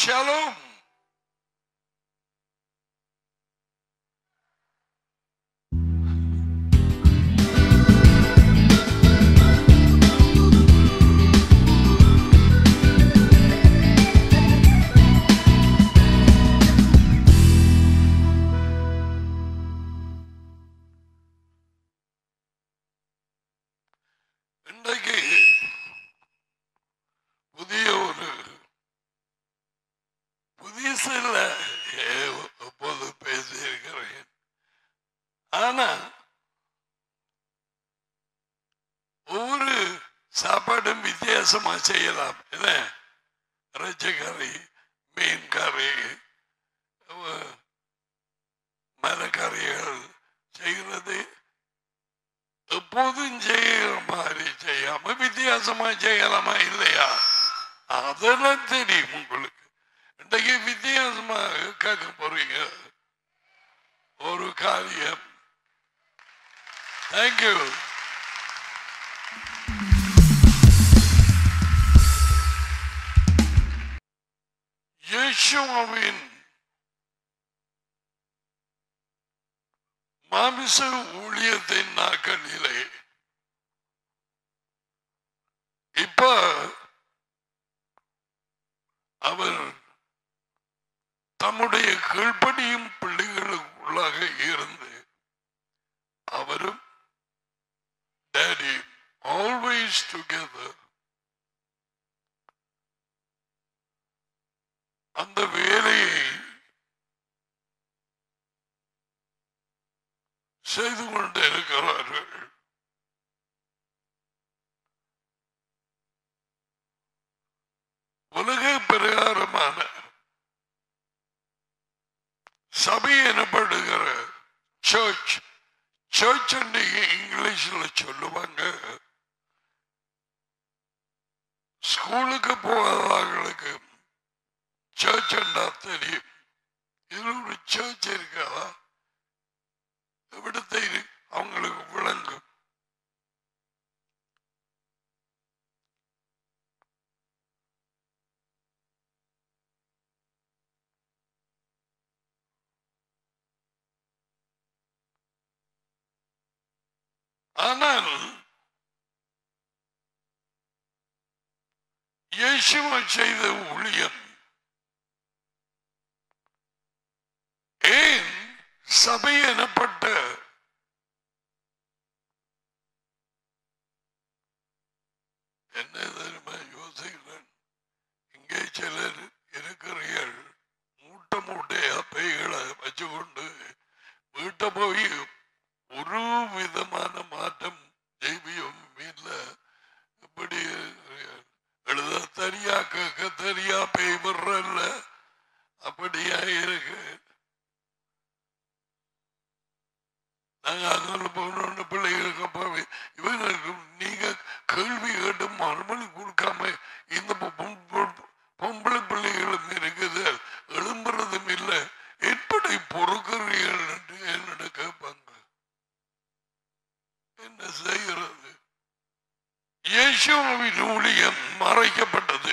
Shalom. இன்றைக்கு புதியசில்ல எப்போது பேசியிருக்கிறேன். ஆனா ஒவ்வொரு சாப்பாடும் வித்தியாசமா செய்யலாம். இறைச்சி கறி, மீன் கறி, மரக்கறிகள் செய்கிறது எப்போதும் செய்கிற மாதிரி செய்யாம வித்தியாசமா செய்யலாமா இல்லையா? அதெல்லாம் தெரியும் உங்களுக்கு. இன்றைக்கு வித்தியாசமாக கேட்க போறீங்க ஒரு காரியம். தேங்க்யூ. இயேசுவின் மாமிச ஊழியத்தின் நாட்களிலே இப்ப அவர் தம்முடைய கீழ்ப்படியும் பிள்ளைகளுக்குள்ளாக இருந்து அவரும் டேடி ஆல்வேஸ் டுகெதர் அந்த வேலையை செய்து கொண்டு இருக்கிறார்கள். உலக பிரகாரமான சபை எனப்படுகிற சர்ச், சர்ச் இங்கிலீஷ்ல சொல்லுவாங்க. ஸ்கூலுக்கு போகாதவர்களுக்கு சர்ச் தெரியும். இது ஒரு சர்ச் இருக்காதா? எவிடத்தை அவங்களுக்கு விளங்கும். ஆனால் இயேசுவை செய்த ஊழியம் ஏன் சபை எனப்பட்ட என்ன தெரியுமா யோசிக்கிறேன்? இங்கே சிலர் இருக்கிறீர்கள் மூட்டை மூட்டையா பைகளை வச்சுக்கொண்டு வீட்டை போய் ஒரு விதமான மாற்றம் ஜெய்பியும் இல்லை. இப்படி எழுத தெரியா, கேட்க தெரியா, பேய் விடுறல்ல, அப்படியா இருக்கு. நாங்க அதனால போகணும்னு பிள்ளைகளுக்கு போய் இவங்களுக்கு நீங்க கேள்வி கேட்டு மறுமொழி கொடுக்காம இந்த பொம்பளை பிள்ளைகளும் இருக்குது, எழும்புறதும் இல்லை, எப்படி பொறுக்கிறீர்கள் என்று என்னோட கேட்பாங்க. என்ன செய்கிறது? இயேசுவின் ஊழியம் மறைக்கப்பட்டது.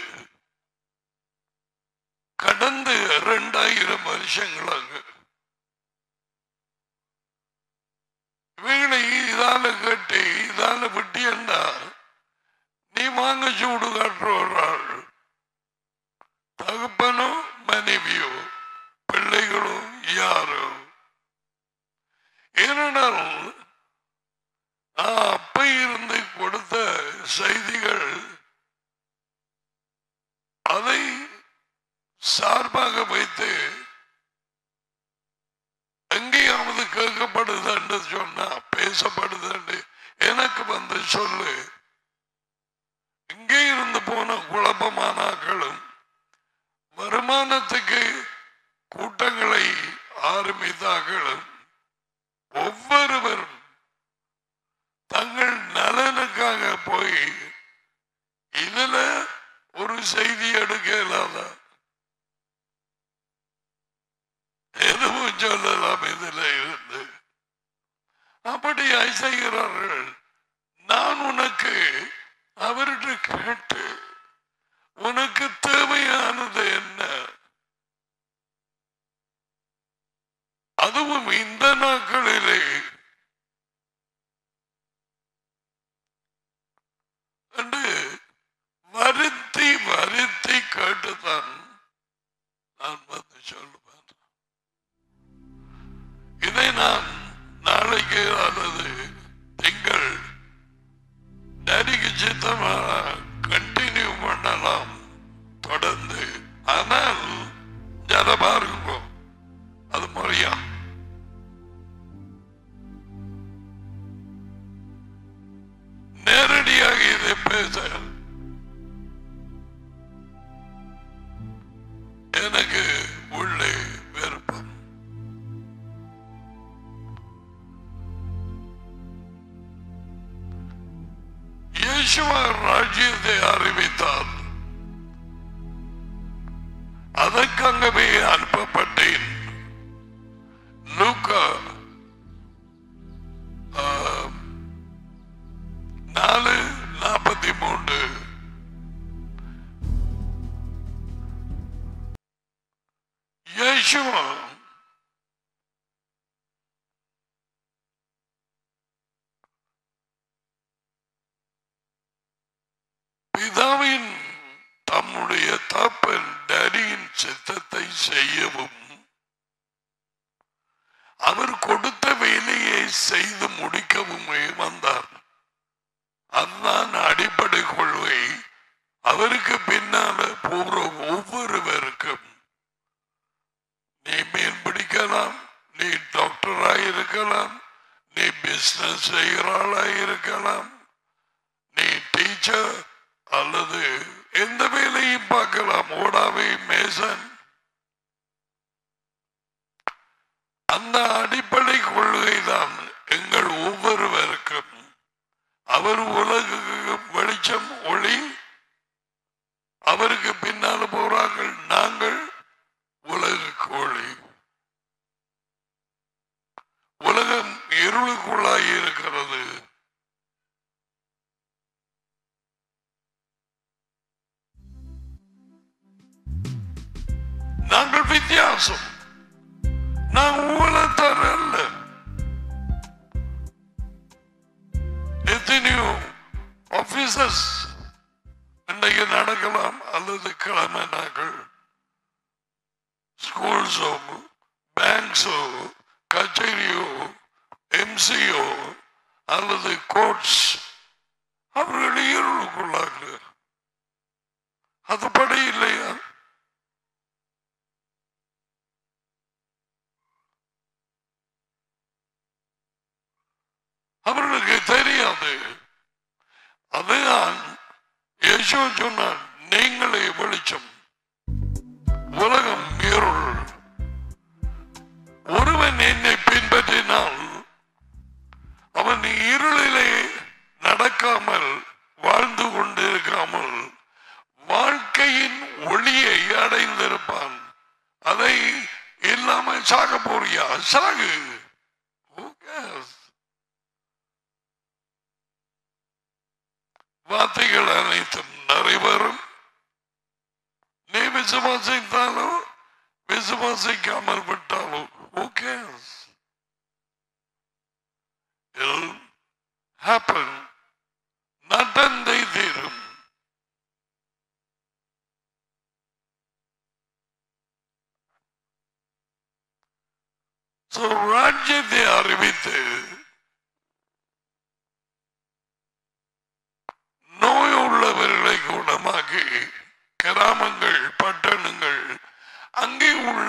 கடந்த 2000 வருஷங்களாக இவைகளை இதால கேட்டு இதால விட்டு என்ன நீ வாங்க சூடு காட்டுறாள். தகப்பனோ மனைவியோ பிள்ளைகளோ யாரோ. ஏனென்றால் அப்ப இருந்து கொடுத்த செய்திகள் அதை சார்பாக வைத்து எங்கேயாவது கேட்கப்படுது என்று சொன்னா பேசப்படுது என்று எனக்கு வந்து சொல்லு. இங்கே இருந்து போன குழப்பமானாக்களும் வருமானத்துக்கு கூட்டங்களை ஆரம்பித்தாக்களும் ஒவ்வொருவரும் தங்கள் நலனுக்காக போய் இதுல ஒரு செய்தி எடுக்க இல்லாத எதுவும் சொல்லலாம். இதுல இருந்து அப்படியாய் செய்கிறார்கள். நான் உனக்கு அவர்கிட்ட கேட்டு உனக்கு தேவையானது என்ன, கேட்டுத்தான் நான் வந்து சொல்லுவேன். இதை நான் நாளைக்கு அல்லது திங்கள் டேடிக்கு சித்தமாக கண்டினியூ பண்ணலாம் தொடர்ந்து. ஆனால் ஜன பாருங்க, அது முறையா நேரடியாக இதை பேச எனக்கு உள்ளே விருப்பம். இயேசுவா ராஜ்யத்தை அறிவித்தார். அதற்காகவே அனுப்பப்பட்டேன். லூக்கா 4:43. இயேசுவா பிதாவின் தம்முடைய தப்பன் டேடியின் சித்தத்தை செய்யவும் அவர் கொடுத்த வேலையை செய்து முடிக்கவும் வந்தார். அதுதான் அடிப்படை கொள்கை. அவருக்கு பின்னால போற ஒவ்வொருவருக்கும் நீ மீன் பிடிக்கலாம், நீ டாக்டராக இருக்கலாம், நீ பிசினஸ் செய்கிறாளாக இருக்கலாம், நீ டீச்சர் அல்லது எந்த வேலையும் பார்க்கலாம், ஓடாவை மேசன். அந்த அடிப்படை கொள்கை தான் எங்கள் ஒவ்வொருவருக்கும். அவர் உலகுக்கு வெளிச்சம் ஒளி, அவருக்கு பின்னால் போறார்கள், நாங்கள் உலகுக்கு ஒளி. உலகம் இருளுக்குள்ளாகி இருக்கிறது. நாங்கள் வித்தியாசம். நான் ஊழத்தார் அல்ல. எத்தனையோ ஆபீசர்ஸ் இன்றைக்கு நடக்கலாம், அல்லது கிழமை நாங்கள் ஸ்கூல்ஸோ பேங்க்ஸோ கச்சேரியோ எம்சிஓ அல்லது கோர்ட்ஸ் அவர்கள் இருளுக்குள்ளாக. அது படி இல்லையா? அவர்களுக்கு தெரியாது. அதுதான் இயேசு சொன்னார், நீங்களே வெளிச்சம், உலகம் இருள். ஒருவன் என்னை பின்பற்றினால் அவன் இருளிலே நடக்காமல் வாழ்ந்து கொண்டிருக்காமல் வாழ்க்கையின் ஒளியை அடைந்திருப்பான். அதை இல்லாமல் சாக போறியா? சாகு. வார்த்தைகள் அனைத்தும் நிறைவேறும். நீ விசுவாசித்தாலோ விசுவாசிக்காமல் விட்டாலோ who cares? It'll happen. நடந்தே தீரும். ராஜ்யத்தை அறிவித்து நோயுள்ளவர்களை குணமாக்கி கிராமங்கள் பட்டணங்கள் அங்கே உள்ள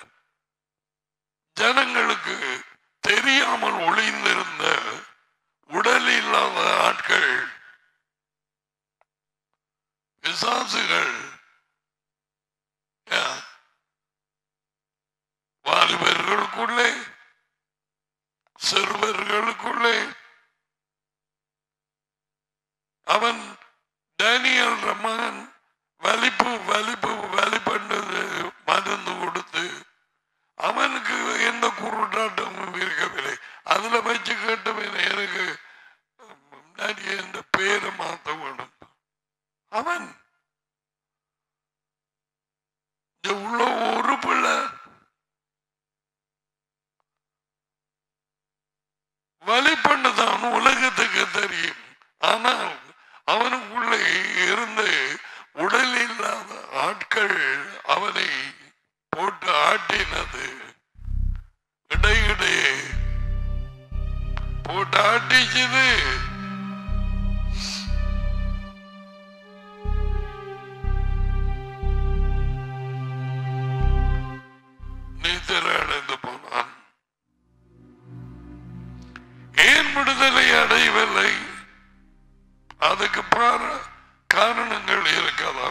ஜனங்களுக்கு தெரியாமல் ஒளிந்திருந்த உடல் இல்லாத ஆட்கள், பிசாசுகள், வாலிபர்களுக்குள்ளே சிறுவர்களுக்குள்ளே அவன் டேனியல் மகன் வலிப்பண்டது மருந்து கொடுத்து அவனுக்கு எந்த குருட்டாட்டமும் இருக்கவில்லை. அதுல வச்சு கேட்டவன் எனக்கு என்ற பேரை மாற்ற வேணும். அவன் உள்ள ஒரு பிள்ளை வலிப்பண்டதான் உலகத்துக்கு தெரியும். ஆனால் அவனுக்குள்ளே இருந்து உடல் இல்லாத ஆட்கள்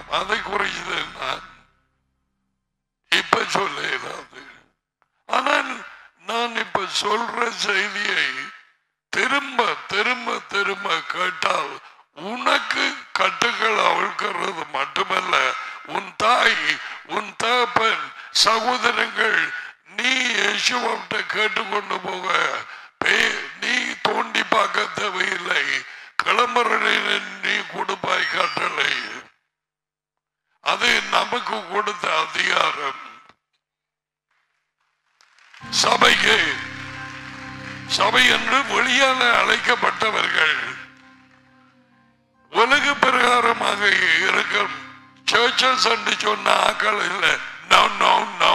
அதை குறித்து நான் இப்ப சொல்ல இயலாது. ஆனால் நான் இப்ப சொல்ற செய்தியை திரும்ப திரும்ப திரும்ப கேட்டால் உனக்கு கட்டுகள் அவிழ்க்கிறது மட்டுமல்ல, உன் தாய், உன் தகப்பன், சகோதரங்கள், நீ இயேசுவிட்ட கேட்டுக்கொண்டு போக நீ தோண்டி பார்க்க தேவையில்லை. கிளம்புறேன் நீ கொடுப்பாய் கட்டளை. அது நமக்கு கொடுத்த அதிகாரம். சபைக்கு, சபை என்று வெளியான அழைக்கப்பட்டவர்கள் உலக பிரகாரமாக இருக்கும் சர்ச்சஸ் என்று சொன்ன ஆக்கள் இல்லை. நோ நோ நோ,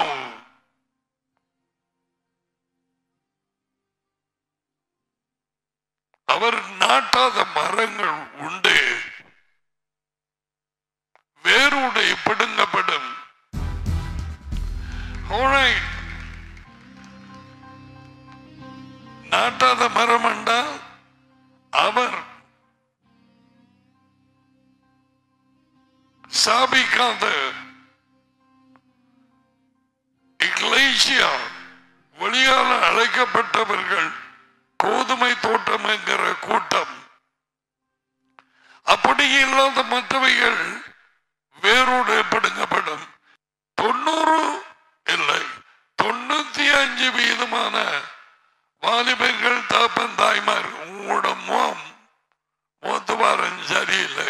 அவர் நாட்டாத மரங்கள் உண்டு, வேரோடு பிடுங்கப்படும். நாட்டாத மரம் என்றால் அவர் சாபிக்காத எக்லேசியா வெளியால அழைக்கப்பட்டவர்கள் கோதுமை தோட்டம் என்கிற கூட்டம். அப்படி இல்லாத மற்றவைகள் வேரோடு பிடுங்கப்படும். 90 இல்லை 95% வாலிபர்கள் தாப்பன் தாய்மார் உங்களோட மூத்துவாரன் சரியில்லை.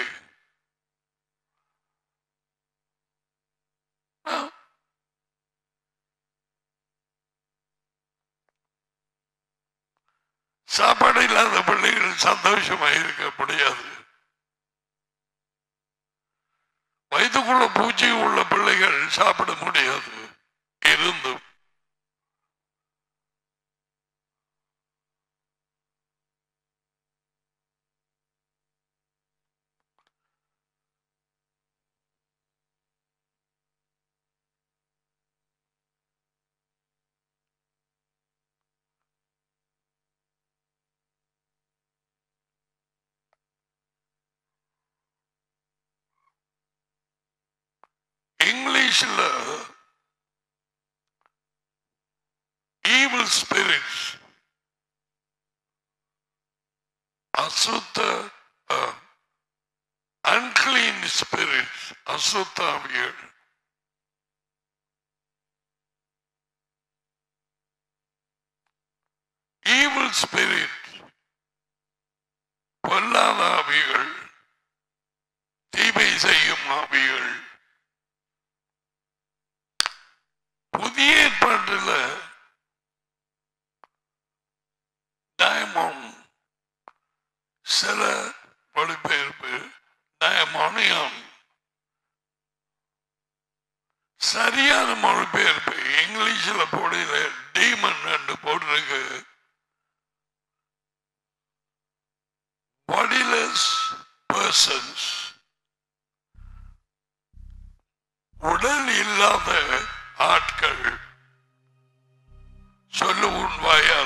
சாப்பாடு இல்லாத பிள்ளைகள் சந்தோஷமாக இருக்க முடியாது. வயதுக்குள்ள பூச்சி உள்ள பிள்ளைகள் சாப்பிட முடியாது. இருந்தும் இங்கிலீஷ்ல evil spirits, அசுத்த unclean spirits, அசுத்தாவியல். evil spirit, பொல்லாத ஆவிகள், தீமை செய்யும் ஆவிகள். புதிய ஏற்பாட்டில் டயமோன், சில மொழிபெயர்ப்பு டயமோனியம், சரியான மொழிபெயர்ப்பு இங்கிலீஷில் போடல டீமன் என்று போட்டிருக்கு. பாடிலெஸ் பர்சன்ஸ், உடல் இல்லாத ஆட்கள். சொல்லு உன் வாயால.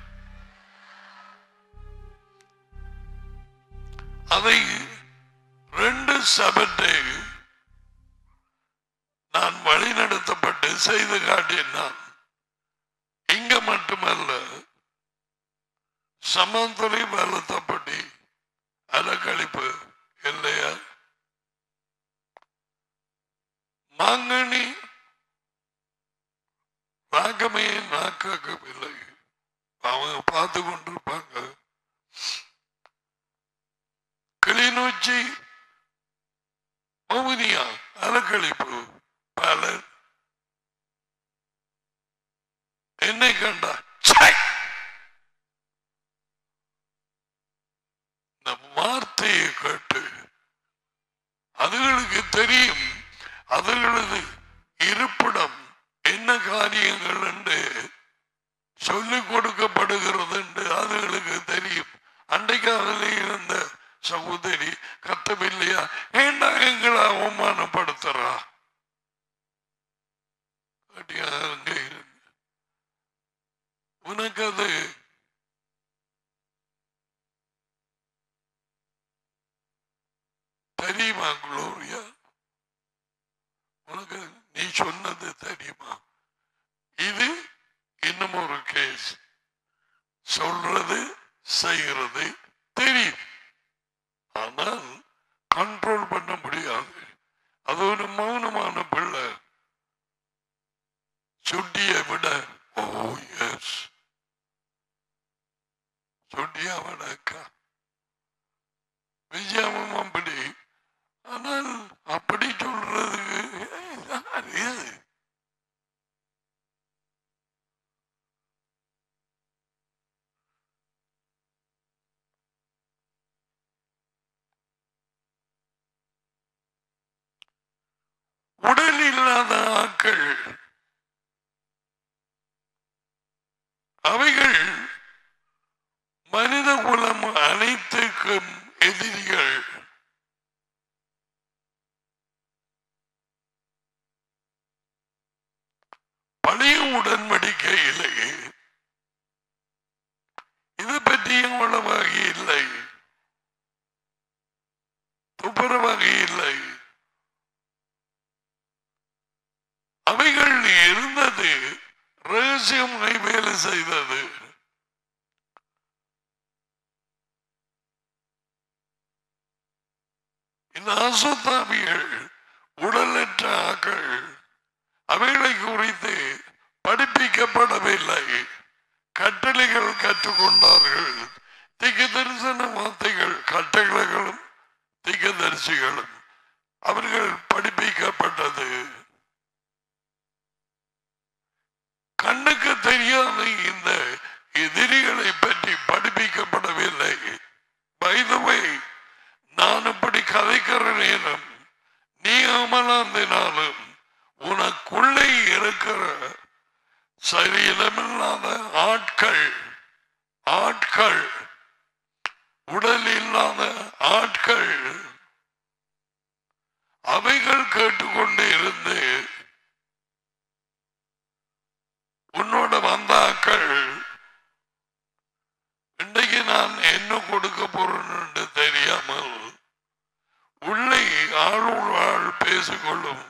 அதை 2 சபத்தை நான் வழிநடத்தப்பட்டு செய்து காட்டினான். இங்க மட்டுமல்ல, சமந்தரை வளர்த்தப்படி அலக்கழிப்பு இல்லையா, மாங்கனி ராகமே நாக்கவில்லை, அவங்க பார்த்து கொண்டிருப்பாங்க. கிளிநொச்சி மௌனியா அலக்கழிப்பு. பலர் என்னை கண்டா இந்த வார்த்தையை கேட்டு அதுகளுக்கு தெரியும் அதுகளது இருப்பிடம் என்ன காரியங்கள் என்று சொல்லிக் கொடுக்கப்படுகிறது என்று அதுகளுக்கு தெரியும். அன்றைக்கு அதில் இருந்த சகோதரி கத்தவில்லையா, ஏண்டா எங்களை அவமானப்படுத்துறா, உனக்கு அது தெரியுமா? குளோரியா சொன்னது தெரியுமா? இது இன்னும் ஒரு கேஸ். சொல்றது செய்கிறது தெரியும், ஆனால் கண்ட்ரோல் பண்ண முடியாது. அது ஒரு மௌனமான பிள்ளை. சுட்டியை விட சுட்டியா விடக்கா விஜயமும் அப்படி. ஆனால் அப்படி சொல்றதுக்கு உடல் இல்லாத ஆட்கள் அவைகள் மனித குலம் அனைத்துக்கும் எதிரிகள். பழைய உடன்படிக்கையிலே இது பற்றி அவ்வளவாக இல்லை, துப்புரவாக இல்லை. அவைகள் இருந்தது, ரகசியமாய் வேலை செய்தது. இந்த அசுத்தாவிகள் உடலற்ற ஆக்கள் அவைகளை குறித்து படிப்பிக்கப்படவில்லை. கட்டளைகள் கற்றுக்கொண்டார்கள். திக்க தரிசன வார்த்தைகள், கட்டளைகளும் திக்க தரிசிகளும் அவர்கள் படிப்பிக்கப்பட்டது. கண்ணுக்கு தெரியாத இந்த எதிரிகளை பற்றி படிப்பிக்கப்படவில்லை. By the way, நான் இப்படி கதைக்கிற நேரம் நீ அமலாந்தினாலும் உனக்குள்ளே இருக்கிற சரீரமில்லாத ஆட்கள் உடல் இல்லாத ஆட்கள் அவைகள் கேட்டுக்கொண்டு இருந்து உன்னோட வந்தாக்கள் இன்றைக்கு நான் என்ன கொடுக்க போறேன்னு தெரியாமல் உள்ளே ஆள் பேசிக்கொள்ளும்.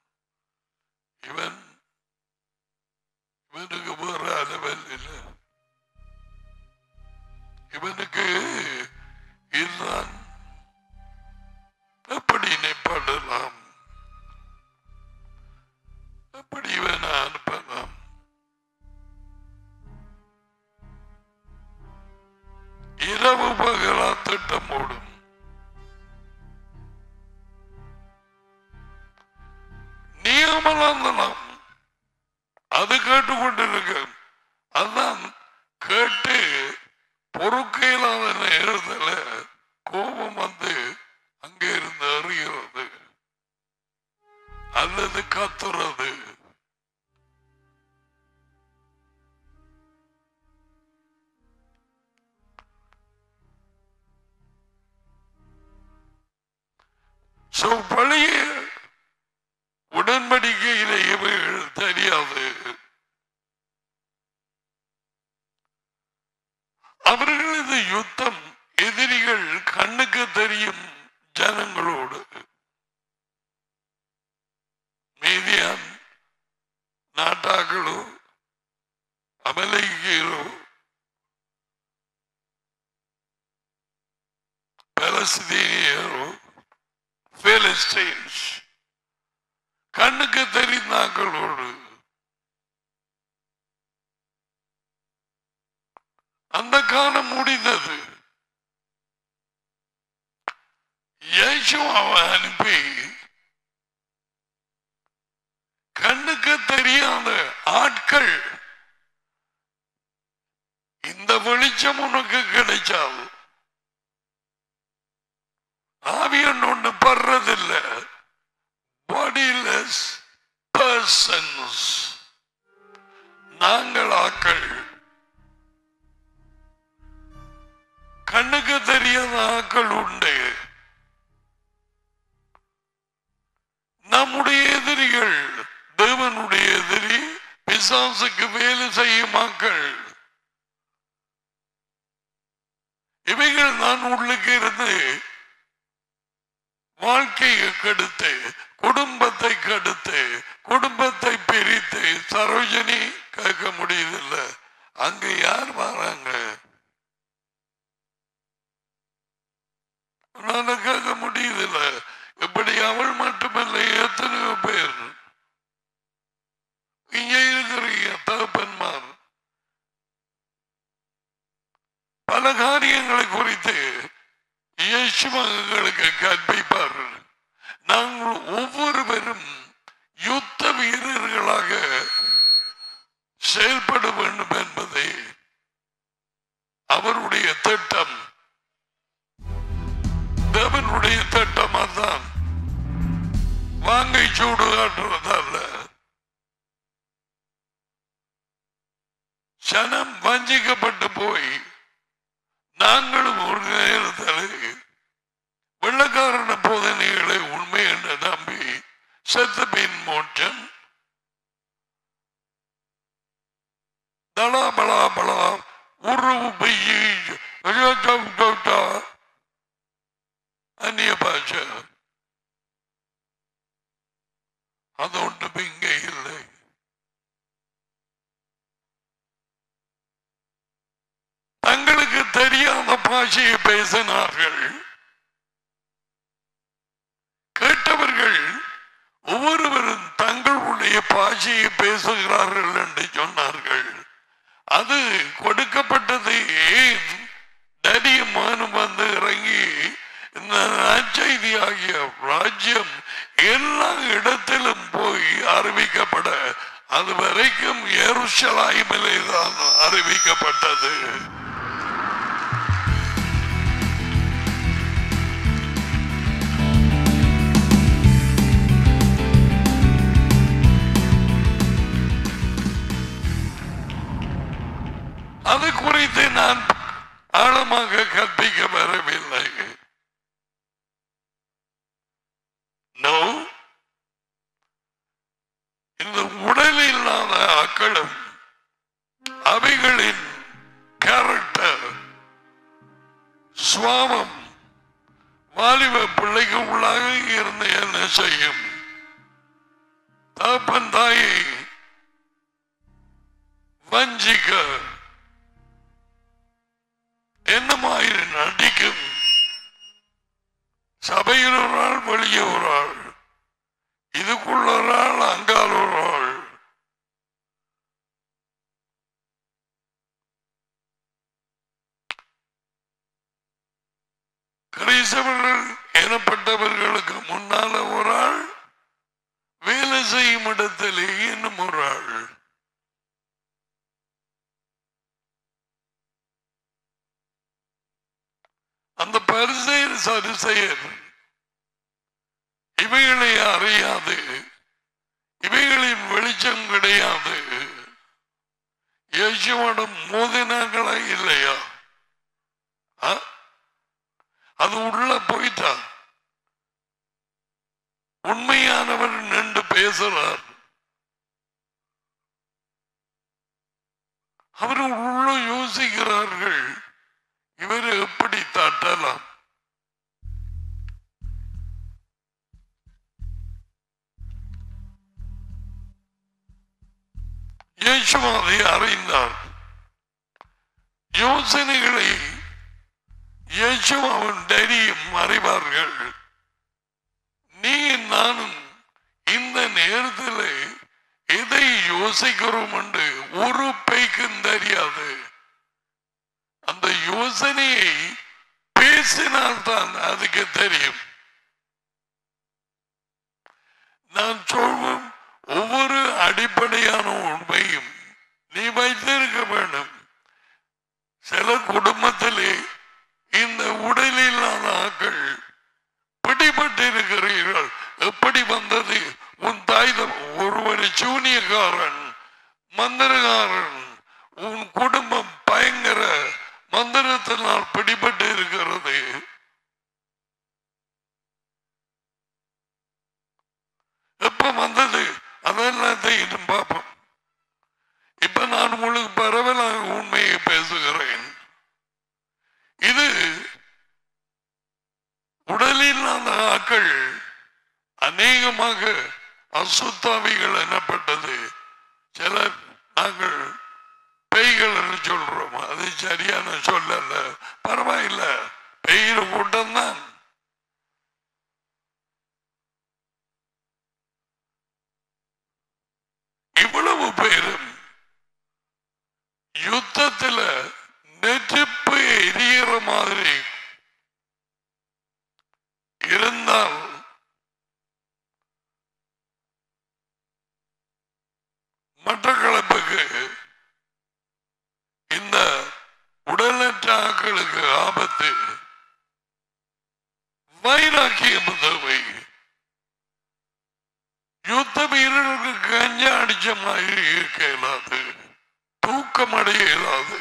இவனுக்கு வேற அளவில் இல்லை, இவனுக்கு இதுதான் எப்படி நிப்பாடலாம், எப்படி இவனை அனுப்பலாம். இரவு பகலா திட்டம் போடும். நியமலாம் அது கேட்டுக்கொண்டிருக்க. அதான் கேட்டு பொறுக்கையிலாத நேரத்தில் கோபம் வந்து அங்கே இருந்து அறிகிறது அல்லது கத்துறது. பழைய உடன்படிக்கையிலே இவைகள் தெரியாது. அவர்களது யுத்தம் எதிரிகள் கண்ணுக்கு தெரியும் ஜனங்களோடு. மீதியான் நாட்டாக்களோ அமலேக்கியரோ பலஸ்தீனியரோ பெலிஸ்தீன்ஸ் கண்ணுக்கு தெரிந்தாக்களோடு அந்த காலம் முடிந்தது. இயேசுவை அனுப்பி கண்ணுக்கு தெரியாத ஆட்கள் இந்த வெளிச்சம் உனக்கு கிடைச்சால் ஆவியன் ஒன்று படுறதில்லை. bodiless persons நாங்கள் ஆக்கள் கண்ணுக்கு தெரியாத ஆக்கள் உண்டு. நம்முடைய எதிரிகள் தேவனுடைய எதிரி, பிசாசுக்கு வேலை செய்யும் ஆக்கள். இவைகள் நான் உள்ளுக்கு இருந்து வாழ்க்கையை கெடுத்து, குடும்பத்தை கெடுத்து, குடும்ப சரோஜினி கேட்க முடியுதில்லை. அங்க யார் வராங்க? கேட்க முடியுதில்லை. இப்படி அவள் மட்டுமல்ல, எத்தனையோ பேர் இங்கே இருக்கிறீங்க. தகப்பன்மார் பல காரியங்களை குறித்து இயேசுமகளுக்கு கற்பிப்பார்கள். நாங்கள் ஒவ்வொருவரும் யுத்த வீரர்களாக செயல்பட வேண்டும் என்பதே அவருடைய திட்டம். தேவனுடைய திட்டம் அதுதான். வாங்கை சூடு காட்டுறதல்ல. சனம் வஞ்சிக்கப்பட்டு போய் நாங்களும் ஒரு நேரத்தில் வெள்ளக்காரன போதனைகளை உண்மை என்று நம்பி செத்தபின் மோட்சம் தலாபலாபலா உருவு பெய்யி அந்நிய பாஷை அது ஒன்றும் இங்கே இல்லை. தங்களுக்கு தெரியாத பாஷையை பேசினார்கள். கேட்டவர்கள் ஒவ்வொருவரும் தங்களுடைய பாஷையை பேசுகிறார்கள் என்று சொன்னார்கள். அது கொடுக்கப்பட்டது ஏன்? தடியமானும் வந்து இறங்கி இந்த நற்செய்தி ஆகிய ராஜ்யம் எல்லா இடத்திலும் போய் அறிவிக்கப்பட, அது வரைக்கும் எருசலேமிலே தான் அறிவிக்கப்பட்டது. அது குறித்து நான் ஆழமாக கற்பிக்க வரவில்லை. இந்த உடல் இல்லாத ஆக்களும் அவைகளின் கேரக்டர் சுவாபம் வாலிப பிள்ளைக்கு உள்ளாக இருந்து என்ன செய்யும்? தகப்பன் தாயை வஞ்சிக்க என்னமாயிரு நடிக்கும். சபையில் ஒரு ஆள், வெளியே ஒரு ஆள், இதுக்குள்ள ஒரு ஆள், அங்கால் ஒரு ஆள். கிறிஸ்தவர்கள் எனப்பட்டவர்களுக்கு முன்னால ஒரு ஆள், வேலை செய்யும் இடத்திலே இன்னும் ஒரு ஆள். அந்த பரிசேயர் சதுசேயர் இவைகளை அறியாது, இவைகளின் வெளிச்சம் கிடையாது. இயேசுவோடும் மோதினாங்களா இல்லையா? அது உள்ள போயிட்டா. உண்மையானவர் நின்று பேசுறார். அவர் உள்ள யோசிக்கிறார்கள், இவரை எப்படி தட்டலாம்? இயேசு அதை அறிந்தார். யோசனைகளை இயேசு அவன் தைரியம் அறிவார்கள். நீ நானும் இந்த நேரத்தில் எதை யோசிக்கிறோம் என்று ஒரு பேய்க்கும் தெரியாது. அந்த யோசனையை பேசினால்தான் அதுக்கு தெரியும். நான் சொல்வோம், ஒவ்வொரு அடிப்படையான உண்மையும் நீ வைத்திருக்க வேண்டும். சில குடும்பத்திலே இந்த உடல் இல்லாத ஆக்கள் பிடிபட்டிருக்கிறீர்கள். எப்படி வந்தது? உன் தாய் ஒருவன் சூனியக்காரன், மந்திரகாரன், உன் குடும்பம் பயங்கர மந்திரத்தினால் பிடிபட்டு இருக்கிறது. எப்ப வந்தது? அதெல்லாத்தையும் பார்ப்போம். இப்ப நான் உங்களுக்கு பரவலாக உண்மையை பேசுகிறேன். இது உடலில்லாத ஆக்கள் அநேகமாக அசுத்தாவிகள் எனப்பட்டது சிலர் நாங்கள் பெய்கள் என்று சொல்றோம், அது சரியான சொல்லல, பரவாயில்ல, பெய்கிற கூட்டம் தான். இவ்வளவு பேரும் யுத்தத்தில் நெருப்பு எரிகிற மாதிரி இருந்தால் மட்டக்களப்புக்கு இந்த உடலற்ற ஆக்களுக்கு ஆபத்து. வைராக்கியம் தேவை. யுத்த வீரர்களுக்கு கஞ்சா அடிச்ச மாதிரி இருக்க இயலாது, தூக்கம் அடைய இயலாது.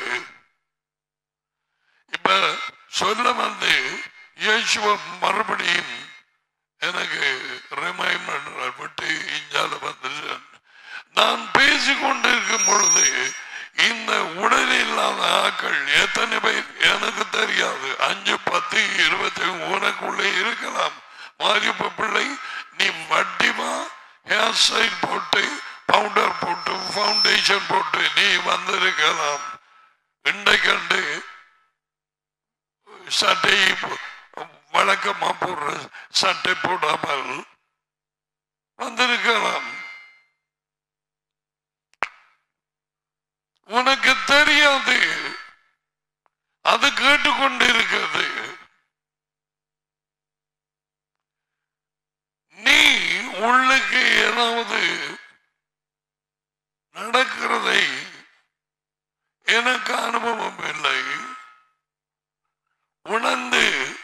இப்ப சொல்ல வந்து இயேசுவ மறுபடியும் எனக்கு ரிமைண்டர் விட்டு இஞ்சால வந்துட்டேன். நான் பேசிக்கொண்டிருக்கும் பொழுது இந்த உடல் இல்லாத ஆக்கள் எத்தனை பேர் எனக்கு தெரியாது, 5, 10, 20 உனக்குள்ளே இருக்கலாம். மாரியப்ப பிள்ளை, நீ வட்டிமா ஹேர் ஸ்டைல் போட்டு பவுடர் போட்டு ஃபவுண்டேஷன் போட்டு நீ வந்திருக்கலாம். இன்றைக்கண்டு சட்டை வழக்கமா போடுற சட்டை போடாமல் வந்திருக்கலாம். உனக்கு தெரியாது, அது கேட்டுக்கொண்டிருக்கிறது. நீ உள்ளுக்கு ஏதாவது நடக்கிறதை எனக்கு அனுபவம் இல்லை, உணர்ந்து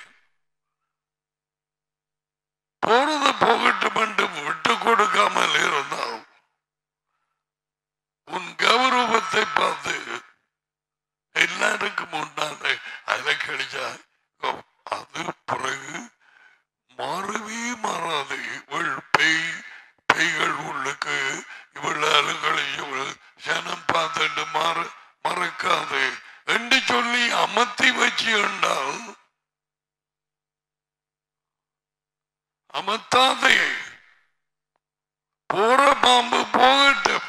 போறது போகட்டும் என்று விட்டு கொடுக்காமல் இருந்தால் உன் கௌரவத்தை பார்த்து எல்லாருக்கும் முன்னாலே அதை கழிச்சா அது பிறகு மாறவே மாறாது. இவள் பெய்கள் உள்ளுக்கு இவள் அலுகளையும் சனம் பார்த்துட்டு மறக்காது என்று சொல்லி அமர்த்தி வச்சு என்றால் அமர்த்தாதே. போற பாம்பு போகட்டும்,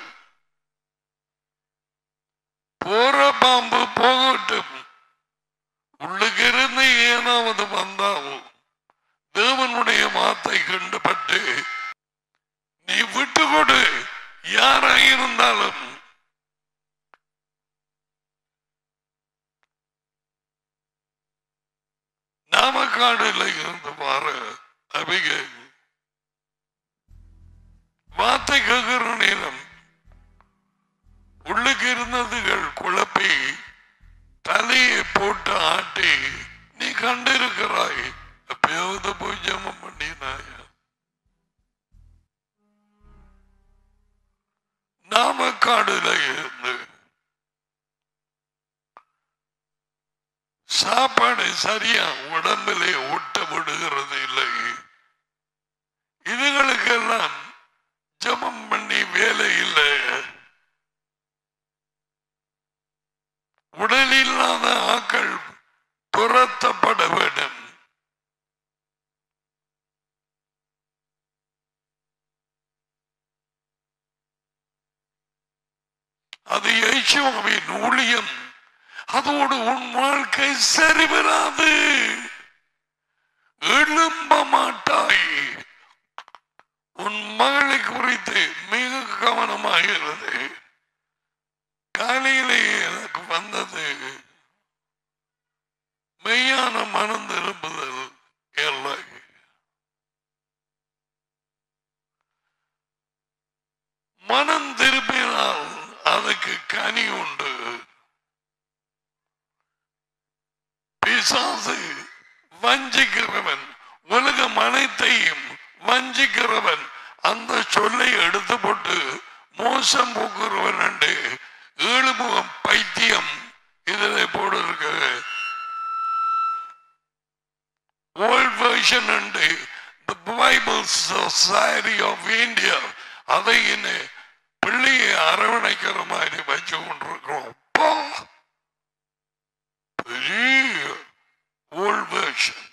போற பாம்பு போகட்டும். உள்ளுக்கு இருந்து ஏதாவது வந்தாலும் தேவனுடைய வார்த்தை கண்டுபட்டு நீ விட்டு கொடு. யாராயிருந்தாலும் நாமக்காடுல இருந்து பார அபிக வார்த்தை கேட்கிற நேரம் உள்ளுக்கு இருந்ததுகள் குழப்பி தலையை போட்டு ஆட்டி நீ கண்டிருக்கிறாய். எப்பயாவது போய் ஜெபம் பண்ணினாய. நாமக்காடுல இருந்து சாப்பாடு சரியா உடம்பிலே ஒட்ட விடுகிறது இல்லை. இதுகளுக்கெல்லாம் ஜெபம் பண்ணி வேலை இல்லை. உடல் இல்லாத ஆக்கள் துரத்தப்பட வேண்டும். அது இயேசுவின் ஊழியம். அதோடு உன் வாழ்க்கை சரிவராது, எழும்ப மாட்டாய். உன் மகளை குறித்து மிக கவனமாகிறது. காலையிலே எனக்கு வந்தது மெய்யான மனம் திரும்புதல் இல்லை. மனம் திரும்பினால் அதுக்கு கனி உண்டு. பிசாசு வஞ்சிக்கிறவன், உலகம் அனைத்தையும் வஞ்சிக்கிறவன், அந்த சொல்லை எடுத்து போட்டு மோசம் போக்குறவன் என்று 7 முகம் பைத்தியம் இதில் போடு இருக்க. World version and the Bible Society of India அதை இன்னும் பிள்ளையை அரவணைக்கிற மாதிரி வச்சு கொண்டிருக்கிறோம். பெரிய வேர்ல்ட் வெர்ஷன்.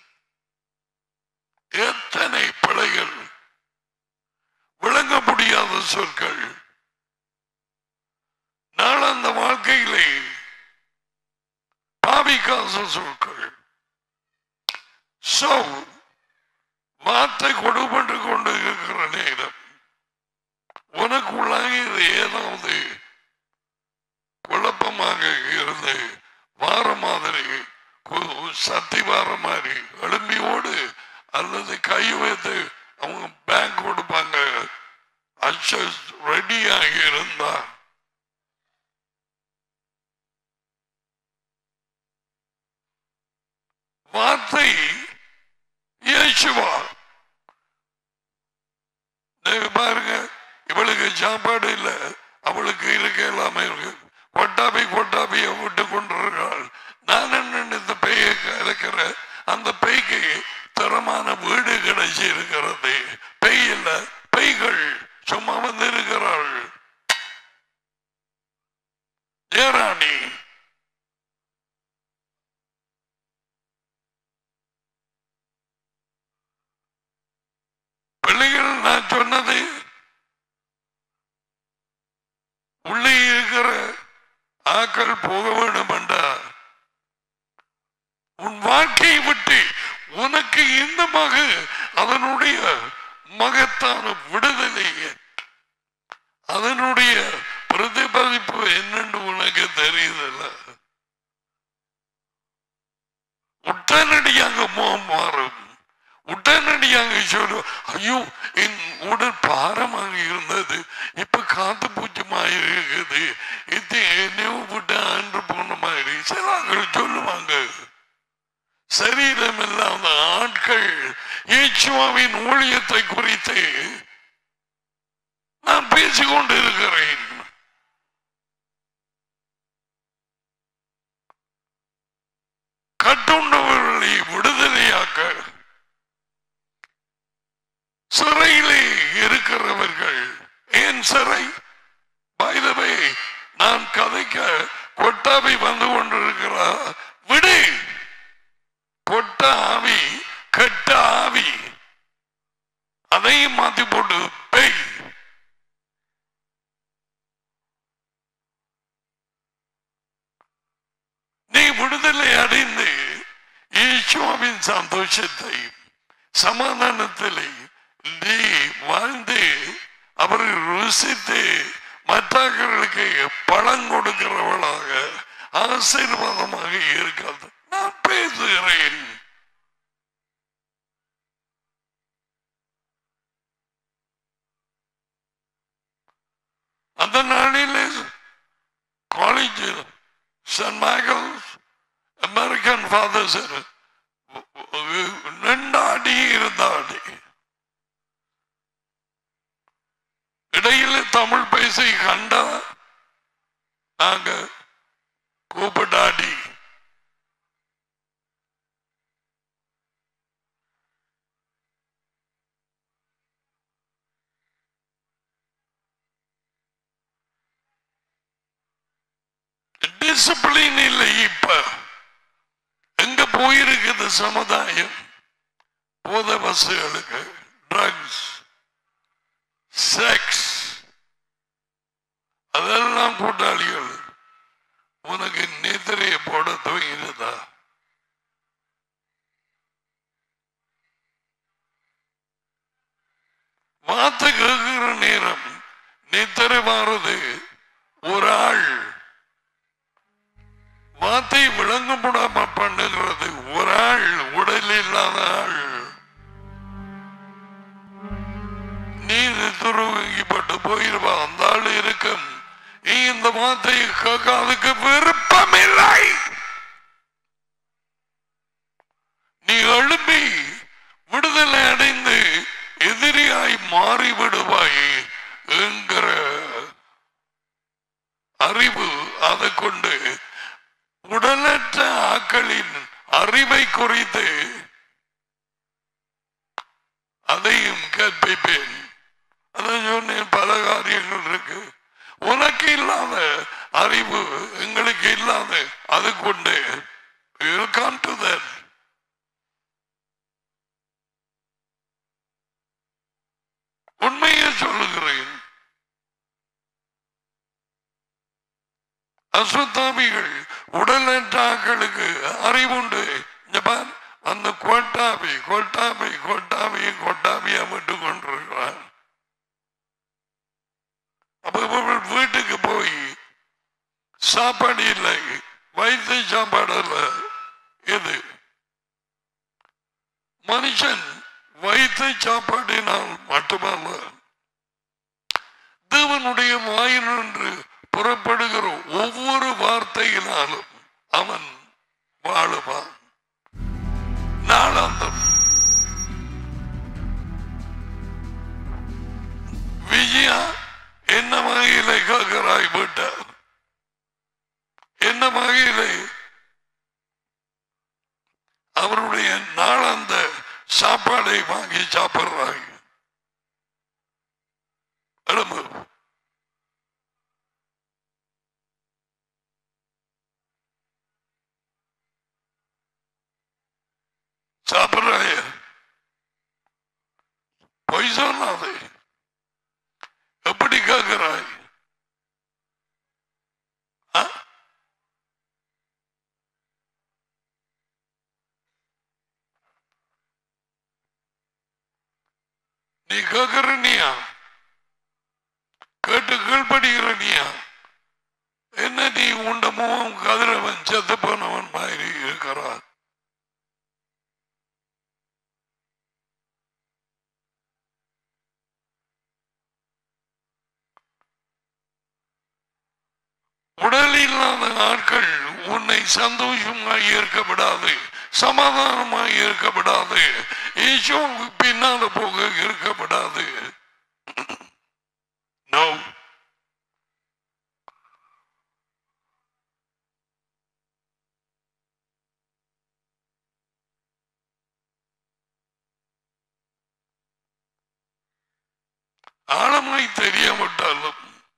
எத்தனை பிழைகள், விளங்க முடியாத சொற்கள். சொற்கள். So, வார்த்தை கொடுபட்டு கொண்டு இருக்கிற நேரம் உனக்குள்ளாக இது ஏதாவது குழப்பமாக இருந்து வார மாதிரி சத்தி வார மாதிரி எழும்பியோடு அல்லது கை வைத்து அவங்க பேங்க் கொடுப்பாங்க ரெடியாக இருந்தா வார்த்தை இயேசுவா பாருங்க, இவளுக்கு சாப்பாடு இல்லை, அவளுக்கு இருக்க எல்லாமே இருக்கு. கொட்டாபியை விட்டு கொண்டிருக்கிறாள். நான் என்ன இந்த பெய்யை இருக்கிற அந்த பெய்க்கு தரமான வீடு கிடைச்சி இருக்கிறது. பெய் இல்லை, பெய்கள் சும்மா வந்து இருக்கிறாள். ஜெயராணி பிள்ளைகள் நான் சொன்னது உள்ளே இருக்கிற ஆக்கள் போக வேண்டும் என்றா உன் வாழ்க்கையை விட்டு உனக்கு இந்த அதனுடைய மகத்தான விடுதலை அதனுடைய பிரதிபலிப்பு என்னென்று உனக்கு தெரியுதல்ல. உடனடியாக முகம் மாறும். உடனடியாக சொல்லும், ஐயோ என் உடல் பாரமாக இருந்தது, இப்ப காத்து பூச்சமாக இருக்குது, இது என்னையோ விட்டு ஆண்டு போன மாதிரி சில சொல்லுவாங்க. சரீரம் இல்லாத ஆட்கள் இயேசுவின் ஊழியத்தை குறித்து நான் பேசிக்கொண்டு இருக்கிறேன். கட்டுண்டவர்களை விடுதலையாக்க சிறையிலே இருக்கிறவர்கள். ஏன் சிறை? பைதவை நான் கதைக்க கொட்டாவி வந்து கொண்டிருக்கிறார். விடு, கொட்ட ஆவி, கெட்ட ஆவி, அதையும் மாத்தி போட்டு பேய். நீ விடுதலை அடைந்து ஈஸ்வரின் சந்தோஷத்தை சமாதானத்திலே நீ வாழ்ந்து அவரை ருசித்து மற்றவர்களுக்கு பழம் கொடுக்கிறவளாக ஆசீர்வாதமாக இருக்காது. நான் பேசுகிறேன். அந்த நாளிலே college Saint Michael's American Fathers ரெண்டாடி இருந்தாடி இடையில தமிழ் பேசி கண்டா நாங்க கூப்பிட்டாடி டிசிப்ளின் இல்லை. இப்ப எங்க போயிருக்குது சமுதாயம்? போத வசதிகளுக்கு, ட்ரக்ஸ், செக்ஸ், அதெல்லாம் கூட்டாளிகள். உனக்கு நித்திரையை போட துவங்கினதா? வார்த்தை கேட்கிற நேரம் நித்திரை மாறுது. ஒரு ஆள் வார்த்தை விளங்கப்படாம பண்ணுகிறது. ஒரு ஆள் உடல் இல்லாத ஆள் நீர் துருவங்கிப்பட்டு போயிருவா. அந்த ஆள் இருக்கும். நீ இந்த வார்த்தையை கேட்காதுக்கு விருப்பம் இல்லை. நீ எழுப்பி விடுதலை அடைந்து எதிரியாய் மாறிவிடுவாய் என்கிற அறிவு. அதை கொண்டு உடலற்ற ஆக்களின் அறிவை குறித்து அதையும் கற்பிப்பேன். அதான் சொன்னேன், பல காரியங்கள் இருக்கு. உனக்கு இல்லாத அறிவு எங்களுக்கு இல்லாத அது கொண்டு உண்மையை சொல்லுகிறேன். அசுத்தாமிகள் உடலற்றாக்களுக்கு அறிவுண்டு. அந்த கொட்டாபியை விட்டு கொண்டிருக்கிறார். அப்ப வீட்டுக்கு போய் சாப்பாடு இல்லை, வயிற்று சாப்பாடு அல்ல. எது மனுஷன் வயிற்று சாப்பாடினால் மட்டுமல்ல, தேவனுடைய வாயினின்று புறப்படுகிற ஒவ்வொரு வார்த்தையினாலும் அவன் வாழுவான். நாளாந்தம் விஜயா என்ன வகையிலே கேட்கிறாய் விட்டார், என்ன வகையிலே அவருடைய நாளாந்த சாப்பாடை வாங்கி சாப்பிடுறாய். சாப்பிடுறாய பொய் சொல்லாதே. எப்படி கேட்கிறாய்? நீ கேட்கிறனியா? கேட்டு கீழ்படுகிறனியா? என்ன நீ உண்ட முகம் கதிரவன் செத்து போனவன் மாதிரி இருக்கிறான். உடல் இல்லாத ஆட்கள் உன்னை சந்தோஷமாய் இருக்கப்படாது, சமாதானமாய் இருக்கப்படாது, ஈசோவுக்கு பின்னால போக இருக்கப்படாது. நோ, ஆழமாய் தெரியாமட்டாலும்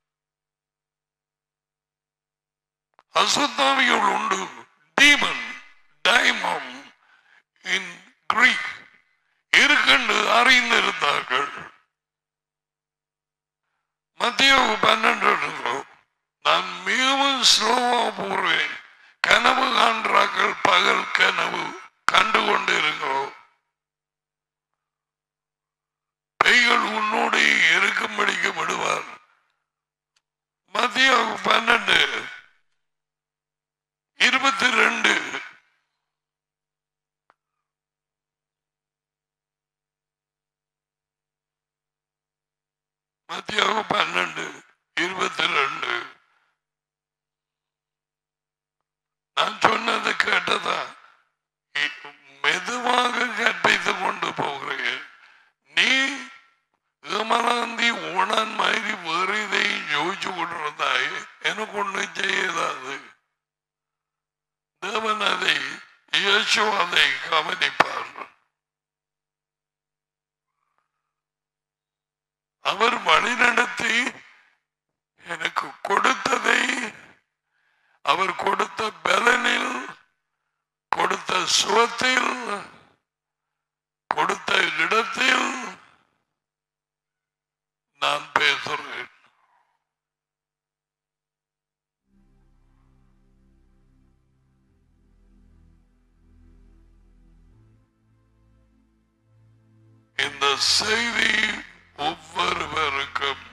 அசுத்தாவிகள் உண்டு. டீமன், டைமம் இன் கிரீக் இருக்கென்று அறிந்திருந்தார்கள். மத்திய 12 நான் மிகவும் ஸ்லோவா போறேன். கனவு காண்றார்கள், பகல் கனவு கண்டுகொண்டு இருக்கிறோம். பெய்கள் உன்னோடு இருக்கும்படிக்கு விடுவார். மத்திய 12:22 மத்தியாக 12:22 நான் சொன்னது கேட்டதா? மெதுவாக கற்பித்துக் கொண்டு போகிறேன். நீ ஏமாந்தி ஓனான் மாதிரி வேறு இதையும் யோசிச்சு கொண்டிருந்தாய். எனக்கு ஒன்றும் செய்யலாது. தேவன் அதை இயேசு அதை கவனிப்பார். அவர் வழிநடத்தி எனக்கு கொடுத்ததை, அவர் கொடுத்த பலனில், கொடுத்த சுகத்தில், கொடுத்த இடத்தில் நான் பேசுறேன். இந்த செய்தி ஒவ்வொருவருக்கும்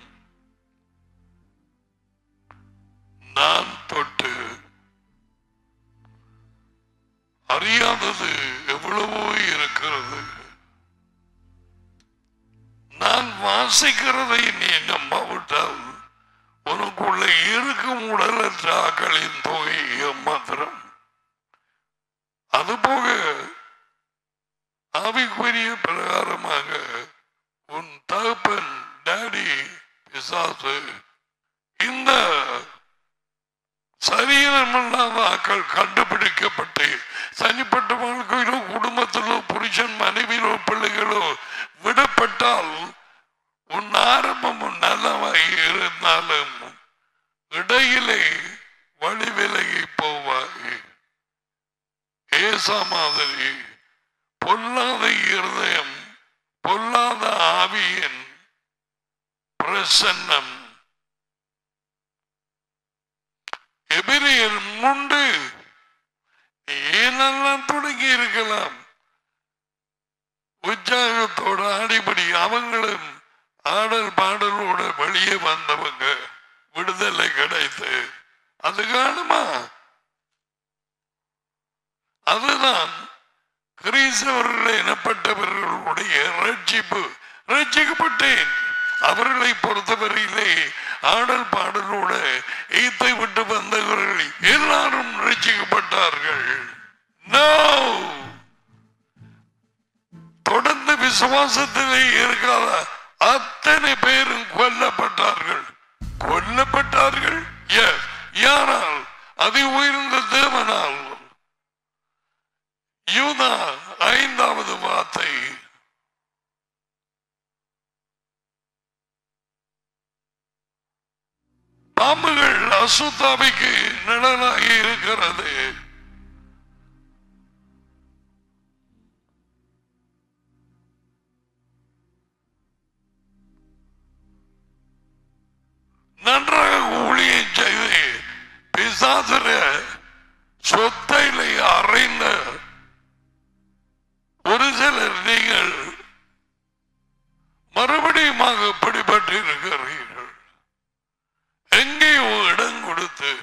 நான் தொட்டு அறியாதது எவ்வளவோ இருக்கிறது. நான் வாசிக்கிறதை நீ நம்பாவிட்டால் உனக்குள்ள இருக்கும் உடலற்ற ஆக்களின் தொகை மாத்திரம். அதுபோக ஆவிக்குரிய பிரகாரமாக உன் தகப்பன், டாடி பிசாசு, இந்த சரீரமில்லாத ஆக்கள் கண்டுபிடிக்கப்பட்டு தனிப்பட்ட வாழ்க்கையிலோ குடும்பத்திலோ புருஷன் மனைவியிலோ பிள்ளைகளோ விடப்பட்டால் உன் ஆரம்பம் நல்லவாய் இருந்தாலும் இடையிலே வழி விலகி போவாய். ஏசா மாதிரி பொல்லாத இருதயம், பொல்லாத ஆவியின் பிரசன்னம். எபிரேயர் 3 ஆடல் பாடலோட வெளியே வந்தவங்க விடுதலை கிடைத்து அது காணுமா? அதுதான் கிறிஸ்தவர்கள் எனப்பட்டவர்களுடைய ரட்சிப்பு. ரட்சிக்கப்பட்டேன். அவர்களை பொறுத்தவரையிலே ஆடல் பாடலோட ஈத்தை விட்டு வந்தவர்கள் எல்லாரும் ரட்சிக்கப்பட்டார்கள். தொடர்ந்து விசுவாசத்திலே இருக்காத அத்தனை பேரும் கொல்லப்பட்டார்கள். கொல்லப்பட்டார்கள் யாரால்? அதி உயர்ந்த தேவனால். யூதா 5வது வார்த்தை. பாம்புகள் அசுத்தாவிக்கு நிழலாகி இருக்கிறது. நன்றாக ஊழியம் செய்து பிசாசுர சொத்தையிலே அறைந்த ஒரு சிலர் நீங்கள் மறுபடியும் பிடிபட்டு இருக்கிறீர்கள். எங்கேயோ இடம் கொடுத்து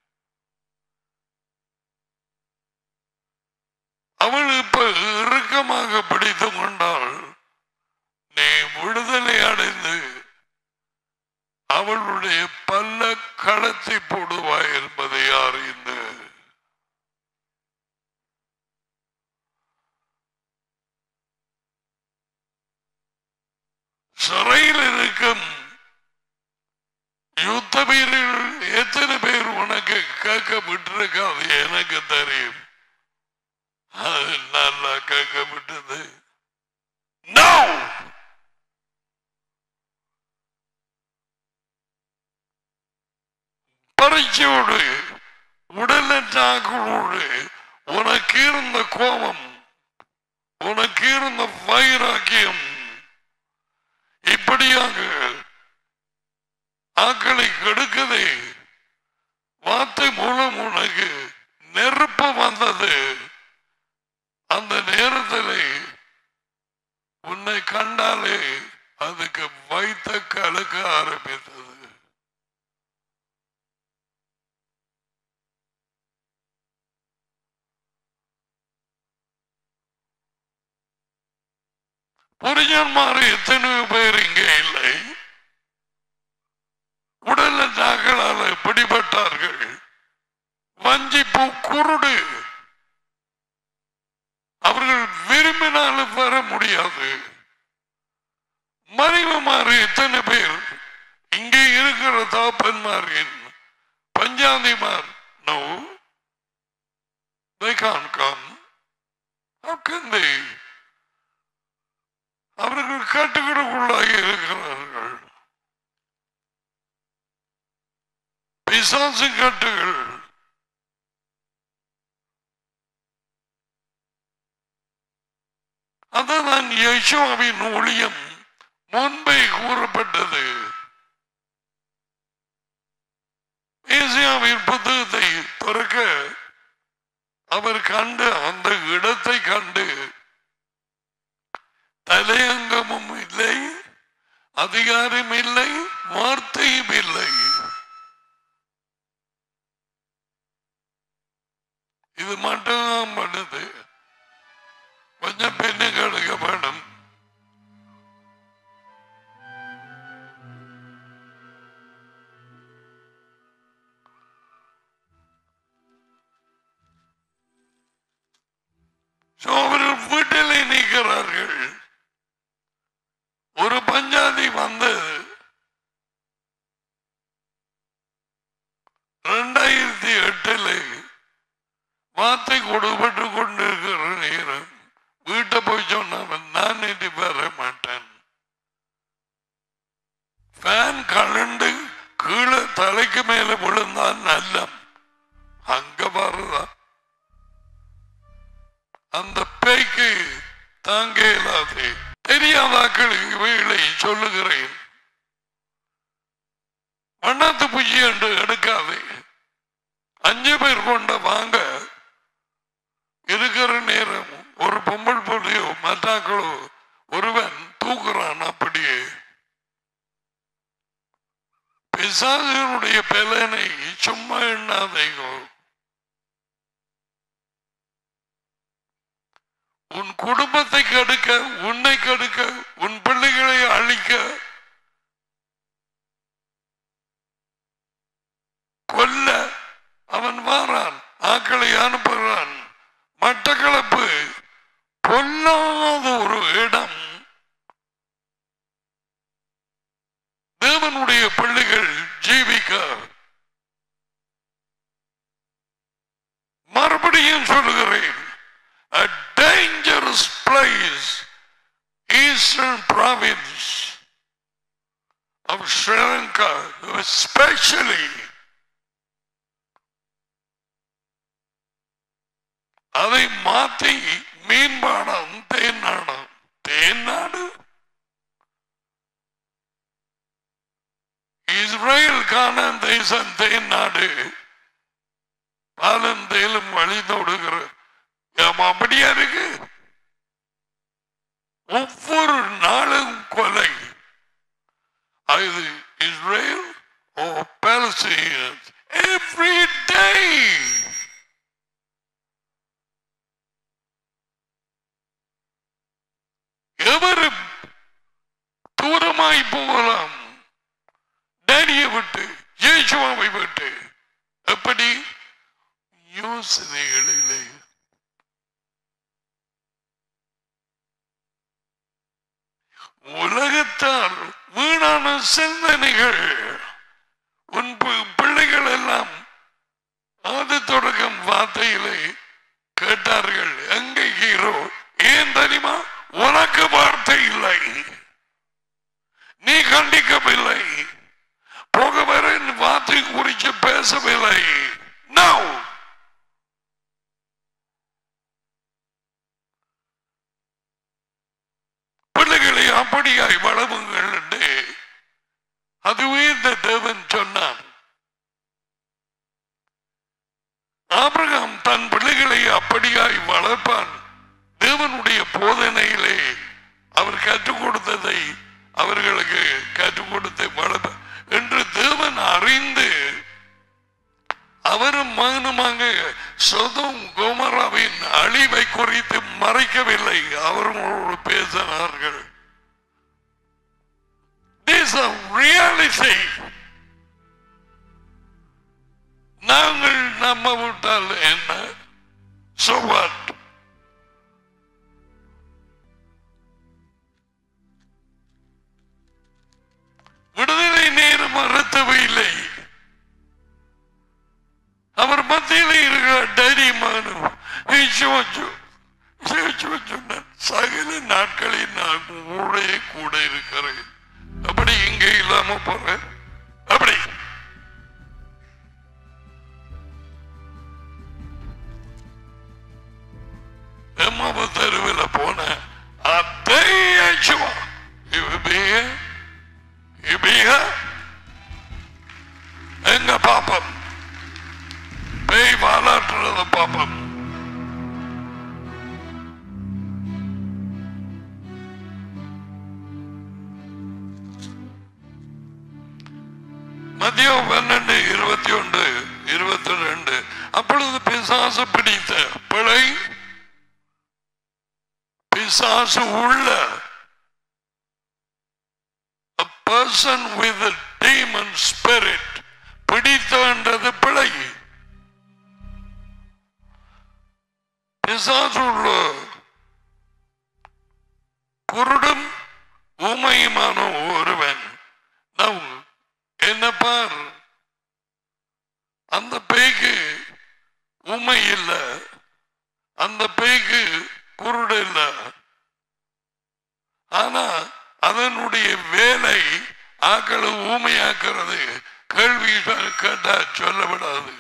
அவள் இப்ப இறுக்கமாக பிடித்துக் கொண்டால் நீ விடுதலை அடைந்து அவளுடைய பல்ல களத்தை போடுவாய் என்பதை அறிந்து சிறையில் இருக்கும் யுத்த வீரர்கள் எத்தனை பேர் உனக்கு கேட்க விட்டிருக்காது எனக்கு தெரியும். அது நல்லா கேட்க விட்டது. பரீட்சையோடு உடலற்றாக்களோடு உனக்கு இருந்த கோபம், உனக்கு இருந்த வைராக்கியம் இப்படியாக ஆக்களை கெடுக்கதே. வார்த்தை மூலம் உனக்கு நெருப்பு வந்தது. அந்த நேரத்தில் உன்னை கண்டாலே அதுக்கு வைத்த கலக்க ஆரம்பித்தது. புரிஞ்சன்மாறு எத்தனையோ பேர் இங்கே இல்லை. உடல்ல தாக்களால் பிடிபட்டார்கள். வஞ்சிப்பு குருடு. அவர்கள் விரும்பினாலும் வர முடியாது. மறைவுமாறு எத்தனை பேர் இங்கே இருக்கிற தாப்பன்மாரின் பஞ்சாதிமார் no, they can't come. How can they? அவர்கள் கட்டுகளுக்குள்ளாகி இருக்கிறார்கள். பிசாசு கட்டுகள். அதுதான் யெகோவாவின் ஊழியம் முன்பே கூறப்பட்டது. ஏசாயாவின் புத்தகத்தை திறக்க அவர் கண்டு அந்த இடத்தை கண்டு தலையங்கமும் இல்லை, அதிகாரம் இல்லை, வார்த்தையும் இல்லை. இது மட்டும்தான் பண்ணுது. கொஞ்சம் பெண்ணுக்கு எடுக்கப்படும். அவர்கள் வீட்டிலே நிற்கிறார்கள். ஒரு பஞ்சாதி வந்து 2008 வார்த்தை கொடுபட்டு கொண்டிருக்கிற நேரம் வீட்டை போய் சொன்னவன் நான் இனி வர மாட்டேன். ஃபேன் கலண்டு கீழே தலைக்கு மேல விழுந்தான். நல்ல அங்க வருதான் அந்த பேய்க்கு தாங்க இயலாது. தெரியாதாக்களுக்கு வேலை சொல்லுகிறேன். வண்ணாத்து பூச்சி என்று எடுக்காது. 5 பேர் கொண்ட வாங்க இருக்கிற நேரம் ஒரு பொம்பல் பொருளையோ மற்றாக்களோ ஒருவன் தூக்குறான். அப்படியே பிசாசினுடைய பலனை சும்மா எண்ணாதீங்கோ. உன் குடும்பத்தை கெடுக்க, உன்னை கெடுக்க, உன் பிள்ளைகளை அழிக்க, கொல்ல அவன் வாரான், ஆக்களை அனுப்புகிறான். மட்டக்களப்பு பொல்லாத ஒரு இடம். தேவனுடைய பிள்ளைகள் ஜீவிக்க. மறுபடியும் சொல்லுகிறேன், a dangerous place, eastern province of Sri Lanka, especially. அதை மாற்றி மீன்பாடம் தேன்னாடம். தேன்னாடு இஸ்ரேல் கானான் தேசம் தேன்னாடு. பாலும் தேலும் வழி தொடுகிற அப்படியா இருக்கு. ஒவ்வொரு நாளும் கொலை. அது இஸ்ரேல் ஓ பாலஸ்தீன் every day. எவரும் தூரமாய் போகலாம், டேடியை விட்டு, இயேசுவை விட்டு. எப்படி யோசனைகளிலே உலகத்தால் வீணான சிந்தனைகள். உன் பிள்ளைகள் எல்லாம் ஆதி தொடக்கம் வார்த்தையிலே கேட்டார்கள். எங்கே ஹீரோ? ஏன் தெரியுமா? உனக்கு வார்த்தை இல்லை, நீ கண்டிக்கவில்லை, போக வர வார்த்தை குறித்து பேசவில்லை. Now பிள்ளைகளை அப்படியாய் வளமுங்கள் என்று அதுவே இந்த தேவன் சொன்னான். ஆபிரகாம் தன் பிள்ளைகளை அப்படியாய் வளர்ப்பான். தேவனுடைய போதனையிலே அவர் கற்றுக் கொடுத்ததை அவர்களுக்கு கற்றுக் கொடுத்து வளர்ப்ப என்று தேவன் அறிந்து அவரும் மகனுமாக சொதோம் கோமராவின் அழிவை குறித்து மறைக்கவில்லை. அவர்களோடு பேசினார்கள். This is reality. நாங்கள் நம்ப விட்டால் என்ன? So what? விடுதலை நேரம் மறுத்தவில்லை. அவர் மத்தியில் இருக்கிற தைரியமானும் சகல நாட்களில் நான் கூட இருக்கிறேன். அப்படி இங்கே இல்லாம போறேன். அப்படி எம்மாவ தெருவில் போன அதே எங்க பாப்பம் பேய் வாலாற்றுறத பாப்பம். மதியம் 12:21-22 அப்பொழுது பிசாசு பிடித்த பிழை, பிசாசு உள்ள a person with a demon spirit பிடித்தது பிழை. பிசாசு உள்ள குருடும் ஊமையுமான ஒருவன் என்ன பார், அந்த பேய்க்கு ஊமை இல்ல, அந்த பேய்க்கு குருடு இல்ல. ஆனா அதனுடைய வேலை ஆக்களை ஊமையாக்குறது. கேள்வி கேட்டா சொல்லப்படாது.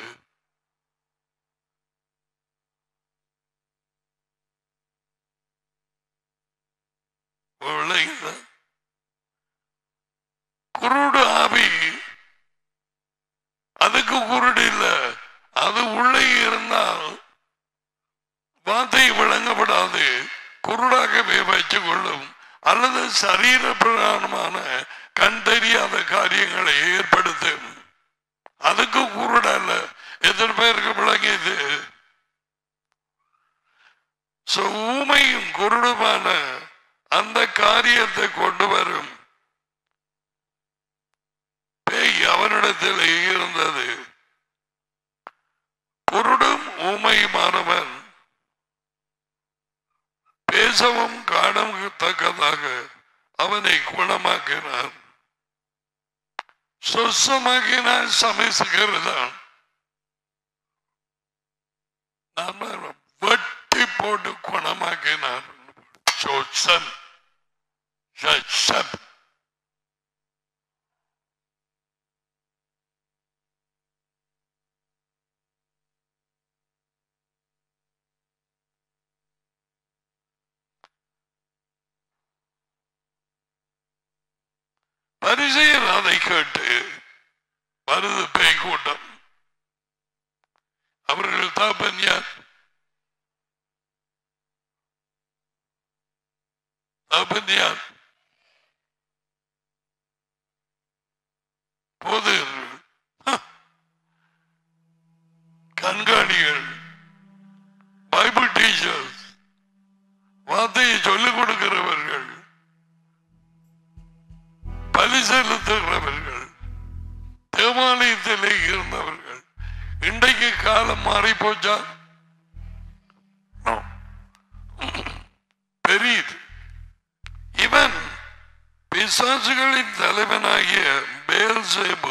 குருடு ஆவி, அதுக்கு குருடு இல்ல, அது உள்ளே இருந்தால் வார்த்தை விளங்கப்படாது, குருடாகவே வச்சுக் கொள்ளும். அல்லது சரீர பிரதானமான கண் தெரியாத காரியங்களை ஏற்படுத்தும். அதுக்கு குருடல்ல, எத்தனை பேருக்கு விளங்கியது? ஊமையும் குருடுமான அந்த காரியத்தை கொண்டு வரும் பேய் அவனிடத்தில் இருந்தது. குருடும் ஊமையுமானவன் பேசவும் காணத்தக்கதாக அவனை குணமாக்கினான். சொசமாக்கினான், சமைச்சுக்கிறதான். வெட்டி போட்டு குணமாக்கினான். பரிசேயர் அதை கேட்டு வருது பேய் கூட்டம். அவர்கள் தகப்பன் யார்? தகப்பன் யார்? போதகர்கள், கண்காணிகள், பைபிள் டீச்சர்ஸ், வார்த்தையை சொல்லிக் கொடுக்கிறவர்கள், பலி செலுத்துகிறவர்கள், தேவாலயத்திலே இருந்தவர்கள். இன்றைக்கு காலம் மாறி போச்சா? பெரியது. இவன் பிசாசுகளின் தலைவனாகிய பெயல்செபூ,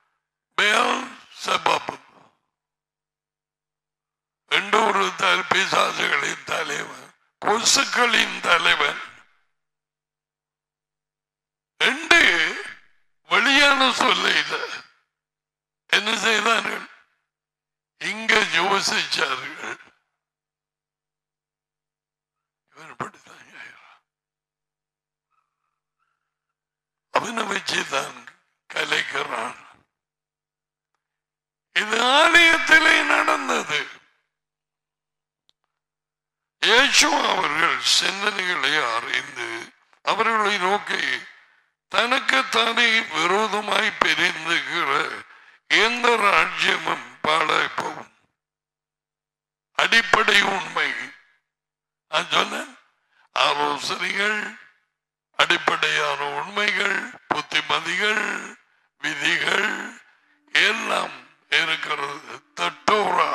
ஒரு பிசாசுகளின் தலைவன், கொசுக்களின் தலைவன் என்று வெளியான சொல்ல இல்லை. என்ன செய்தார்கள்? இங்க யோசிச்சார்கள். அவனை வச்சுதான் கலைக்கிறான். இது ஆலயத்திலே நடந்தது. இயேசு அவர்கள் சிந்தனைகளை அறிந்து அவர்களை நோக்கி, தனக்குத்தானே விரோதமாய் பிரிந்துகிற எந்த ராஜ்யமும் பாழாய்ப்போம். அடிப்படை உண்மை. சொன்ன ஆலோசனைகள், அடிப்படையான உண்மைகள், புத்திமதிகள், விதிகள் எல்லாம் இருக்கிறது. தட்டோரா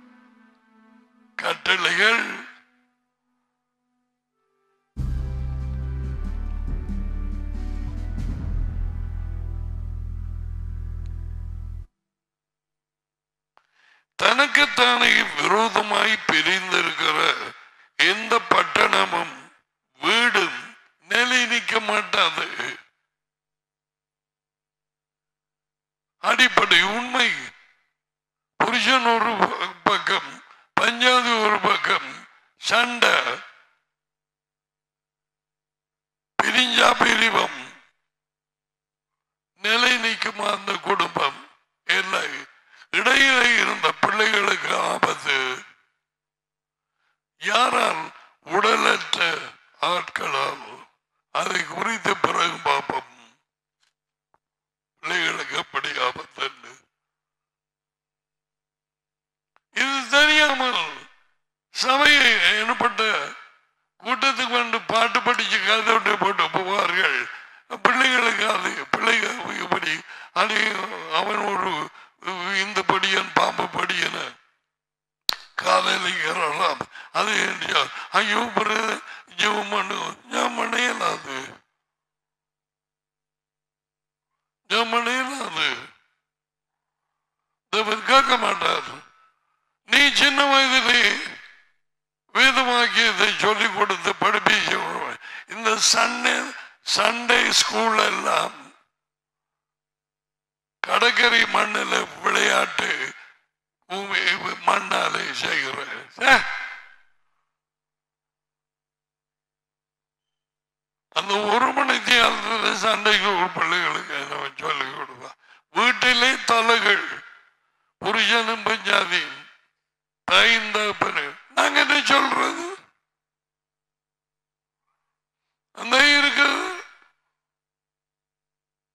கட்டளைகள் தனக்குத்தானே விரோதமாய் பிரிந்திருக்கிற எந்த பட்டணமும் வீடும் நிலை நிற்க மாட்டாது. அடிப்படை உண்மை. புருஷன் ஒரு பக்கம், பஞ்சாதி ஒரு பக்கம், சண்டை, பிரிஞ்சா பிரிவம், நிலை நிற்குமா அந்த குடும்பம்? இல்லை. இடையிலே இருந்த பிள்ளைகளுக்கு ஆபத்து. யாரால்? உடலற்ற ஆட்களால். அதை குறித்து பிறகு பார்ப்போம். பிள்ளைகளுக்கு எப்படி ஆபத்து. இது தெரியாமல் சபையை எனப்பட்ட கூட்டத்துக்கு வந்து பாட்டு படிச்சு கதை போட்டு போவார்கள். பிள்ளைகளுக்கு அது பிள்ளைகள் இப்படி அது அவன் ஒரு இந்த படியன் பாம்பு படியன காலையில் அது ஐயோ ஜெபம் பண்ணையலாது கேட்க மாட்டார். நீ சின்ன வயதிலே வேதமாக்கியதை சொல்லிக் கொடுத்து படிப்பிச்சு. இந்த சண்டே ஸ்கூல் எல்லாம் கடற்கரை மண்ணில் விளையாட்டு மண்ணாலே செய்கிற அந்த ஒரு மணி நேரத்தில் சண்டைக்கு பிள்ளைகளுக்கு சொல்லிக் கொடுப்பா. வீட்டிலே தலைகள், புருஷனும் பஞ்சாதியும், தாயின் தகப்பனு. நாங்க என்ன சொல்றது? அந்த இருக்குது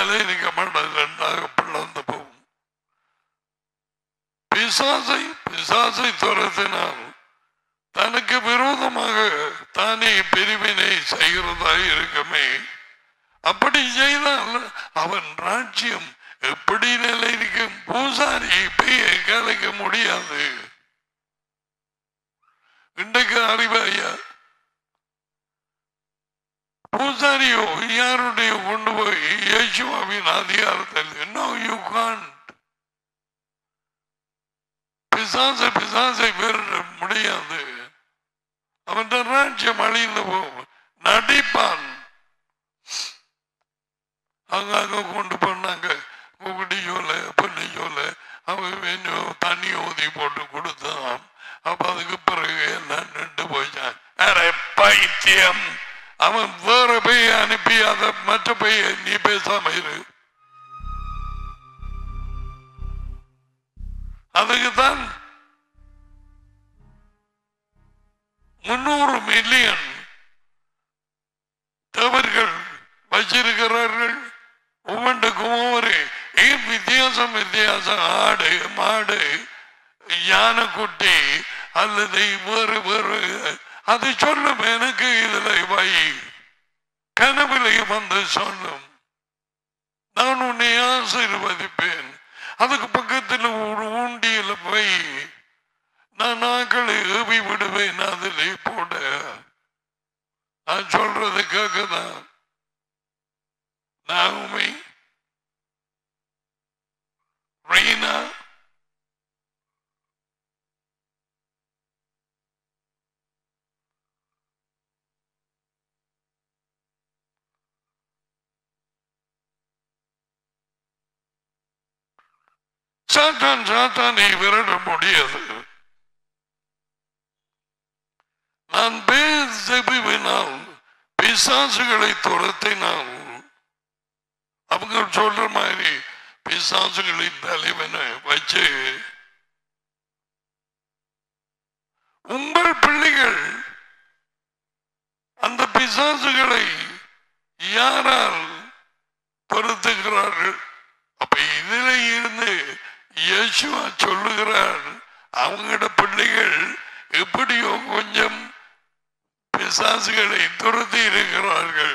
மேலே இருக்க மாட்டது, ரெண்டாக பிளந்து போகும். பிசாசை துரத்தினால் தனக்கு விரோதமாக தானே பிரிவினை செய்கிறதா இருக்குமே. அப்படி செய்தால் அவன் ராஜ்யம் எப்படி நிலைக்கும்? பூசாரி பெய்யை கலைக்க முடியாது. இன்றைக்கு அறிவாயா பூசாரியோ யாருடைய கொண்டு போய் இயேசுவின் அதிகாரத்தில் no you can't. பிசாசை விரட்ட முடியாது. அவன் ராஜ்யம் அழிந்து போகும். நடிப்பான். அங்க கொண்டு போனாங்க குடி சோல பொண்ணு சோல அவன் தண்ணி ஊதி போட்டு கொடுத்தான். அப்ப அதுக்கு பிறகு எல்லாம் நின்று போயிட்டான். பைத்தியம். அவன் வேற பைய அனுப்பி அத மற்ற பைய நீ பேசாம இரு. அதுக்குத்தான் 300 மில்லியன் தேவர்கள் வச்சிருக்கிறார்கள். ஒவ்வொன்றுக்கும் ஒவ்வொரு வித்தியாசம். ஆடு மாடு யானைக்குட்டி அல்லது வேறு வேறு அது சொல்லும். எனக்கு இதுல வை கனவிலை வந்து சொல்லும். நான் உன்னை ஆசீர்வதிப்பேன். அதுக்கு பக்கத்தில் ஒரு ஊண்டியில போய் நான் நாக்களை ஏவி விடுவேன். அதிலே போட நான் சொல்றது கேக்குதான். நாகுமை ரீனா சாத்தானை விரட்ட முடியாது. நான் பேசினால் பிசாசுகளை துரத்தினால் அவங்க சொல்ற மாதிரி பிசாசுகளின் தலைவனை வச்சு உங்கள் பிள்ளைகள் அந்த பிசாசுகளை யாரால் துரத்துகிறார்கள்? அப்ப இதுல இருந்து இயேசுவா சொல்லுகிறார், அவங்களோட பிள்ளைகள் எப்படியோ கொஞ்சம் பிசாசுகளை துரத்தி இருக்கிறார்கள்.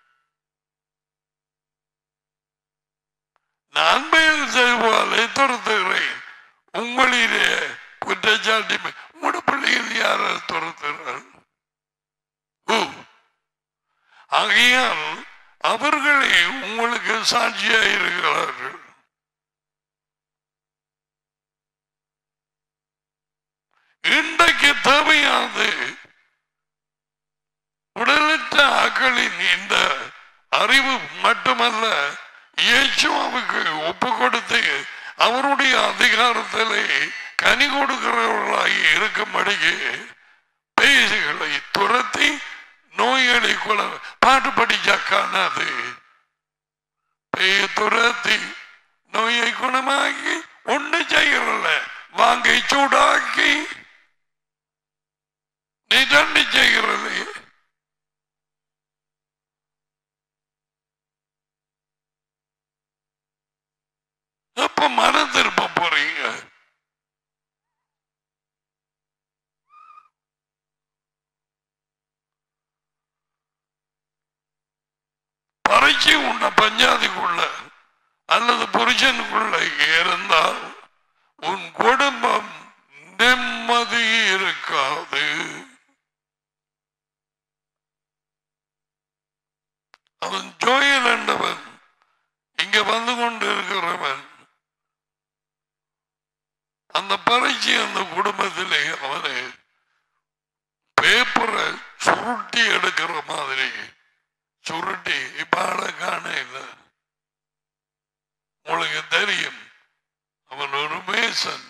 நான் பெயர்வாலை துரத்துகிறேன். உங்களிலே குற்றச்சாட்டி உங்களோட பிள்ளைகள் யாரால் துரத்துகிறார்கள்? ஆகையால் அவர்களே உங்களுக்கு சாட்சியாக இருக்கிறார்கள். இன்றைக்கு தேவையானது உடலற்ற ஆக்களின் இந்த அறிவு மட்டுமல்ல, இயேசுவுக்கு ஒப்பு கொடுத்து அவருடைய அதிகாரத்திலே கனி கொடுக்கிறவர்களாகி இருக்கும்படிக்கு பேசுகளை துரத்தி நோய்களை கொல பாட்டு படிச்சா காணாது. பேய துரத்தி நோயை குணமாக்கி ஒன்று செய்யறல, வாங்கை சூடாக்கி நீ தண்டி செய்கிறது. எப்ப மனம் திருப்ப போறீங்க? பறிச்சு உன்ன பஞ்சாதிக்குள்ள அல்லது புருஷனுக்குள்ள இருந்தால் உன் குடும்பம் நிம்மதி இருக்காது. அவன் ஜோயல் என்றவன் இங்க வந்து கொண்டு இருக்கிறவன் அந்த பறிச்சு அந்த குடும்பத்திலே அவனை பேப்பரை சுருட்டி எடுக்கிற மாதிரி சுருட்டி இப்ப காண இல்லை. உங்களுக்கு தெரியும், அவன் ஒரு மேசன்.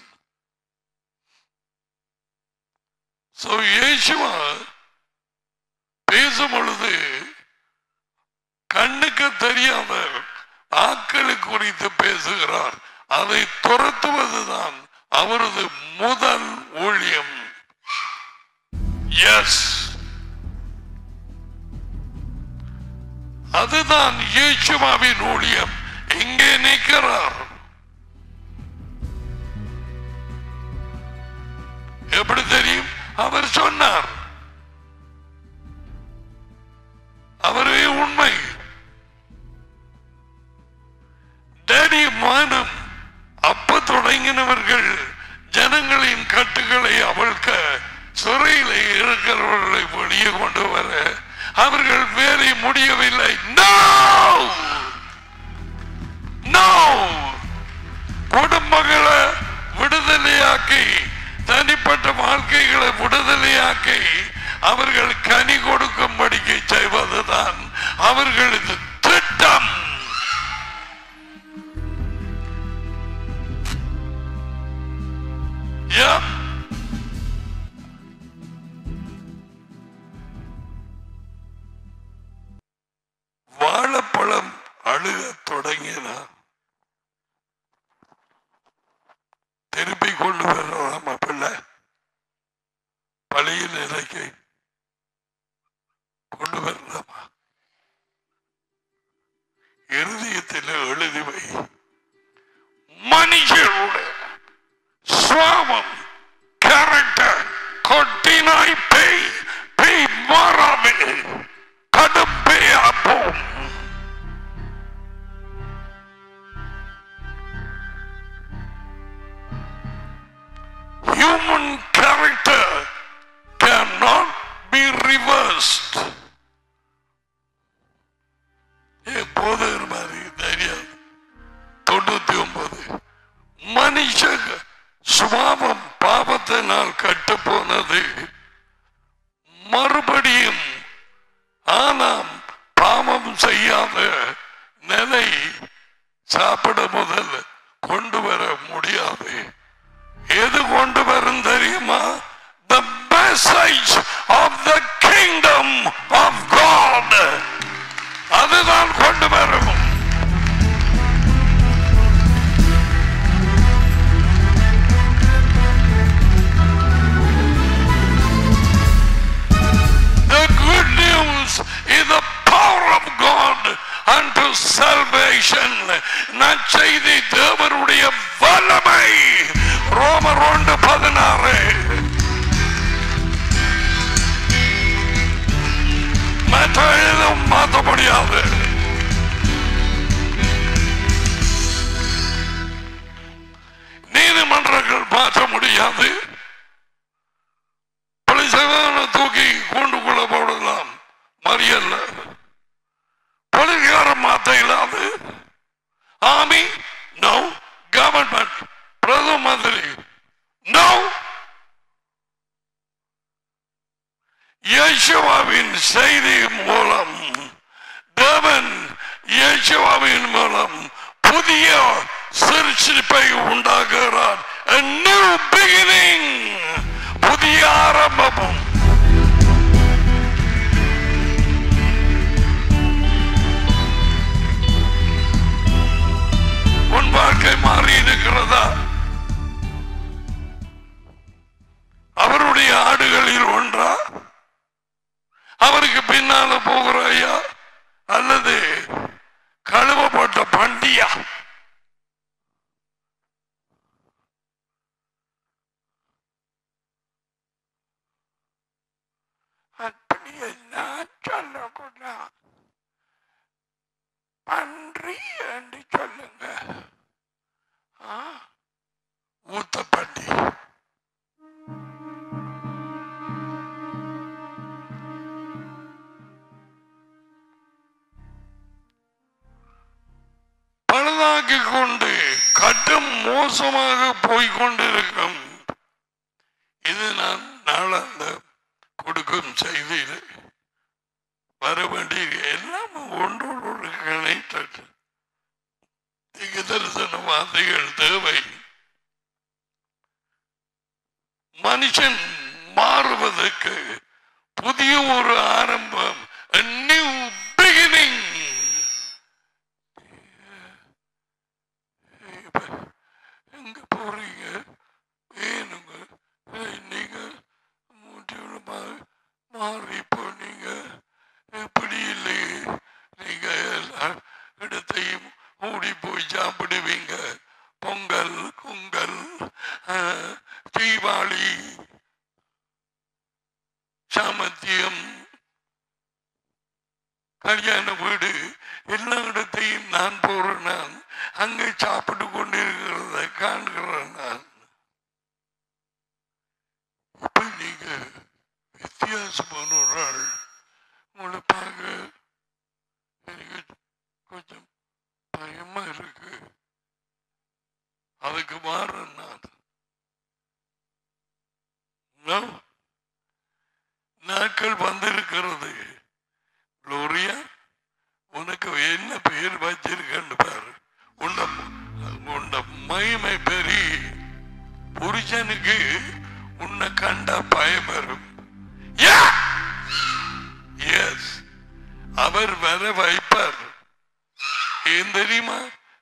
இயேசுவா பேசும் பொழுது கண்ணுக்கு தெரியாத ஆக்களை குறித்து பேசுகிறார். அதை துரத்துவதுதான் அவரது முதல் ஊழியம். எஸ், அதுதான் இயேசுவின் ஊழியம். இங்கே நிற்கிறார். எப்படி தெரியும்? அவர் சொன்னார். அவரே உண்மை. டேடி மானம் அப்ப தொடங்கினவர்கள் ஜனங்களின் கட்டுகளை அவிழ்க்க, சிறையில் இருக்கிறவர்களை வெளியே கொண்டு வர அவர்கள் வேலை முடியவில்லை. குடும்பங்களை விடுதலையாக்கி, தனிப்பட்ட வாழ்க்கைகளை விடுதலையாக்கி அவர்கள் கனி கொடுக்கும்படிக்கு செய்வதுதான் அவர்களது திட்டம். வாழைப்பழம் அழுக தொடங்கினார். திருப்பி கொண்டு வரலாமா பிள்ளை? பழைய நிலைக்கு கொண்டு வரலாமா? இருதயத்தில் எழுதிவை. மனுஷருடைய சுவாபம், கேரக்டர் கொட்டினாய் பேய் பேய் மாறாது, கடும் பேயாப்போம். Human character cannot be reversed. எப்போது மாதிரி தெரியாது. 99 மனுஷ சுபாவம் பாவத்தினால் கட்டு போனது. மறுபடியும் ஆனாம் பாவம் செய்யாத நிலை சாப்பிட முதல் கொண்டு வர முடியாது. எது கொண்டு வரும் தெரியுமா? The message of the kingdom of God. அதுதான் கொண்டு வரும். The good news is the power of God unto salvation. நற்செய்தி தேவனுடைய வல்லமை. ரோமர் 1:16. மற்ற எதுவும் மாற்ற முடியாது. நீதிமன்றங்கள் மாற்ற முடியாது. தூக்கி கூண்டுக்குள்ள போடலாம், மறியல்ல. பொலிகாரம் மாற்ற இல்லாது. ஆர்மி நோ, கவர்மெண்ட், பிரதம மந்திரி நோ. இயேசுவின் செய்தி மூலம் தேவன் இயேசுவின் மூலம் புதிய சிருஷ்டிப்பை உண்டாக்குகிறார். A new beginning, புதிய ஆரம்பம். உன் வாழ்க்கை மாறி இருக்கிறதா? அவருடைய ஆடுகளில் ஒன்றா? அவருக்கு பின்னால போகிறாயா அல்லது கழுவப்பட்ட பண்டியா? அப்படி எல்லாம் சொல்லக்கூடா, பன்றி என்று சொல்லுங்க. ஊத்த பண்டி. பழுதாக்கிக் கொண்டு கட்டும் மோசமாக போய்கொண்டிருக்கும். இது நான் நாளாந்த கொடுக்கும் செய்தியில் வர வேண்டிய எல்லாம் ஒன்றோடு இணைத்தது. தரிசன வார்த்தைகள் தேவை. மனுஷன் மாறுவதற்கு புதிய ஒரு ஆரம்பம், a new beginning. எங்க போறீங்க? ஏனுங்க நீங்க மாறி போனீங்க? எப்படி இல்லையே, நீங்க எல்லா இடத்தையும் மூடி காண்கிறேன் நான். இப்ப நீங்க வித்தியாசமான ஒரு ஆள், உங்களை பார்க்க எனக்கு கொஞ்சம் பயமா இருக்கு. அதுக்கு மாறேன் நான். நாட்கள் வந்திருக்கிறது. குளோரியா, உனக்கு என்ன பெயர் வச்சிருக்கன்னு பாரு. உன்ன மகிமை பெரிய புருஷனுக்கு உன்னை கண்டா பயம் வரும். அவர் வர வைப்பார். ஏன் தெரியுமா?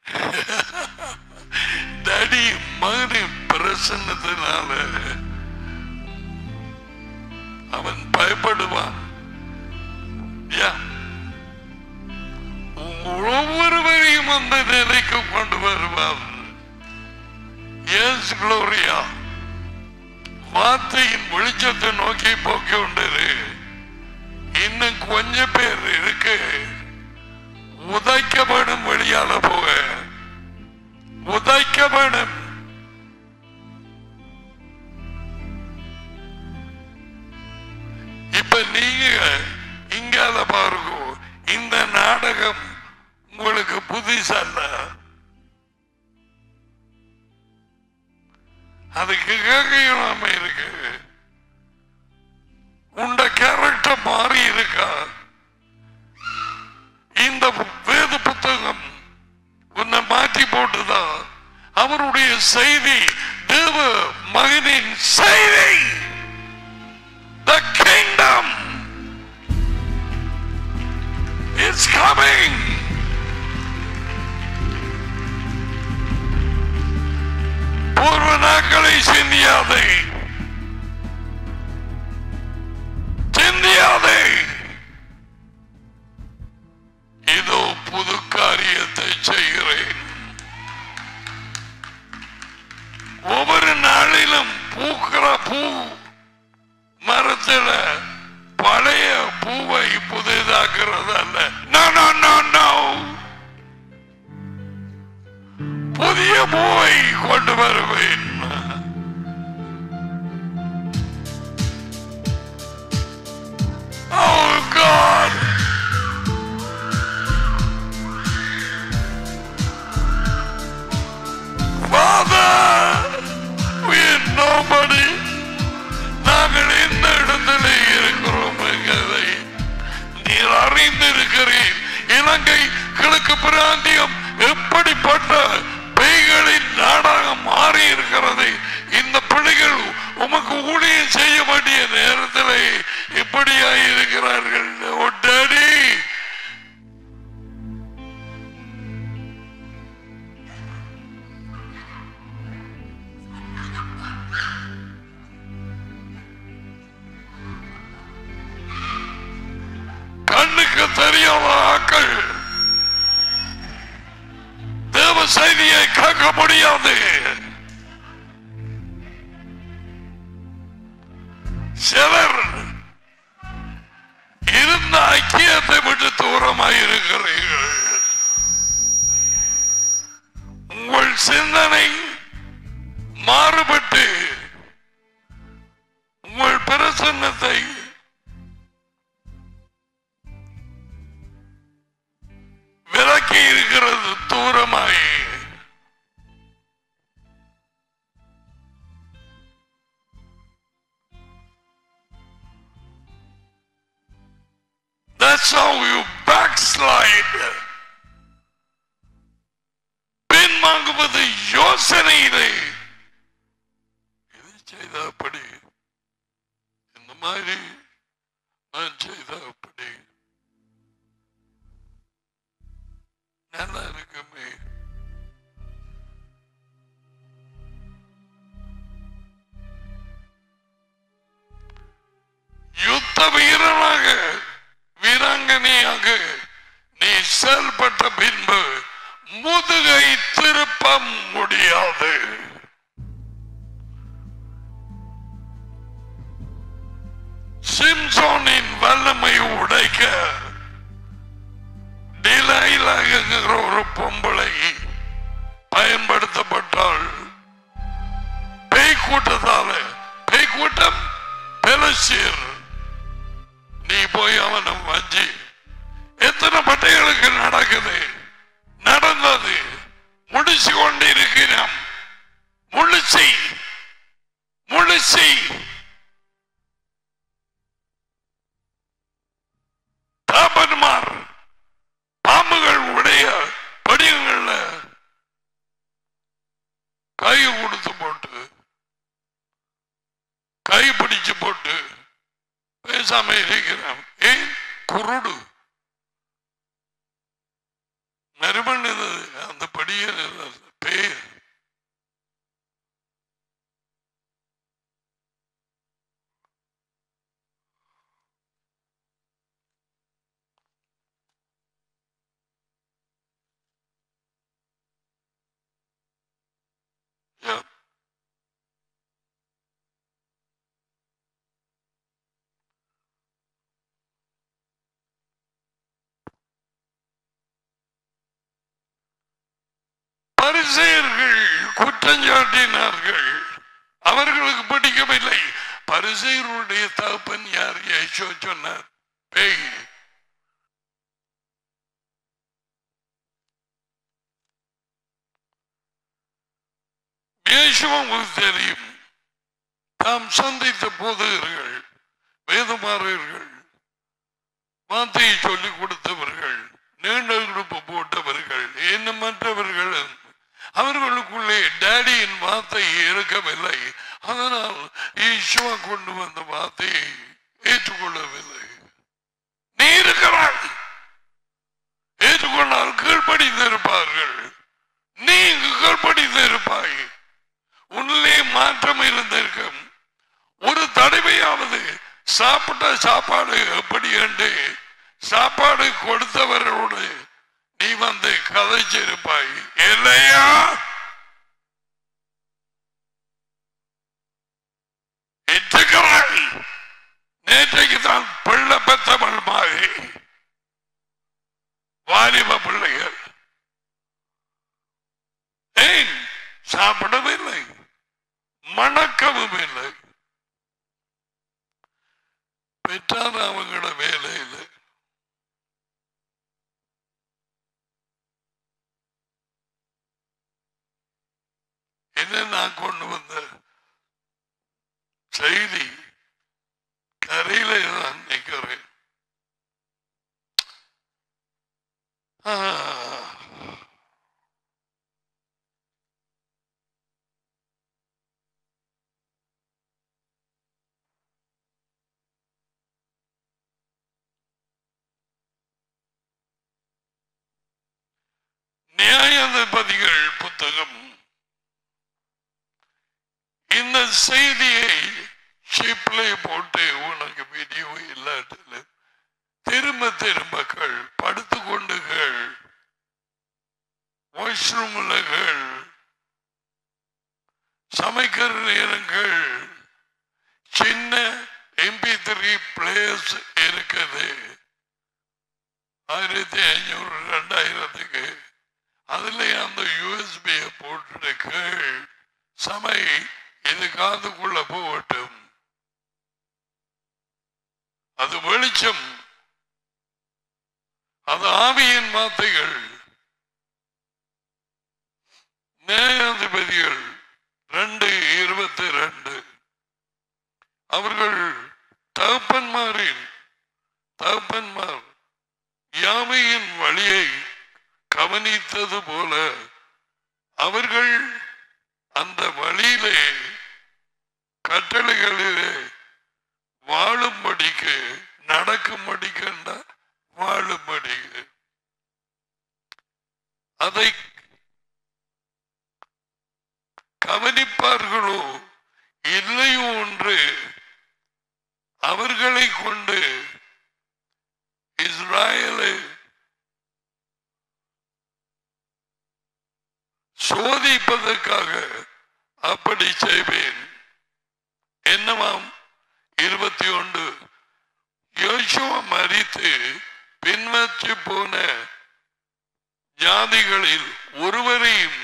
டடி மகனி பிரசன்னத்தினால அவன் பயப்படுவான். ஒவ்வொருவரையும் அந்த நிலைக்கு கொண்டு வருவார். எஸ் குளோரியா, வார்த்தையின் வெளிச்சத்தை நோக்கி போக்கி கொண்டிரு. இன்னும் கொஞ்சம் பேர் இருக்கு, உதைக்கப்படும். வெளியால போக உதைக்கப்படும். இப்ப நீங்க இங்கால பாருங்க, இந்த நாடகம் உங்களுக்கு புதுசல்ல. அதுக்கு கேட்காம இருக்கு. உண்ட கேரக்டர் மாறி இருக்கா? இந்த வேத புத்தகம் உன்னை மாற்றி போட்டுதா? அவருடைய செய்தி தேவ மகனின் செய்தி. The kingdom is coming. பூர்வ நாட்களை சிந்தியாதே, சிந்தியாதே. இதோ புது காரியத்தை செய்கிறேன். ஒவ்வொரு நாளிலும் பூக்கிற பூ மரத்தில் பழைய பூவை புதிதாக்குறது அல்ல. புதிய பூவை கொண்டு வருவேன். Oh God, Father, we are nobody. நாங்கள் எந்த இடத்திலே இருக்கிறோம் என்பதை நீர் அறிந்திருக்கிறீர். இலங்கை கிழக்கு பிராந்தியம் எப்படிப்பட்ட பேய்களின் நாடாக மாறி இருக்கிறது. இந்த பிள்ளைகள் உமக்கு ஊழியம் செய்ய வேண்டிய நேரத்திலே இப்படியா இருக்கிறார்கள். ஒட்டாடி கண்ணுக்கு தெரியாத ஆக்கள் தேவ செய்தியை கேட்க முடியாது. சிலர் இருந்த ஐக்கியத்தை விட்டு தூரமாயிருக்கிறீர்கள். உங்கள் சிந்தனை மாறுபட்டு உங்கள் பிரசன்னத்தை விலக்கி இருக்கிறது தூரமாய். That's how you backslide. பின்வாங்குவது யோசனையிலே. இது செய்தபடி இந்த மாதிரி நான் செய்தபடி நல்லா இருக்குமே. யுத்த வீரனாக வீராங்கனையாக நீ செயல்பட்ட பின்பு முதுகை திருப்ப முடியாது. சிம்சோனின் வல்லமை உடைக்க டிலைலா என்கிற ஒரு பொம்பளை பயன்படுத்தப்பட்டாள். பரிசேர் நீ போய் அவனை வஞ்சி எத்தனை பட்டைகளுக்கு நடக்குது நடந்தது முடிச்சு கொண்டு இருக்கிறோம் முழுச்சி முழுச்சி தாபன்மார் பாம்புகள் உடைய படியங்கள்ல கை கொடுத்து போட்டு கை பிடிச்சு போட்டு பேசாம இருக்கிறான் ஏன் குருடு மறுமண் அந்த படிய பேர் பரிசேயர்கள் குற்றஞ்சாட்டினார்கள் அவர்களுக்கு பிடிக்கவில்லை பரிசேயருடைய தகப்பன் யார் யேசு சொன்னார் பேய் யேசுவுக்கு தெரியும் தாம் சந்தித்த போதகர்கள் வேதமாறர்கள் வார்த்தையை சொல்லிக் கொடுத்தவர்கள் நீண்ட குடுப்பு போட்டவர்கள் இன்னும் மற்றவர்கள் அவர்களுக்குள்ளே டேடியின் வார்த்தை இருக்கவில்லை அதனால் ஈஸ்வா கொண்டு வந்த வார்த்தையை ஏற்றுக்கொள்ளவில்லை நீ இருக்கிறாய் ஏற்றுக்கொண்டால் கீழ்ப்படிந்து இருப்பார்கள் நீ இங்கு கீழ்ப்படிந்து இருப்பாய் உன்னிலே மாற்றம் இருந்திருக்கும் ஒரு தடவையாவது சாப்பிட்ட சாப்பாடு எப்படி என்று சாப்பாடு கொடுத்தவரோடு நீ வந்து கதைச்சிருப்பாய் இல்லையா நேற்றைக்கு தான் பிள்ளை பெற்றவள் மாதிரி வாலிப பிள்ளைகள் ஏன் சாப்பிடவில்லை மணக்கவும் இல்லை பெற்றார் அவங்களோட வேலையில் என்ன நான் கொண்டு வந்த செய்தி கரையில நான் நிற்கிறேன் நியாயாதிபதிகள் புத்தகம் இந்த செய்தியை ஷிப்ல போட்டு உனக்கு வீடியோ இல்லாட்டில் திரும்ப திரும்பக்கள் படுத்து கொண்டுகள் வாஷ்ரூம்கள் சமைக்கிற நேரங்கள் சின்ன MP3 பிளேயர்ஸ் இருக்குது 1500 2000க்கு அதுல அந்த USB போட்டு சமை இது காதுக்குள்ள போகட்டும் அது வெளிச்சம் அது ஆவியின் வார்த்தைகள் நியாயாதிபதிகள் 2:22 அவர்கள் தகப்பன்மார் யாமையின் வழியை கவனித்தது போல அவர்கள் அந்த வழியிலே கட்டளைகளிலே வாழும்படிக்கு நடக்கும்படிக்கு வாழும்படிக்கு அதை கவனிப்பார்களோ இல்லையோ என்று அவர்களை கொண்டு இஸ்ராயலை சோதிப்பதற்காக அப்படி செய்வேன். என்னவாம் 21 யோசுவா மரித்து பின்வற்றி போன ஜாதிகளில் ஒருவரையும்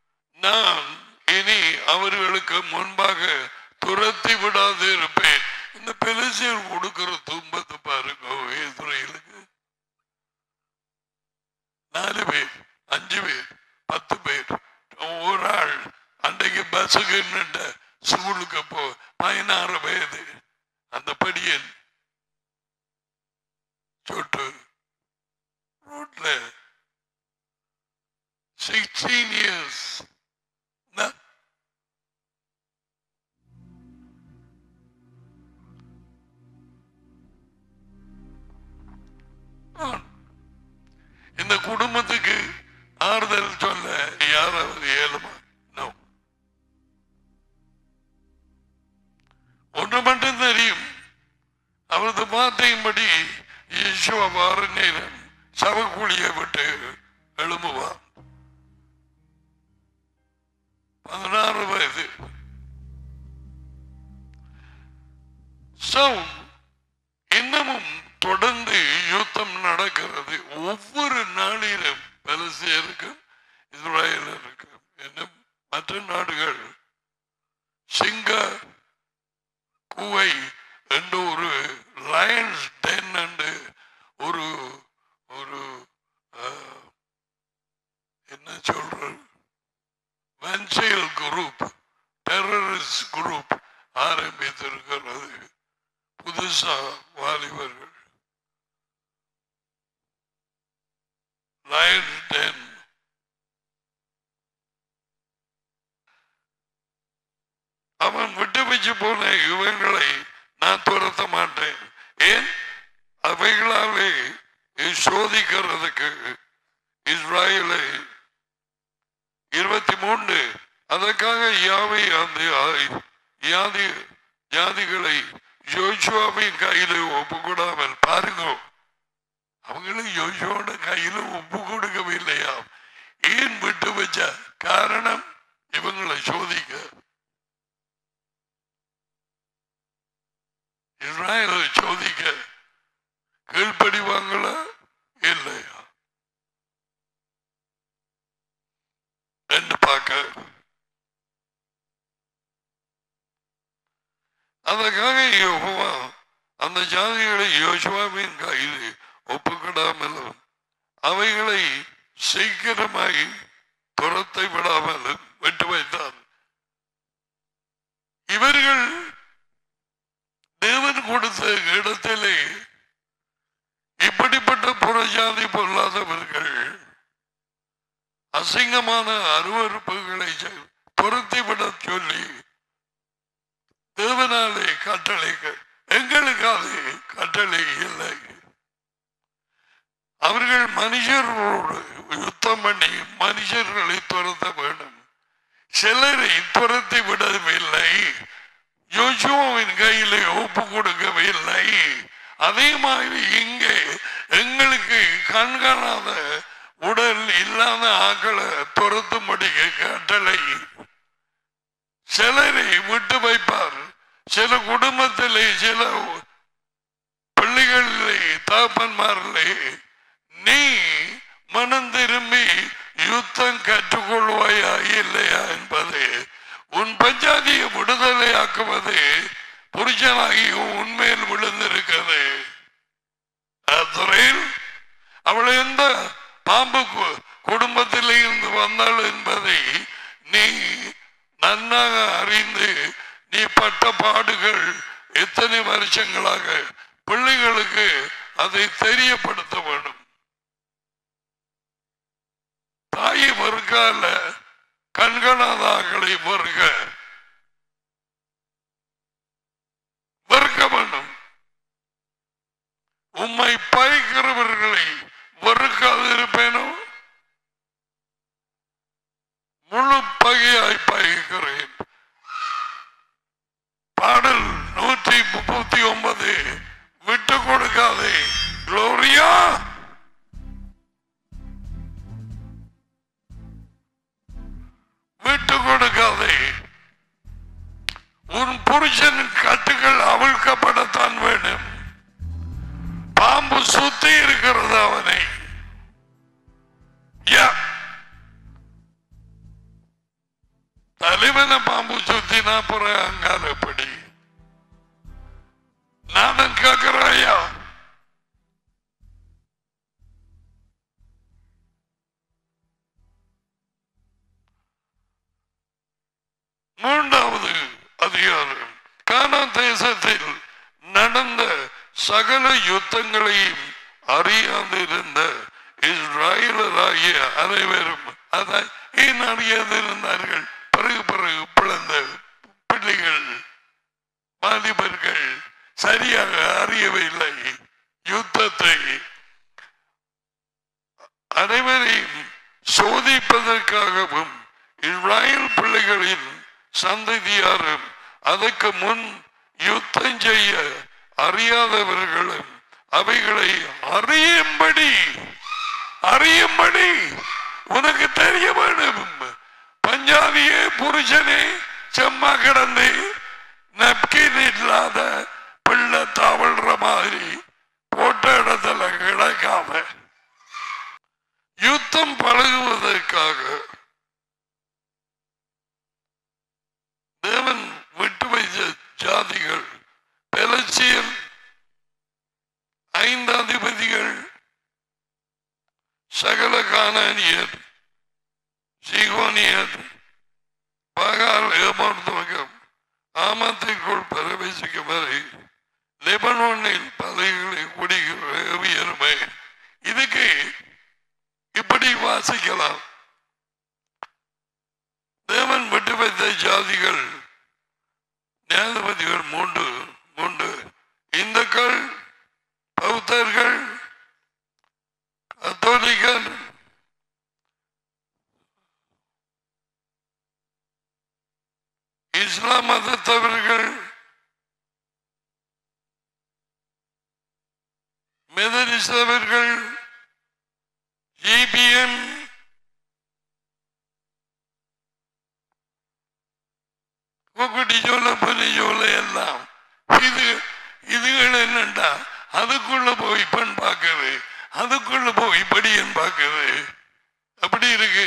நான் இனி அவர்களுக்கு முன்பாக துரத்தி விடாது இருப்பேன். இந்த பெலிசியர் கொடுக்கிற துன்பத்தை பாருங்க. இஸ்ரேலுக்கு 4 பேர் 5 பேர் 10 பேர் ஒரு ஆள் அன்றைக்கு பஸ்ஸுக்கு நின்ற ஸ்கூலுக்கு 16 வயது அந்த படியன் சொட்டு ரோட்ல 16 years. இந்த குடும்பத்துக்கு ஆறுதல் சொல்ல யாராவது இயலுமா? ஒன்று மட்டும் தெரியும், அவரது வார்த்தையின்படி இயேசுவ வார நேரம் சவக்குழியை விட்டு எழும்புவார். 16 வயது. இன்னமும் தொடர்ந்து யுத்தம் நடக்கிறது. ஒவ்வொரு நாளிலும் பெலிஸ்தியருக்கும் இஸ்ரேலருக்கும் இன்னும் மற்ற நாடுகள் சிங்க குவை என்று ஒரு லயன்ஸ் டென் என்று ஒரு ஒரு என்ன சொல்ற வென்சைல் குரூப், டெரரிஸ்ட் குரூப் ஆரம்பித்திருக்கிறது. புதுசா வாலிபர்கள் லயன்ஸ் டென். அவன் விட்டு வச்சு போன இவங்களை நான் துரத்த மாட்டேன். ஏன்? அவைகளாலே சோதிக்கிறதுக்கு இஸ்ராயலை 23 அதற்காக யாவை அந்த ஜாதிகளை யோசுவாவின் கையில ஒப்பு கொடாமல் பாருங்க. அவங்களும் யோசுவோட கையில ஒப்பு கொடுக்கவில்லையா? ஏன் விட்டு வச்ச காரணம் இவங்களை சோதிக்க. இஸ்ராயலை சோதிக்க கீழ்ப்படிவாங்களா இல்லையா என்று பார்க்க. அதற்காக யெகோவா அந்த ஜாதிகளை யோசுவாவின் கையில் ஒப்புக்கிடாமலும் அவைகளை சீக்கிரமாய் துரத்தை விடாமலும் விட்டு வைத்தார். இவர்கள் தேவன் கொடுத்த இடத்திலே இப்படிப்பட்ட புறஜாதி பொல்லாதவர்கள் அசிங்கமான அருவறுப்புகளை துரத்திவிட சொல்லி தேவனாலே கட்டளை, எங்களுக்கு அது கட்டளை இல்லை. அவர்கள் மனுஷர்களோடு யுத்தம் பண்ணி மனுஷர்களை துரத்த வேண்டும். சிலரை துரத்தி விடவில்லை, யோசுவாவின் கையிலே ஒப்பு கொடுக்கவில்லை. அதே மாதிரி இங்கே எங்களுக்கு கண்காணாத உடல் இல்லாத ஆக்களை துரத்தும்படி கட்டளை. சிலரை விட்டு வைப்பார். சில குடும்பத்திலே சில பிள்ளைகளிலே தாப்பன்மாரிலே நீ மனம் திரும்பி யுத்தம் கற்றுக்கொள்வாயா இல்லையா என்பது உன் பஞ்சாதியை விடுதலையாக்குவது புருஷனாகி உண்மையில் விழுந்திருக்கிறது. துறையில் அவள் எந்த பாம்பு குடும்பத்தில் இருந்து வந்தாள் என்பதை நீ நன்றாக அறிந்து நீ பட்ட பாடுகள் எத்தனை வருஷங்களாக பிள்ளைகளுக்கு அதை தெரியப்படுத்த வேண்டும். தாயை மறுக்கால கண்காணாதாக்களை வெறுக்க வேண்டும். உம்மை பகைக்கிறவர்களை வெறுக்காது இருப்பேனோ? முழு பகையாய் பகைக்கிறேன். பாடல் 139 விட்டு கொடுக்காதே. குளோரியா, விட்டு கொடுக்காதே. உன் புருஷன் கட்டுகள் அவிழ்க்கப்படத்தான் வேண்டும். பாம்பு சுத்தி இருக்கிறது அவனை. தலைவன பாம்பு சுத்தினா புற அங்காலப்படி மூன்றாவது அதிகாரம். கானான் தேசத்தில் நடந்த சகல யுத்தங்களையும் அறியாதிருந்த இஸ்ராயேலராகிய அனைவரும் அதை ஏன் அறியாதிருந்தார்கள்? பிறகு பிறகு பிளந்த பிள்ளைகள் வாலிபர்கள் சரியாக அறியவில்லை யுத்தத்தை. அனைவரையும் சோதிப்பதற்காகவும் இஸ்ராயேல் பிள்ளைகளின் சந்ததியாரும் அதற்கு முன் யுத்தம் செய்ய அறியாதவர்களும் அவைகளை அறியும்படி உனக்கு தெரிய வேண்டும். பஞ்சாதியே புருஷனே செம்மா கிடந்து நப்கின் இல்லாத பிள்ளை தாவல்ற மாதிரி போட்ட இடத்துல கிடக்காம யுத்தம் பழகுவதற்காக தேவன் விட்டு வைத்த ஜாதிகள் பெலஸ்தீன் 5 அதிபதிகள், சகல கானானியர், சீகோனியர், பகால் ஏமாற்றுவகம் ஆமத்திற்குள் பிரவேசிக்கும் வரை லெபனோனில் பதவிகளை குடியுரிமை. இதுக்கு இப்படி வாசிக்கலாம். தேவன் விட்டு வைத்த ஜாதிகள் நியாயாதிபதிகள் 3 இந்துக்கள், பௌத்தர்கள், கத்தோலிக்கர், இஸ்லாம் மதத்தவர்கள், மெதரிஸ்தவர்கள், ஜிபிஎம், எல்லாம் இதுகள் என்னண்டா அதுக்குள்ள போய் பெண் பார்க்குது, அதுக்குள்ள போய் படியன் பார்க்குது. அப்படி இருக்கு.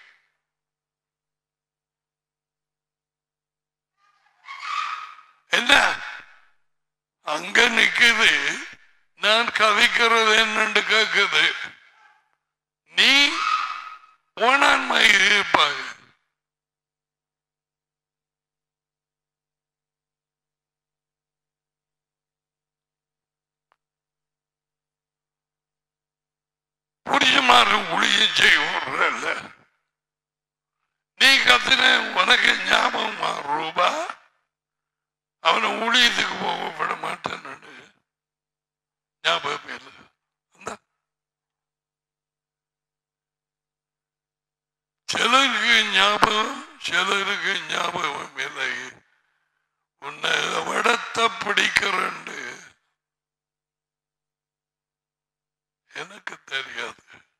என்ன அங்க நிக்குது, நான் கவிக்கிறது என்னன்னு கேக்குது. நீ போனான்மை இருப்பாங்க. புரியுமாறு ஊழியம் செய்வோர்ல நீ கத்தின உனக்கு ஞாபகமா ரூபா அவனை ஊழியத்துக்கு போக விட மாட்டேன்னு ஞாபகம் இல்லை. சிலருக்கு ஞாபகம், சிலருக்கு ஞாபகம் இல்லை. உன்னை வடத்தை பிடிக்கிறேன் எனக்கு தெரியாது,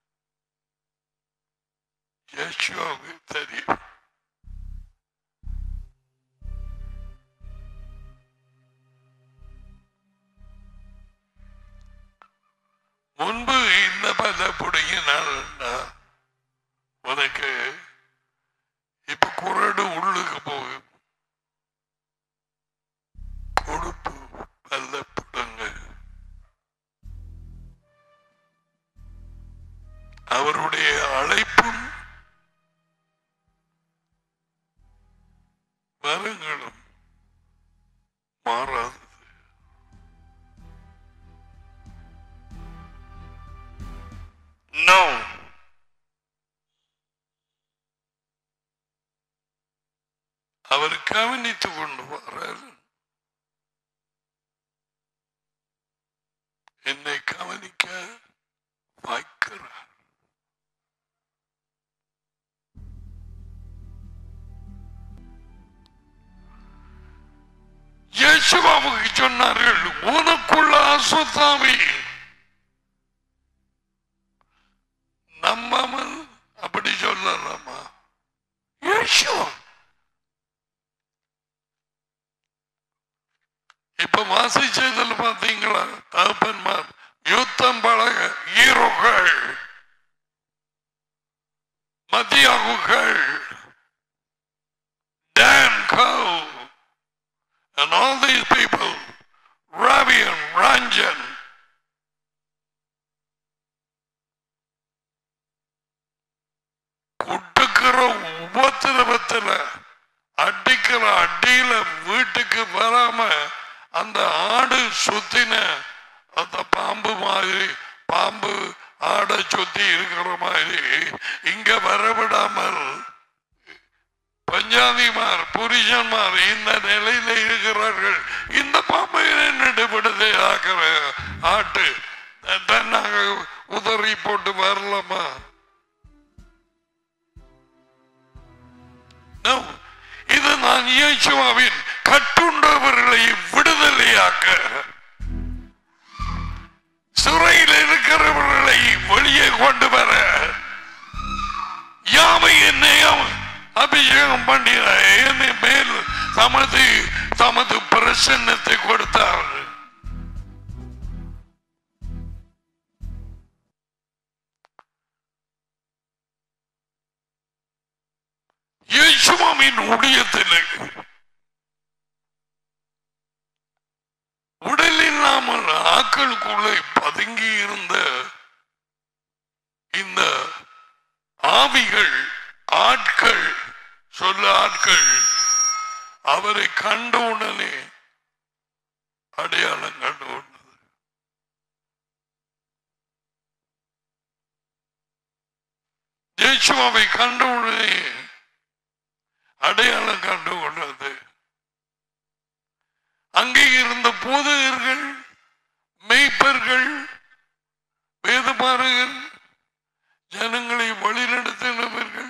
யேசுவுக்கு தெரியும். முன்பு இந்த பல பிடிங்கினாள் உனக்கு இப்ப குரடு உள்ளுக்கு போகும். கொடுப்பு பல்ல பிடுங்க. அவருடைய அழைப்பும் வரங்களும் மாறாது. No. அவர் கவனித்துக் கொண்டு வர்றார். என்னை கவனிக்க வைக்கிறார். இயேசுவுக்கு சொன்னார்கள், உனக்குள்ள அசுத்தாவி. நம்பாமல் அப்படி சொல்லலாமா? இயேசுவா இப்ப வாசிச்சதில் பாத்தீங்களா? தகப்பன்மார் யுத்தம் பழக ஹீரோக்கள், மத்தியாகுகள், Dan Coe and all these people, Ravi and Ranjan, குட்டுக்கிற உபத்திரவத்தில், அடிக்கிற இருக்கிற அடியில வீட்டுக்கு வராம அந்த ஆடு சுத்தின அந்த பாம்பு மாதிரி, பாம்பு ஆடை சுத்தி இருக்கிற மாதிரி இங்க வரவிடாமல் பஞ்சாதிமார் புருஷன்மார் இந்த நிலையில இருக்கிறார்கள். இந்த பாம்பை நடுபடுதே ஆக்கிற ஆட்டு தன்னாக உதறி போட்டு வரலாமா? இது நான் இயேசுவின் கட்டுண்டவர்களை விடுதலையாக்க, சிறையில் இருக்கிறவர்களை வெளியே கொண்டு வர யாவை என்னையும் அபிஷேகம் பண்ணின என்னை மேல் தமது பிரசன்னத்தை கொடுத்தார். இயேசுவின் ஊழியத்தில் உடல் இல்லாமல் ஆக்களுக்குள்ளே பதுங்கி இருந்த இந்த ஆவிகள், ஆட்கள், சொல்ல ஆட்கள் அவரை கண்டவுடனே அடையாளம் கண்டு இயேசுவை கண்டவுடனே அடையாளம் கண்டு கொண்டது. அங்கே இருந்த போதகர்கள், மெய்ப்பர்கள், வேதபாரகர், ஜனங்களை வழிநடத்தினவர்கள்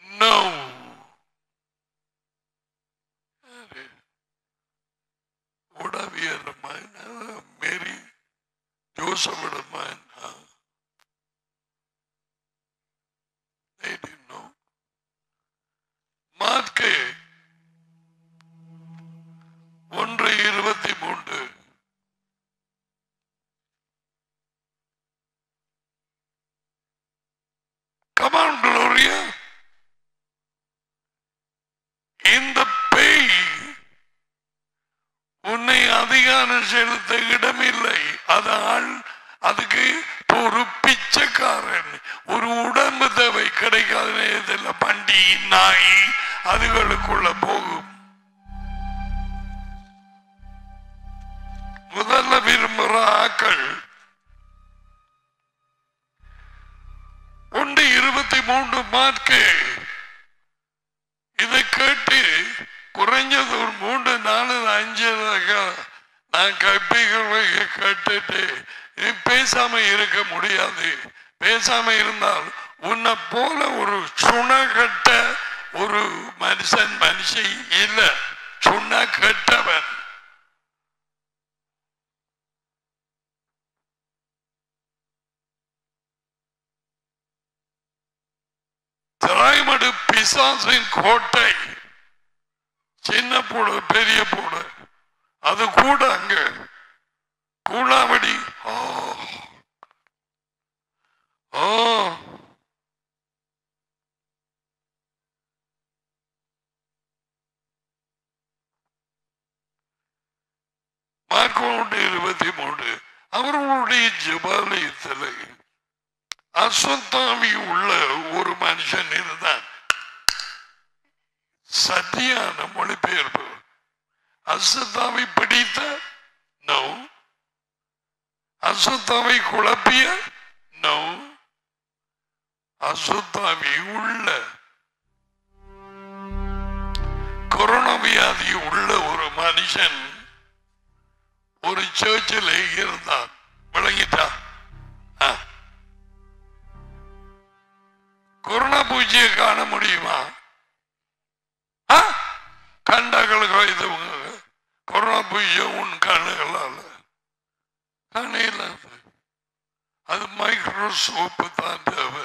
மேரி ஜோசபிடமான மார்க்கு 1:23 Come on, Gloria. இந்த பேய் உன்னை அதிகாரம் செலுத்த இடமில்லை. அதனால் அதுக்கு ஒரு பிச்சைக்காரன், ஒரு உடம்பு தேவை கிடைக்காத நேரத்தில் பண்டி நாய் அதுகளுக்குள்ள போகும். முதல்ல விரும்புகிற ஆக்கள் 1:23 மார்க்கு. இதை கேட்டு குறைஞ்சது ஒரு 3, 4, 5 நான் கற்பிகளை கேட்டுட்டு நீ பேசாம இருக்க முடியாது. பேசாம இருந்தால் உன்னை போல ஒரு சுணகட்ட ஒரு மனுஷி இல்ல, சுண்ண கெட்டவன். திராய்மடு பிசாசின் கோட்டை, சின்ன போடு பெரிய போடு, அது கூட அங்க கூடாமடி. மார்க்கு 1:23 அவர்களுடைய ஜெபாலயத்தில் அசுத்தாவி உள்ள ஒரு மனுஷன் இருந்தான். சத்தியான மொழிபெயர்ப்பு. அசுத்தாவை பிடித்த நோ, அசுத்தாவை குழப்பிய நோ, அசுத்தாவி உள்ள, கொரோனா வியாதி உள்ள ஒரு மனுஷன் ஒரு சர்ச்சில் இருந்தான். விளங்கிட்டா? கொரோனா பூஜையை காண முடியுமா? கண்டகளுக்கு இது கொரோனா பூஜை உன் கண்ணுகளால் காணையில் அது மைக்ரோஸ்கோப்பு தான் தேவை.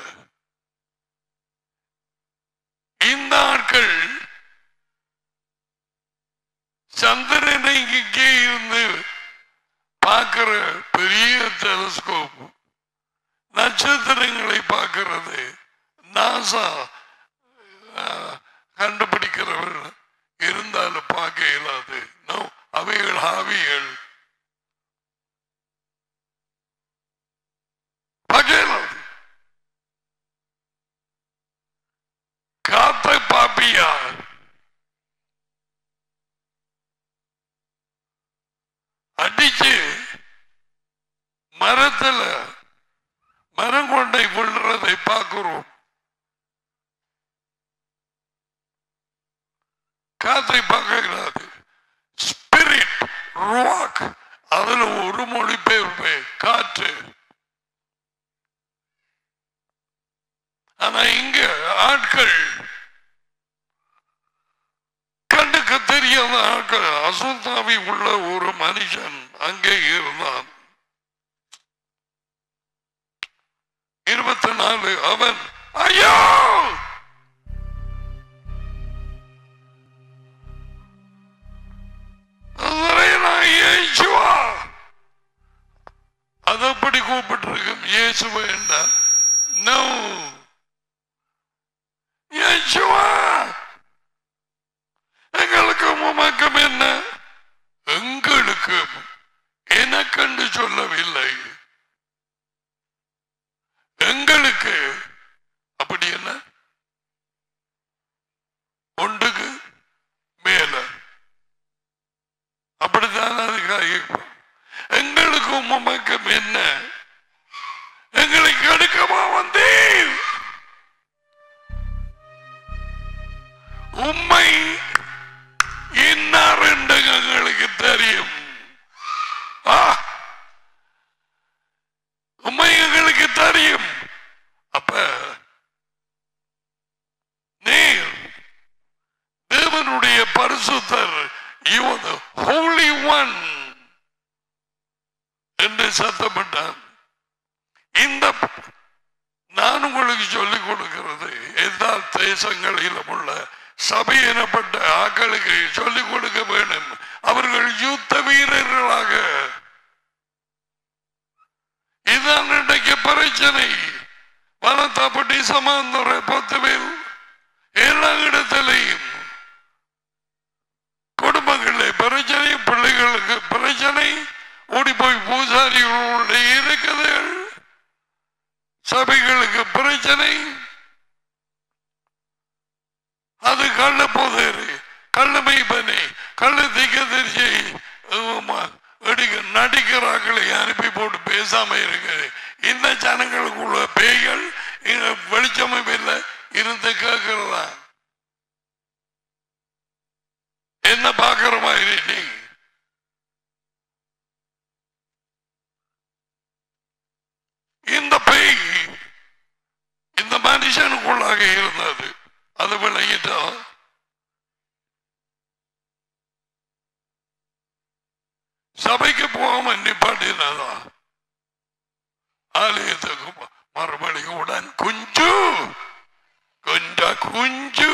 இந்த ஆட்கள் சந்திரனை இங்கே இருந்து பார்க்கிற பெரிய டெலிஸ்கோப், நட்சத்திரங்களை பார்க்கிறது நாசா கண்டுபிடிக்கிறவர்கள் இருந்தாலும் பார்க்க இயலாது. அவைகள் ஆவிகள் பார்க்க இயலாது. காத்த பாப்பியா காற்றை பார்க்கக்கூடாது. ஸ்பிரிட் ராக், அதுல ஒரு மொழிபெயர்ப்பு காற்று. ஆனா இங்க ஆட்கள் கண்ணுக்கு தெரியாத ஆட்கள், அசுத்தாவி உள்ள ஒரு மனுஷன் அங்கே இருந்தான். 24 அவன் ஐயோ அதப்படி கூப்பிட்டு இயேசுவ என்ன நோ இயேசுவா எங்களுக்கு உமக்கும் என்ன எங்களுக்கு எனக்கென்று சொல்லவில்லை எங்களுக்கு அப்படி என்ன ஒன்றுக்கு மேல அப்படித்தான் அதுக்காக எங்களுக்கும் உமக்கும் என்ன எங்களை கடுக்கமா வந்தேன் உண்மை இன்னார் என்று எங்களுக்கு தெரியும் உண்மை எங்களுக்கு தெரியும் அப்ப நீர் தேவனுடைய பரிசுத்தர் you are the holy one என்று சத்தப்பட்டான். இந்த நான் உங்களுக்கு சொல்லிக் கொடுக்கிறது எல்லா தேசங்களிலும் உள்ள சபை எனப்பட்ட ஆக்களுக்கு சொல்லிக் கொடுக்க வேண்டும். அவர்கள் யுத்த வீரர்களாக. இதுதான் இன்றைக்கு பிரச்சனை. வனத்தாப்பட்டி சமாந்தர பொத்துவில் எல்லா இடத்திலையும் குடும்பங்களில் பிரச்சனை, பிள்ளைகளுக்கு பிரச்சனை, ஓடி போய் பூசாரிகளுடைய இருக்குது, சபைகளுக்கு பிரச்சனை. அது கள்ள போதேரு, கள்ள மெய்ப்பனை, கள்ள திகதரிசியை நடிக்கிறார்களை அனுப்பி போட்டு பேசாம இருக்கு. இந்த ஜனங்களுக்குள்ள பேய்கள் வெளிச்சமும் இல்லை இருந்து கேட்கிறதா என்ன பாக்குற மாதிரி நீ இந்த பேய் இந்த மனுஷனுக்குள்ளாக இருந்தது. அது விளங்கிட்டா சபைக்கு போகாம நிப்பாட்டினதா ஆலயத்துக்கு மறுபடியும் உடன் குஞ்சு கொஞ்சா குஞ்சு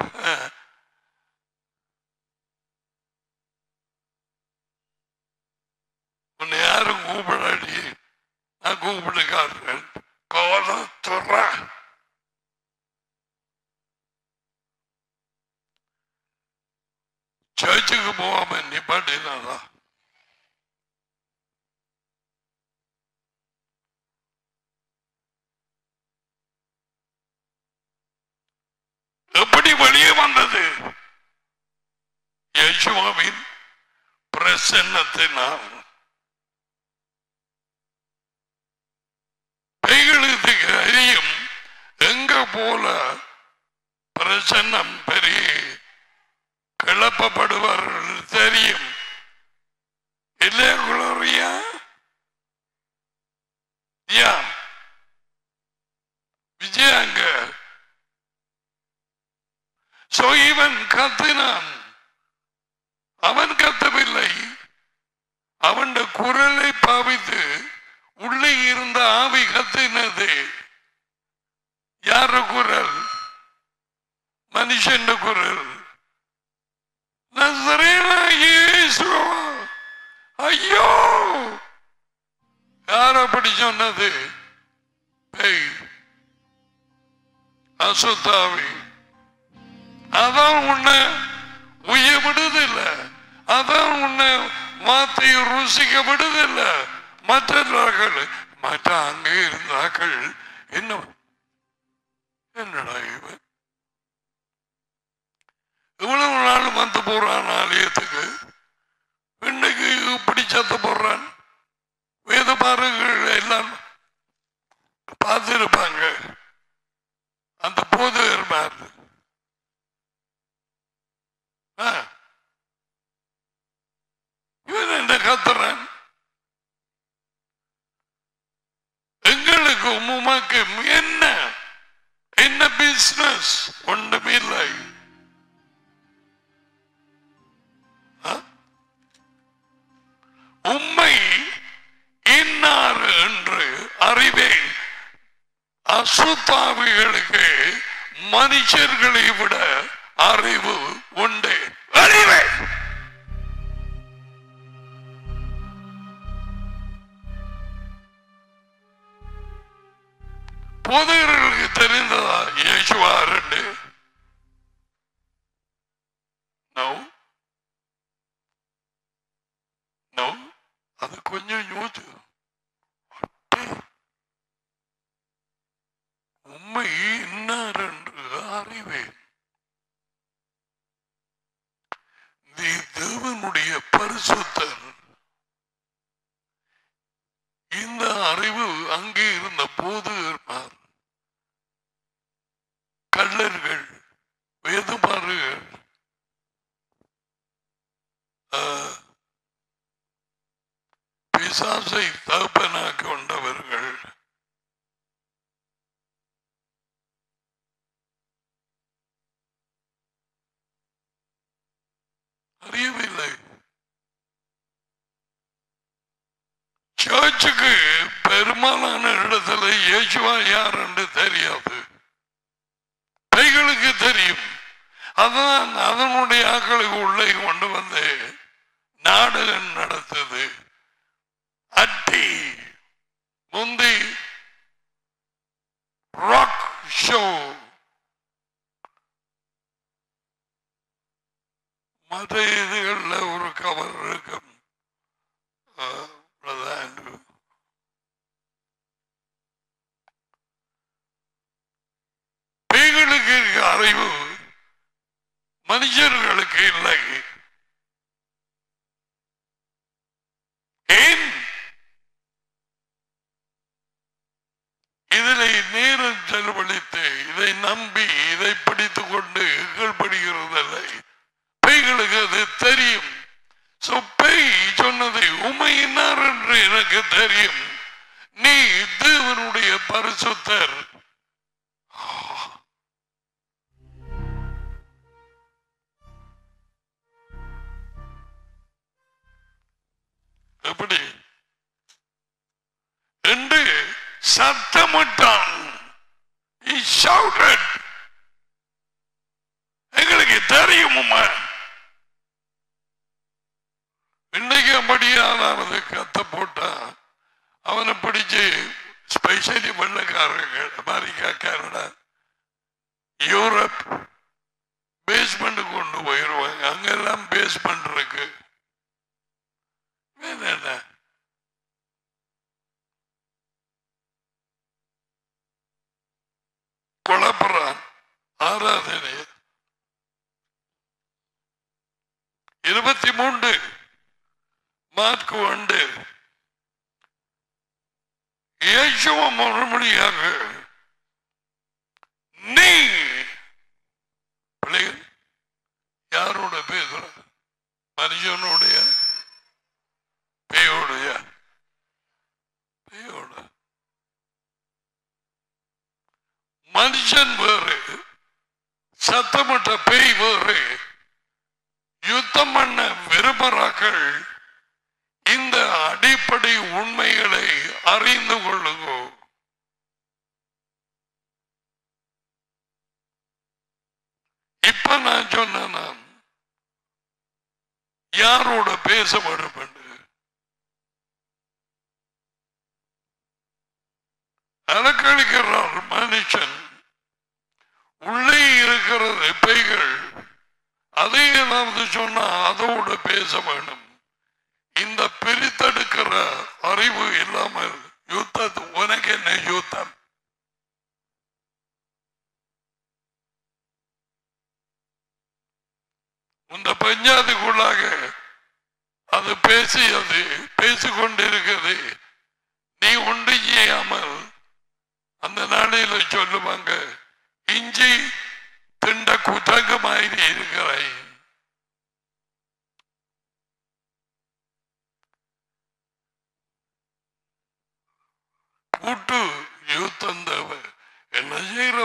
உன்னை யாரும் கூப்பிடாடி நான் கூப்பிட்டுக்காரன் கோலத்துற சர்ச்சுக்கு போகாம நிப்பாட்டினதா எப்படி வெளியே வந்தது? யேசுவின் பிரசன்னத்தினால். பெய்களுக்கு அறியும் எங்க போல பிரசன்னம் பெரிய கிளப்பப்படுவார்கள் தெரியும் இல்லையா? குளோரியா விஜயாங்க இவன் கத்தினான். அவன் கத்தவில்லை, அவன் குரலை பாவித்து உள்ளே இருந்த ஆவி கத்தினது. யார குரல்? மனுஷன் குரல். ஐயோ, யார் அப்படி சொன்னது? பேய், அசுத்தாவி. அதான் உன்னை உய விடுதில்லை, அதான் உன்னை மாத்தி ருசிக்க விடுதில்லை. மற்றவர்கள் மற்ற அங்கே இருந்தார்கள். என்னடா இவன் இவ்வளவு நாள் வந்து போறான் ஆலயத்துக்கு, இன்னைக்கு இப்படி சத்த போடுறான். வேத பாருங்கள் எல்லாம் பார்த்திருப்பாங்க. அந்த போதகர் மாதிரி இவன் என்ன கத்துறான்? எங்களுக்கு உமக்கு என்ன என்ன பிசினஸ்? ஒன்றுமில்லை. உம்மை இன்னார் என்று அறிவேன். அசுத்தாவிகளுக்கு மனுஷர்களை விட அறிவு உண்டு. அறிவேன். போதகர்களுக்கு தெரிந்ததா இயேசுவா ரெண்டு? அது கொஞ்சம் யோசி. உண்மை இன்னார் என்று அறிவேன். நீ தேவனுடைய பரிசுத்தர். இந்த அறிவு அங்கே இருந்த போதகர்மார், கள்ளர்கள், வேதமாறுகள், பிசாசை தகப்பனாக கொண்டவர்கள் அறியவில்லை. சர்ச்சுக்கு பெரும்பாலான இடத்துல இயேசுவா யார் என்று தெரியாது. கைகளுக்கு தெரியும். அதான் அதனுடைய ஆக்களுக்கு உள்ளே கொண்டு வந்து நாடகம் நடத்தது. அட்டி முந்தி ராக் ஷோ, மத இதுகள்ல ஒரு கவர் இருக்கும். பேய்களுக்கு இருக்க அறிவு மனுஷர்களுக்கு இல்லை. ஏன்? இதில் நேரம் செலவழித்து இதை நம்பி இதை படித்துக் கொண்டு படிக்கிறதில்லை. பேய்களுக்கு அது தெரியும். பேய் சொன்னது உமையினார் என்று எனக்கு தெரியும். நீ தேவனுடைய பரிசுத்தர். எப்படி என்று சத்தமிட்டான். எங்களுக்கு தெரியும். இன்னைக்கு அப்படியானது கத்த போட்டா அவனை பிடிச்சு ஸ்பெஷலி வெள்ளக்காரர்கள் அமெரிக்கா, கனடா, யூரோப் பேஸ்மெண்ட் கொண்டு போயிடுவாங்க. அங்கெல்லாம் பேஸ்மெண்ட் இருக்கு. என்ன குழப்பறான் ஆராதனை. 23 மார்க் 1 இயேசுவ மறுபடியாக நீ யாரோட பேசுற? மனுஷனுடைய பேயோடைய பேயோட. மனுஷன் வேறு, சத்தமிட்ட பேய் வேறு. யுத்தம் பண்ண விரும்புகிறார்கள். இந்த அடிப்படை உண்மைகளை அறிந்து கொள்ளுங்க. இப்ப நான் சொன்ன யாரோட பேச வேண்டும் என்று அலக்களிக்கிறார் மனுஷன். உள்ளே இருக்கிறது பேய்கள். அதை ஏதாவது சொன்னா அதோடு பேச வேண்டும். இந்த பிரித்தெடுக்கிற அறிவு இல்லாமல் யுத்தத்து உனக்கு என்ன யுத்தம்? இந்த பஞ்சாயத்துக்குள்ளாக அது பேசிக்கொண்டிருக்கிறது. நீ ஒன்று செய்யாமல் அந்த நாளையில சொல்லுவாங்க, இஞ்சி திண்ட குத்தகமாயிரி இருக்கிறாய்.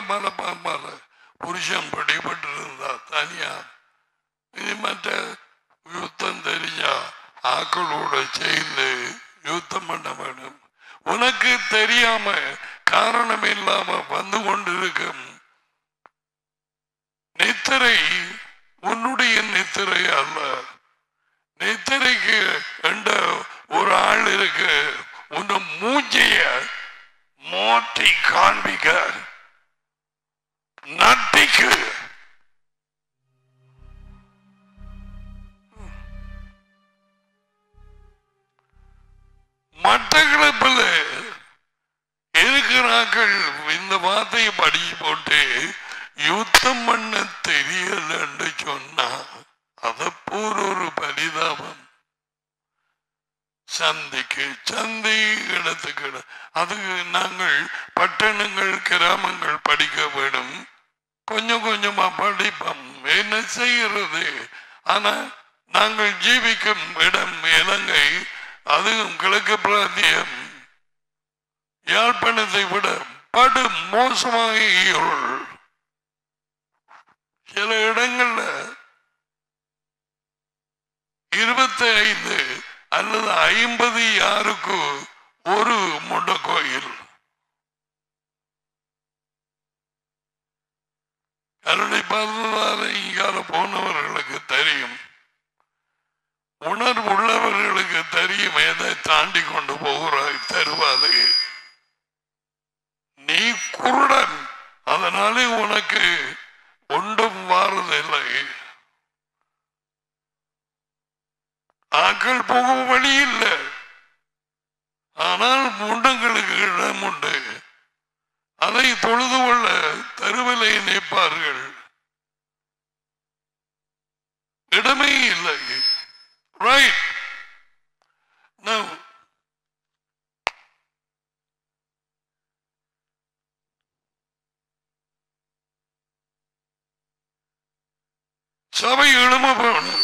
மலப்பாம்பால புருஷன் பிடிபட்டிருந்தா தனியா இது மற்ற யுத்தம் தெரிஞ்சா ஆக்களோட சேர்ந்து யுத்தம் பண்ண வேண்டும். உனக்கு தெரியாம காரணம் இல்லாம வந்து கொண்டிருக்கும் நித்திரை உன்னுடைய நித்திரை அல்ல. நித்திரைக்கு என்ற ஒரு ஆள் இருக்கு. உன் மூஞ்சிய மாற்றி காண்பிக்க நட்டிக்கு மட்டக்களப்பில் இருக்கிறார்கள். இந்த வார்த்தையை படிச்சு போட்டு யுத்தம் பண்ண தெரியல என்று சொன்னா அத போர் ஒரு பரிதாபம். சந்திக்கு சந்தி இடத்துக்கு அதுக்கு நாங்கள் பட்டணங்கள் கிராமங்கள் படிக்க வேண்டும். கொஞ்சம் கொஞ்சமா படிப்போம். என்ன செய்கிறது? ஆனா நாங்கள் ஜீவிக்கும் இடம் இலங்கை, அதுவும் கிழக்கு பிராந்தியம். யாழ்ப்பாணத்தை விட படு மோசமாக இருள். சில இடங்கள்ல 25 அல்லது 50 யாருக்கு ஒரு முண்ட கோயில். கருணை பார்த்ததால இங்கால போனவர்களுக்கு தெரியும், உணர்வு உள்ளவர்களுக்கு தெரியும் எதை தாண்டி கொண்டு போகிறாய் தருவாது. நீ குருடன், அதனாலே உனக்கு ஒன்றும் வாரதில்லை. ஆக்கள் போகும் வழி இல்லை, ஆனால் முண்டங்களுக்கு இடம் உண்டு. அதை தொழுது கொள்ள தெருவிலை நிற்பார்கள். இடமே இல்லை. ரைட். சபை எழும போகணும்.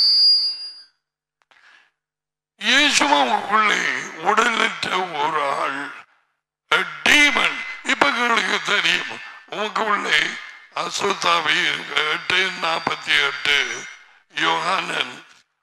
இயேசுவுக்குள்ளே உடலற்ற ஒரு ஆள், டீமன். இப்ப உங்களுக்கு தெரியும், உங்களுக்குள்ளே அசுத்தாவி 8:48 யோகானன்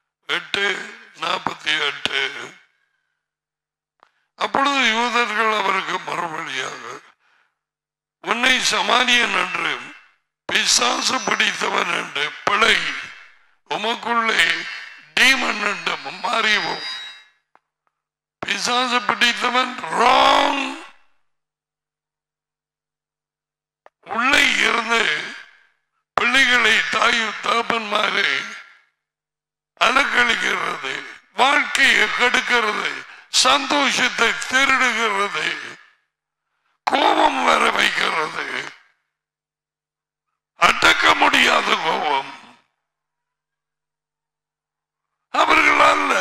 8:48. அப்பொழுது யூதர்கள் அவருக்கு மறுபடியாக, உன்னை சமாரியன் என்று பிசாசு பிடித்தவன் என்று பிழை, உமக்குள்ளே டீமன் என்று மாறிவோம். பிசாசு பிடித்தவன் ராங். உள்ளே இருந்து பிள்ளைகளை தாய் தகப்பன்மாரை அலக்களிக்கிறது, வாழ்க்கையை கெடுக்கிறது, சந்தோஷத்தை திருடுகிறது, கோபம் வர வைக்கிறது, அடக்க முடியாத கோபம். அவர்கள் அல்ல.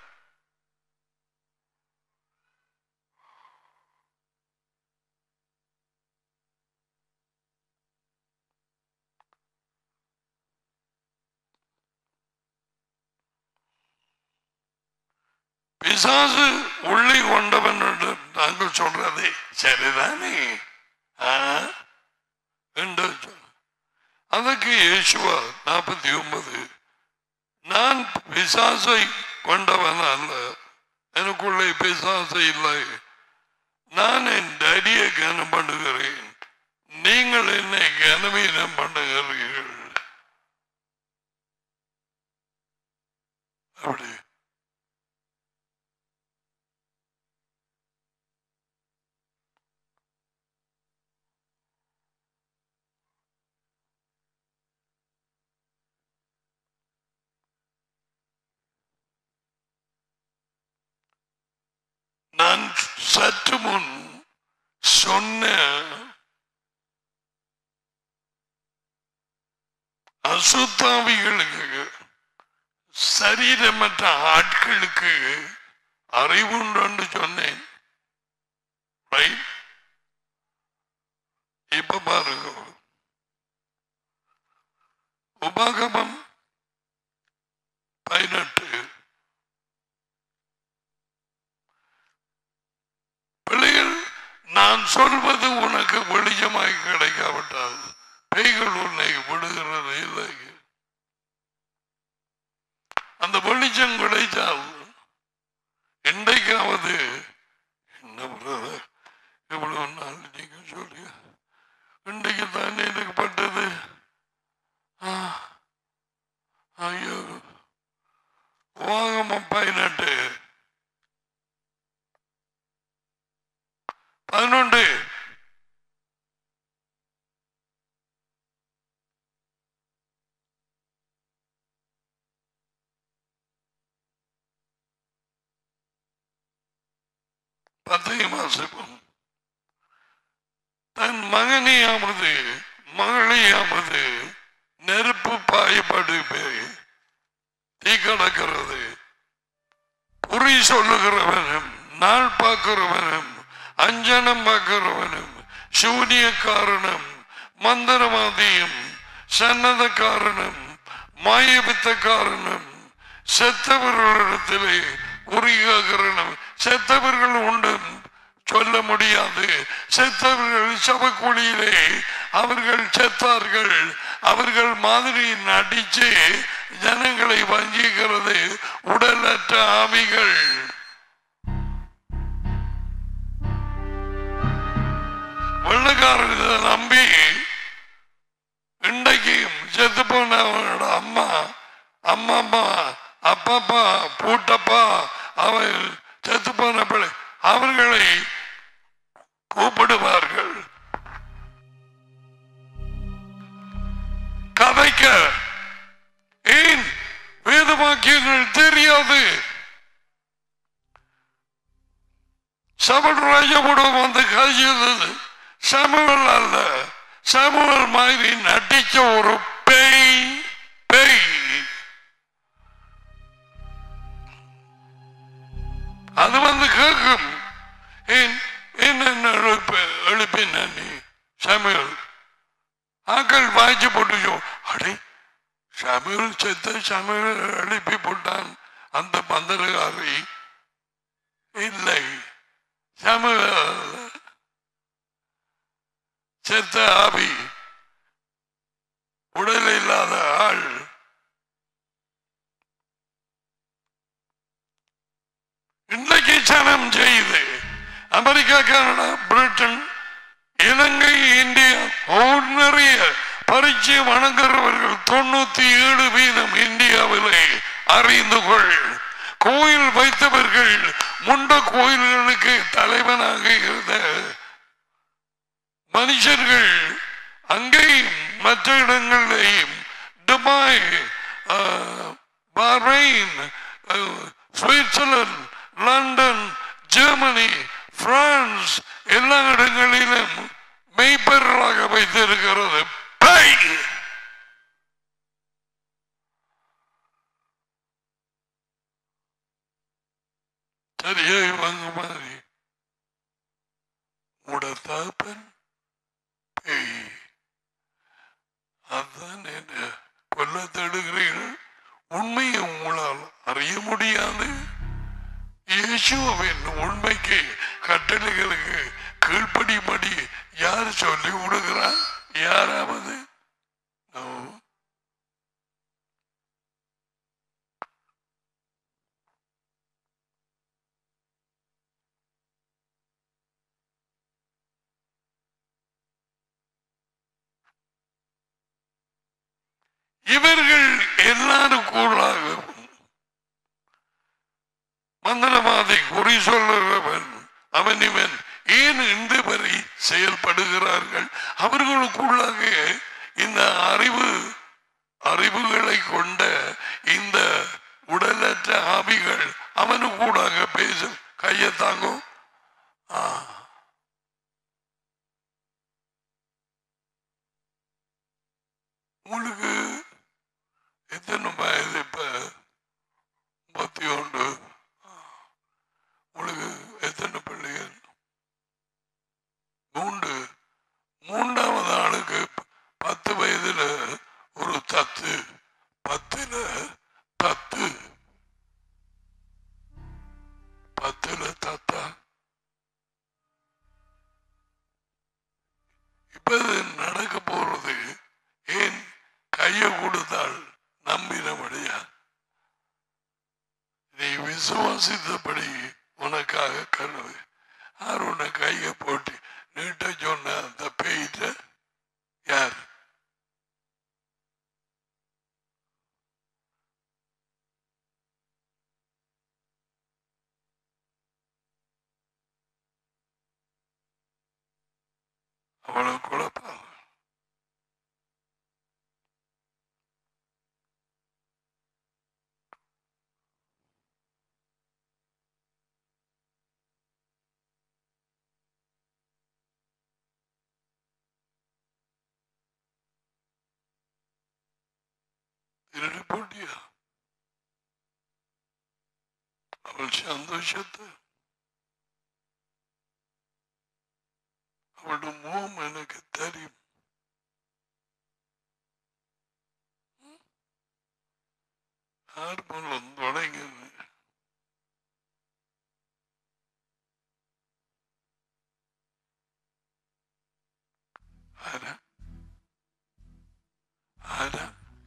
பிசாசு உள்ளே கொண்டவன் என்று நாங்கள் சொல்றதே சரிதானே? அதற்கு இயேசுவா 49, நான் பிசாசை கொண்டவன் அல்ல, எனக்குள்ளே பிசாசை இல்லை, நான் என் டேடியை கனம் பண்ணுகிறேன், நீங்கள் என்னை கனவீனம் பண்ணுகிறீர்கள். அப்படி நான் சற்று முன் சொன்ன அசுத்தாவிகளுக்கு, சரீரமற்ற ஆட்களுக்கு அறிவுண்டு சொன்னேன். இப்ப பாருங்க, உபாகமம் 18. பிள்ளைகள் நான் சொல்வது உனக்கு வெளிச்சமாய் கிடைக்காவிட்டால் பேய்கள் உன்னை விடுகிறது இல்லை. அந்த வெளிச்சம் கிடைத்தால் என்றைக்காவது என்ன எவ்வளவு நாள் நீங்க சொல்லி இன்றைக்கு தானே எனக்கு பட்டது. ஐயோ வாகமம் 18 11 வாசிப்போம். தன் மகனையாவது மகளையாவது நெருப்பு பாயப்படு தீ கடக்கிறது. குறி சொல்லுகிறவனும் நாள் பார்க்கிறவனும் அஞ்சனம் பார்க்கிறவனும் சூனியக்காரனும் மந்திரவாதியும் சன்னதக்காரனும் மாயபித்தக்காரனும் செத்தவர்களிடத்திலே குறிகாகரனும் செத்தவர்கள் உண்டு சொல்ல முடியாது. செத்தவர்கள் சபக்குழியிலே அவர்கள் செத்தார்கள். அவர்கள் மாதிரி நடிச்சு ஜனங்களை வஞ்சிக்கிறது உடலற்ற ஆவிகள். வெள்ளக்காரர்கள் நம்பி இன்றைக்கும் செத்து போனவனோட அம்மா அம்மா அப்பப்பா பூட்டப்பா அவள் செத்து போன பிள்ளை அவர்களை கூப்பிடுவார்கள் கதைக்க. ஏன் வேத வாக்கியங்கள் தெரியாது? சபல் ராஜபுடம் வந்து காய்ச்சது சமூகல் அல்ல, சமூகல் மாதிரி நடிச்ச ஒரு பேய். அது வந்து கேட்கும். என்ன எழுப்பின நீ சமூகல் ஆக்கள் வாய்ச்சி போட்டு அடே சமூகல் செத்த சமூகல் எழுப்பி போட்டான் அந்த மந்திரகாரி இல்லை. சமூகல் செத்த ஆவி உடல் இல்லாத ஆள். இன்றைக்கு சனம் செய்து America, Canada, Britain, Ilankai, India நிறைய பரீட்சை வணங்குறவர்கள் 97% இந்தியாவிலே அறிந்து கொள். கோயில் வைத்தவர்கள் முண்ட கோயில்களுக்கு தலைவனாக இருந்த மனுஷர்கள் அங்கேயும் மற்ற இடங்களிலேயும் Dubai, Bahrain, Switzerland, London, Germany, France எல்லா இடங்களிலும் மெய்ப்பொருளாக வைத்திருக்கிறது. சரியா இவங்க மாதிரி உடத்தாப்பன் பேய். அதுதான் என்ன கொல்ல தேடுகிறீர்கள். உண்மையை உங்களால் அறிய முடியாது. இயேசுவின் உண்மைக்கு கட்டளைகளுக்கு கீழ்ப்படிபடி யார் சொல்லி விடுகிறார்? யாராவது இவர்கள் எல்லாரும் கூடாக மந்திரவாதி குறி சொல்லுகிறவன் அவன் இவன் ஏன் இந்த வரை செயல்படுகிறார்கள்? அவர்களுக்குள்ளாக இந்த அறிவுகளை கொண்ட இந்த உடலற்ற ஆவிகள் அவனுக்கூடாக பேச கையை தாங்கும். உங்களுக்கு எத்தனை வயது? இப்ப 31. உங்களுக்கு எத்தனை பிள்ளைகள்? 3. 3வது ஆளுக்கு 10 வயதுல ஒரு தத்து, 10ல விசுவாசித்தபடி உனக்காக கனவு. யார் உன்னை கையை போட்டு நீட்ட சொன்ன அந்த பேய்கிட்ட யார்? அவ்வளவு குழப்பம். திருடி போட்டியா அவள் சந்தோஷத்தை? அவளுடைய முகம் எனக்கு தெரியும். யார் மூலம் தொடங்கியது? ஆரா ஆரா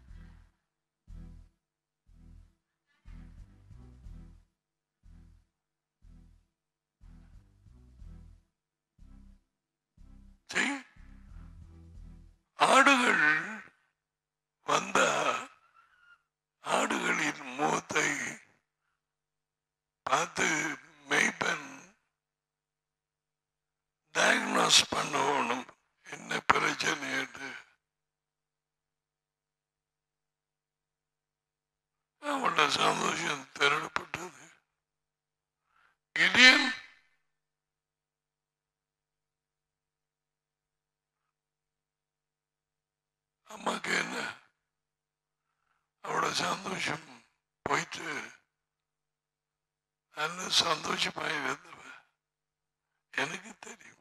ஆடுகள் வந்த ஆடுகளின் முகத்தை பார்த்து மெய்ப்பன் டயக்னோஸ் பண்ணணும் என்ன பிரச்சனை என்று. அவளோட சந்தோஷம் திருடப்பட்டது. கிடியன் அம்மாக்கு என்ன அவளோட சந்தோஷம் போயிட்டு நல்ல சந்தோஷமா இருந்தவ எனக்கு தெரியும்.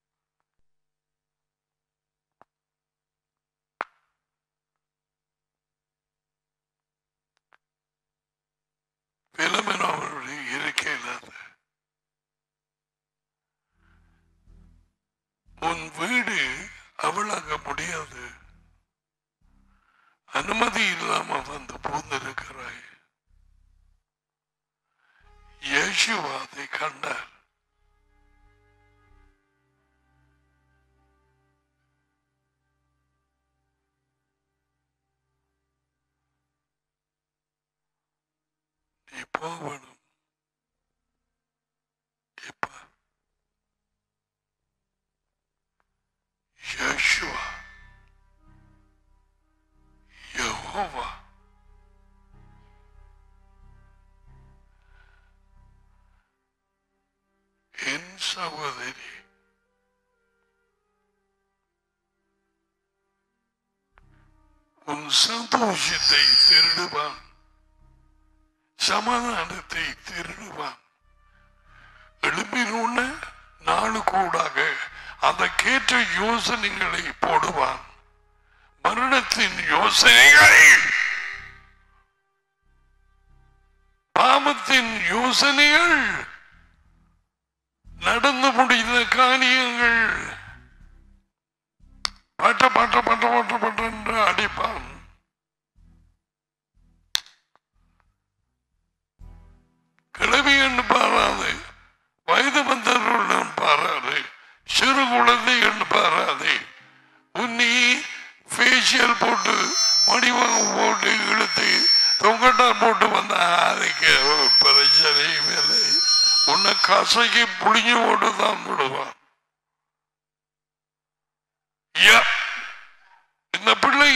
பிலமெனா அவருடைய இருக்கையில் உன் வீடு அவளாக முடியாது, அனுமதி இல்லாம வந்து பூந்திருக்கிறாய். இயேசுவா அதை கண்டார். நீ போகணும். இப்ப இயேசுவா யெகோவா என் சகோதரி, உன் சந்தோஷத்தை திருடுவான், சமாதானத்தை திருடுவான். எழுப்பின நாளுக்கூடாக அதற்கேற்ற யோசனைகளை போடுவான். மரணத்தின் யோசனைகள், பாவத்தின் யோசனைகள், நடந்து முடிந்த காரியங்கள் பட்ட பட்ட பட்ட பட்ட பட்ட என்று அடிப்பான். கிழவி என்று பாராது, வயது வந்தவர்களுடன் பாராது, சிறு குழந்தை என்று பாராது. உன்னி ஃபேஷியல் போட்டு மடிவகம் போட்டு இழுத்து தொங்கட்டா போட்டு வந்த அதுக்கு பிரச்சனையும் இல்லை. உன்னை கசைக்கு புளிஞ்சு போட்டு தான் விடுவான். இந்த பிள்ளை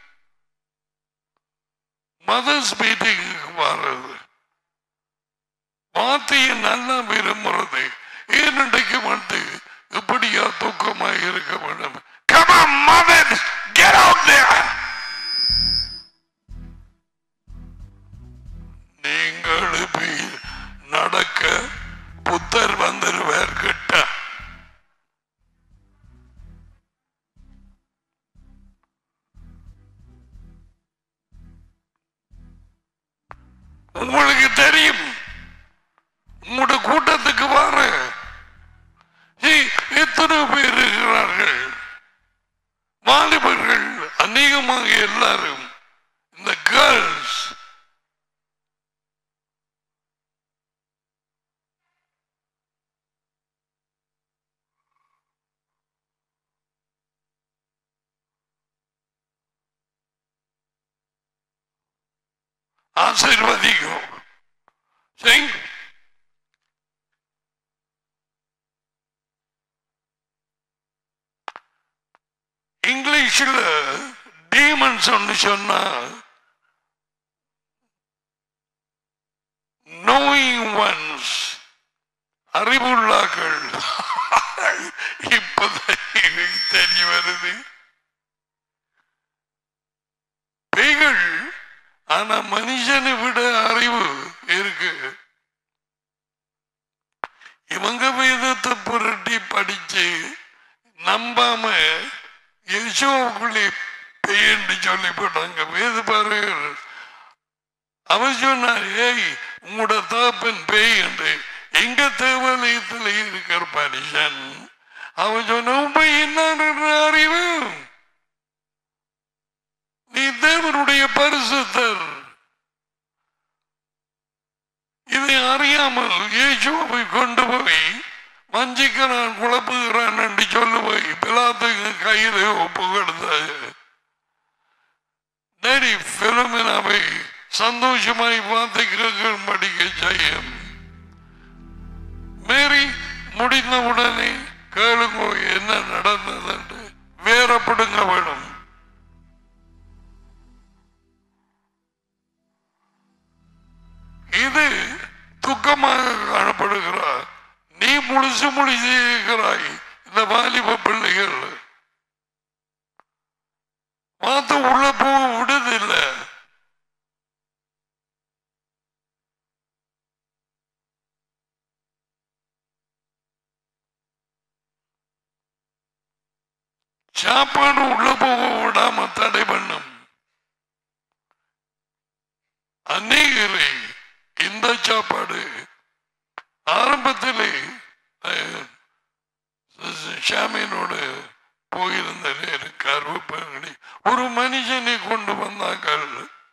மதர்ஸ் மீட்டிங்கு வர்றது, வார்த்தையை நல்லா விரும்புறது, ஏனடைக்கு வந்து இப்படியா தூக்கமாக இருக்க வேண்டும். Come on, mothers, get out there. நீங்கள் நடக்க புத்தர் வந்துருவார் கிட்ட. உங்களுக்கு தெரியும், உங்களோட கூட்டத்துக்கு வர எத்தனை பேர் இருக்கிறார்கள், வாலிபர்கள் அநேகமாக எல்லாரும் இந்த கேர்ள்ஸ் ஆசீர்வதிக்கும். இங்கிலீஷில் டீமன்ஸ் ஒன்று சொன்னா knowing ones, அறிவுள்ளாக்கள். இப்பதான் எனக்கு தெரிய வருது. பேய்கள் ஆனா மனுஷனை விட அறிவு இருக்கு. இவங்க வேதத்தை புரட்டி படிச்சு நம்பாம யேசுவுக்குள்ளே பேய்ன்னு சொல்லி போட்டாங்க. வேத பாருங்கள், அவர் சொன்னார், ஏய் உங்களோட தகப்பன் பேய் என்று. எங்க தேவாலயத்தில் இருக்கிற மனுஷன் அவன் சொன்ன என்ன அறிவு, நீ தேவனுடைய பரிசுத்தர். இதை அறியாமல் இயேசுவை கொண்டு போய் வஞ்சிக்கிறான், குழப்புகிறான் என்று சொல்லி போய் பிலாத்துக்கு கையில் ஒப்பு கொடுத்தாரு. பிலோமினாவை சந்தோஷமாய் வார்த்தைகள் படிக்க செய்யும். மேரி முடிந்தவுடனே கேளுங்க என்ன நடந்தது என்று வேறப்படுங்க வேணும். இது துக்கமாக காணப்படுகிறார். நீ முழுசு இருக்கிறாய். இந்த வாலிப பிள்ளைகள் பார்த்து உள்ள போக விடுதில்லை. சாப்பாடு உள்ள போக விடாம தடை பண்ணும். அநேகரை இந்த சாப்பாடு ஆரம்பத்திலே ஷாமியனோடு போயிருந்த கருப்பங்கடி ஒரு மனுஷனை கொண்டு வந்தார்கள்.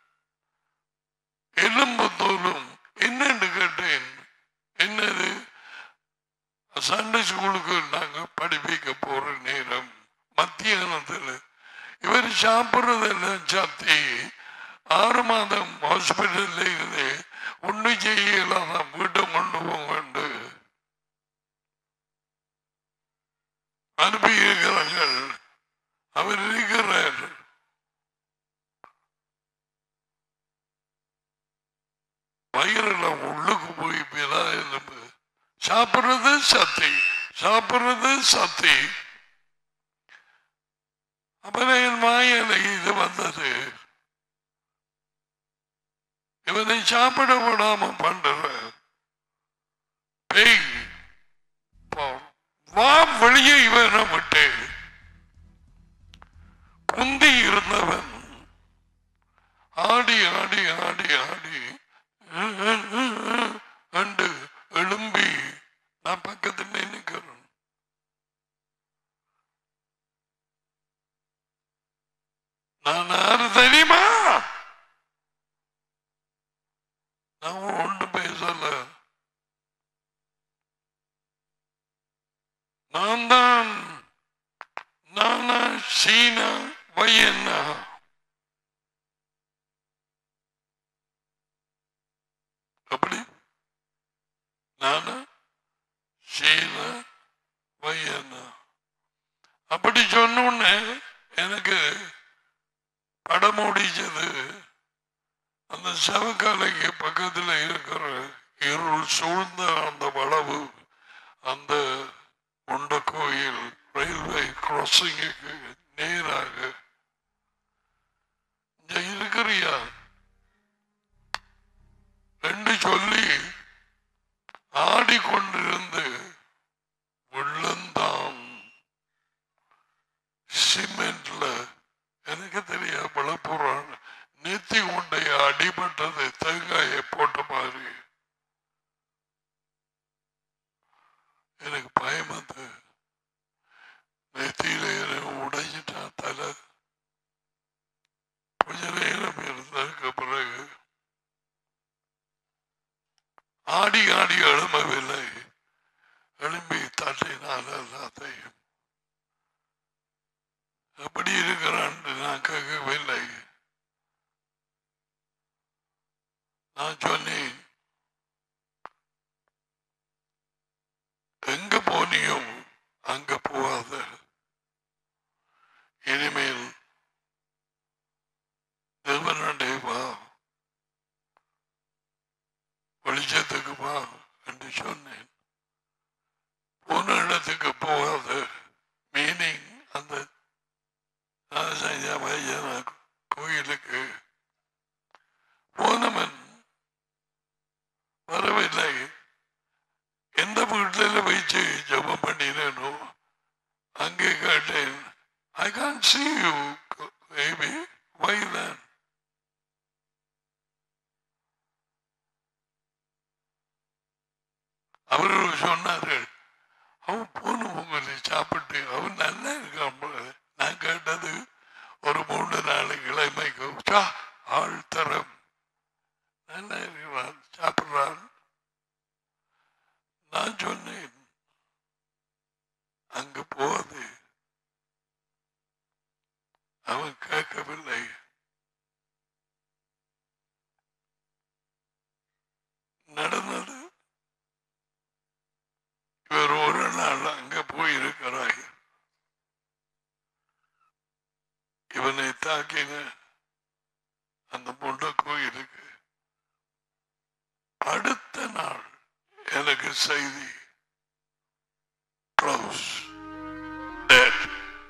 எலும்பு தோலும் என்னன்னு கேட்டேன். என்னது? சண்டே ஸ்கூலுக்கு நாங்க படிப்பிக்க போற நேரம் மத்தியானத்தில் இவர் சாப்பிட்றதெல்லாம் சாத்தி 6 மாதம் ஹாஸ்பிட்டல்ல இருந்து ஒண்ணு செய்யலாம், வீட்டை கொண்டு போங்க அனுப்பி இருக்கிறார்கள். அவர் இருக்கிறார். வயிறெல்லாம் உள்ளுக்கு போய் சாப்பிடுறது சத்தி, சாப்பிடுறது சத்தி. அப்புறம் என் மாயலை இது வந்தது. இவனை சாப்பிட விடாம பண்ற பேய் வா வெளியே. இவனை விட்டு குந்தி இருந்தவன் ஆடி ஆடி ஆடி ஆடி அண்டு எழும்பி நான் பக்கத்தில் நிற்கிறேன். நான் யாரு தெரியுமா? நான் ஒன்று பேசல. நான் தான் நானா சீனா வையன்னா. அப்படி நானா சீனா வையன்னா அப்படி சொன்ன எனக்கு படம் ஓடிச்சது. அந்த சவக்காலைக்கு பக்கத்தில் இருக்கிற இருள் சூழ்ந்த அந்த வளவு, அந்த உண்ட கோயில் ரயில்வே கிராசிங்குக்கு நேராக இருக்கிறியா ரெண்டு சொல்லி ஆடிக்கொண்டிருந்து உள்ளந்தான் சிமெண்ட்ல எனக்கு தெரியா பழப்புறான் நெத்தி கொண்டைய அடிபட்டது தேங்காயை போட்ட மாதிரி. எனக்கு பயம் வந்து நெத்தியில உடைஞ்சிட்டா தலை. கொஞ்ச நேரம் இருந்ததுக்கு பிறகு ஆடி ஆடி எழும்பவில்லை. எழும்பி தட்டினால் எல்லாத்தையும் எப்படி இருக்கிறான் நான் கேட்கவில்லை. நான் சொன்னேன், எங்க போனியோ அங்க போகாத, இனிமேல் தேவனுடைய வா, வெளிச்சத்துக்கு வா என்று சொன்னேன். போன இடத்துக்கு போகாத மீனிங் அந்த கோயிலுக்கு போனவன் வரவில்லை. எந்த வீட்டில வச்சு ஜபம் பண்ணினோ அங்கே கேட்டேன், I can't see you, baby. Why then? அவர்கள் சொன்னார்கள், அவன் போன பொங்கலை சாப்பிட்டு அவன் நல்லா இருக்கான். நான் கேட்டது ஒரு 3 நாள் கிழமைக்கு ஆள் தரம் நல்லா இருக்கிறான், சாப்பிடுறான். நான் சொன்னேன், அங்கு போவது அவன் கேட்கவில்லை. நடந்தது இவர் ஒரு நாள் அங்க போயிருக்கிறாய். இவனை தாக்கின அந்த பொண்ணு கோயிலுக்கு அடுத்த நாள் எனக்கு செய்தி, க்ளோஸ், டெட்.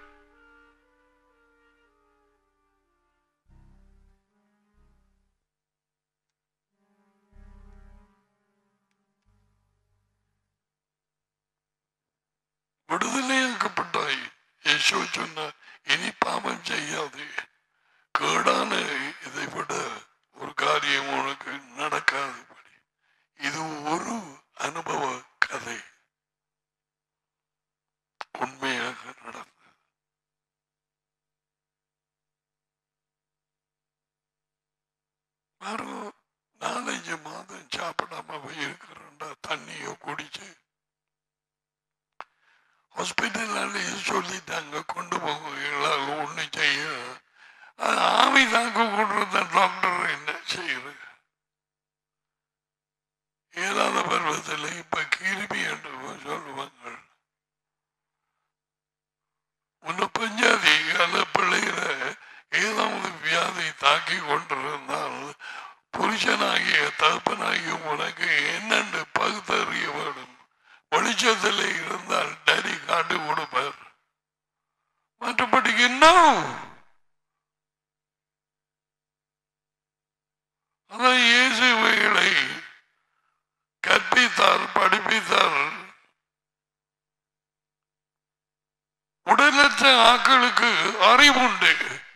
விடுதலையாக்கப்பட்டாய். இயேசு சொன்னார், இனி பாவம் செய்யாது, கேடான இதை விட ஒரு காரியம் உனக்கு நடக்காதபடி. இது ஒரு அனுபவ கதை, உண்மையாக நடந்தது. பாருங்க, 4-5 மாதம் சாப்பிடாம இருக்கிறா, தண்ணியோ குடிச்சு ஹாஸ்பிட்டல் சொல்லிட்டாங்க, கொண்டு போக ஒண்ணு செய்ய. ஆவி தாங்க கொண்டு டாக்டர் என்ன செய்யுது? ஏதாவது பருவத்தில் இப்ப கிருமி என்று சொல்லுவாங்க. உன்னை பஞ்சாதி அந்த பிள்ளைகிற ஏதாவது வியாதி தாக்கி கொண்டிருந்தால் புருஷனாகிய தகப்பனாகிய உனக்கு என்னென்று பகுத்தறிய வேண்டும். வெளிச்சத்தில் இருந்தால் டரி காட்டு கொடுப்பார். மற்றபடிக்கு என்ன அதான் இயேசுவைகளை கற்பித்தார், படிப்பித்தார். உடலற்ற ஆக்களுக்கு அறிவுண்டு.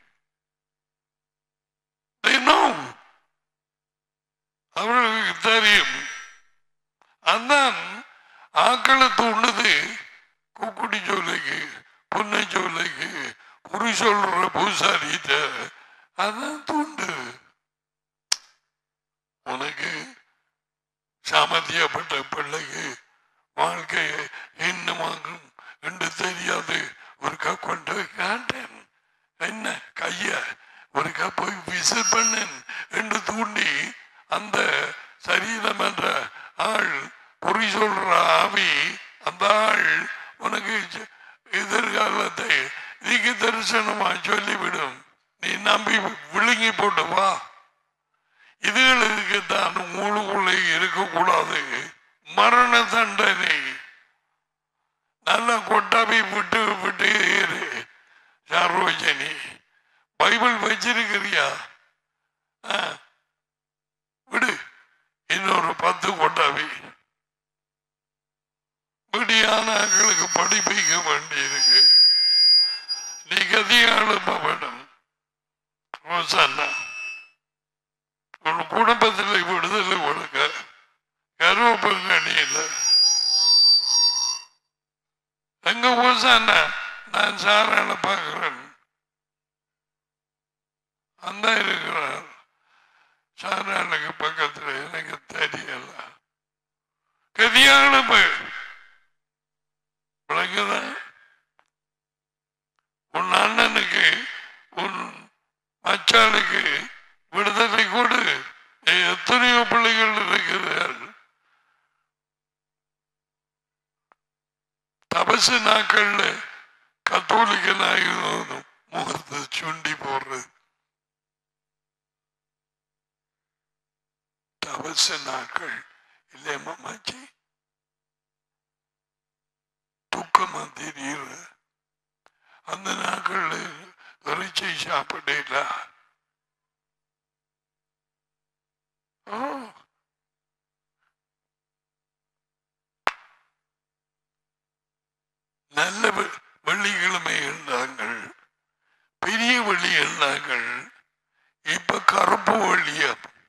அவர்களுக்கு தெரியும். அதான் ஆக்களை தூண்டுது குக்குடி சோலைக்கு, புன்னை சோலைக்கு, குறி சொல்ற பூசாரிட்ட. அதான் தூண்டு. உனக்கு சாமர்த்தியப்பட்ட பிள்ளைக்கு வாழ்க்கையை என்னமாகும் என்று தெரியாது. ஒருக்கா கொண்டு காட்டேன், என்ன கைய ஒருக்கா போய் விசில் பண்ணேன் என்று தூண்டி அந்த சரீரம் என்ற ஆள், குறி சொல்ற ஆவி, அந்த ஆள் உனக்கு எதிர்காலத்தை நீக்கு தரிசனமா சொல்லிவிடும். நீ நம்பி விழுங்கி போட்டு வா. இதுகளுக்கு தான் உங்களுக்குள்ளே இருக்கக்கூடாது மரண தண்டனை. நல்லா கொட்டாபி விட்டு விட்டு ஏறு. சாரோஜனி பைபிள் வச்சிருக்கிறியா? விடு, இன்னொரு 10 கொட்டாபி. விடியானாக்களுக்கு படிப்பிக்க வேண்டி இருக்கு. நீ கதியா எழுப்ப வேண்டும். உன் குடும்பத்தில் விடுதலை கொடுக்க கருவப்பங்கணி இல்லை. எங்க ஓசான நான் சாரான பார்க்கிறேன். அந்த இருக்கிறார் சாரானுக்கு பக்கத்தில். எனக்கு தெரியல. கதியான விளங்குதான். உன் அண்ணனுக்கு உன் மச்சானுக்கு விடுதலை கொடு. எத்தனையோ தபசு நாட்கள்ல கத்தோலிக்கனாக முகத்தை சுண்டி போடுறது தபசு நாட்கள் இல்லையா மாமாச்சி துக்கமா தெரியுற அந்த நாட்கள்ல இறைச்சி சாப்பிடல நல்ல வெள்ளிக்கிழமை இருந்தாங்கள் பெரிய வெள்ளி இருந்தாங்கள் இப்ப கருப்பு வெள்ளியா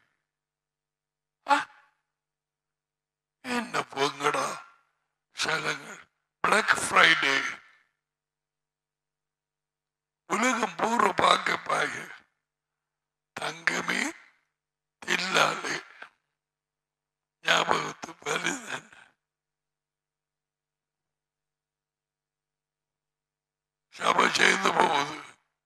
என்ன பொங்கடா சலங்கள் பிளாக் ஃப்ரைடே உலகம் பூரா பார்க்க தங்கமே இல்லாலே ஞாபகத்து வருதன் சபை செய்து போகுது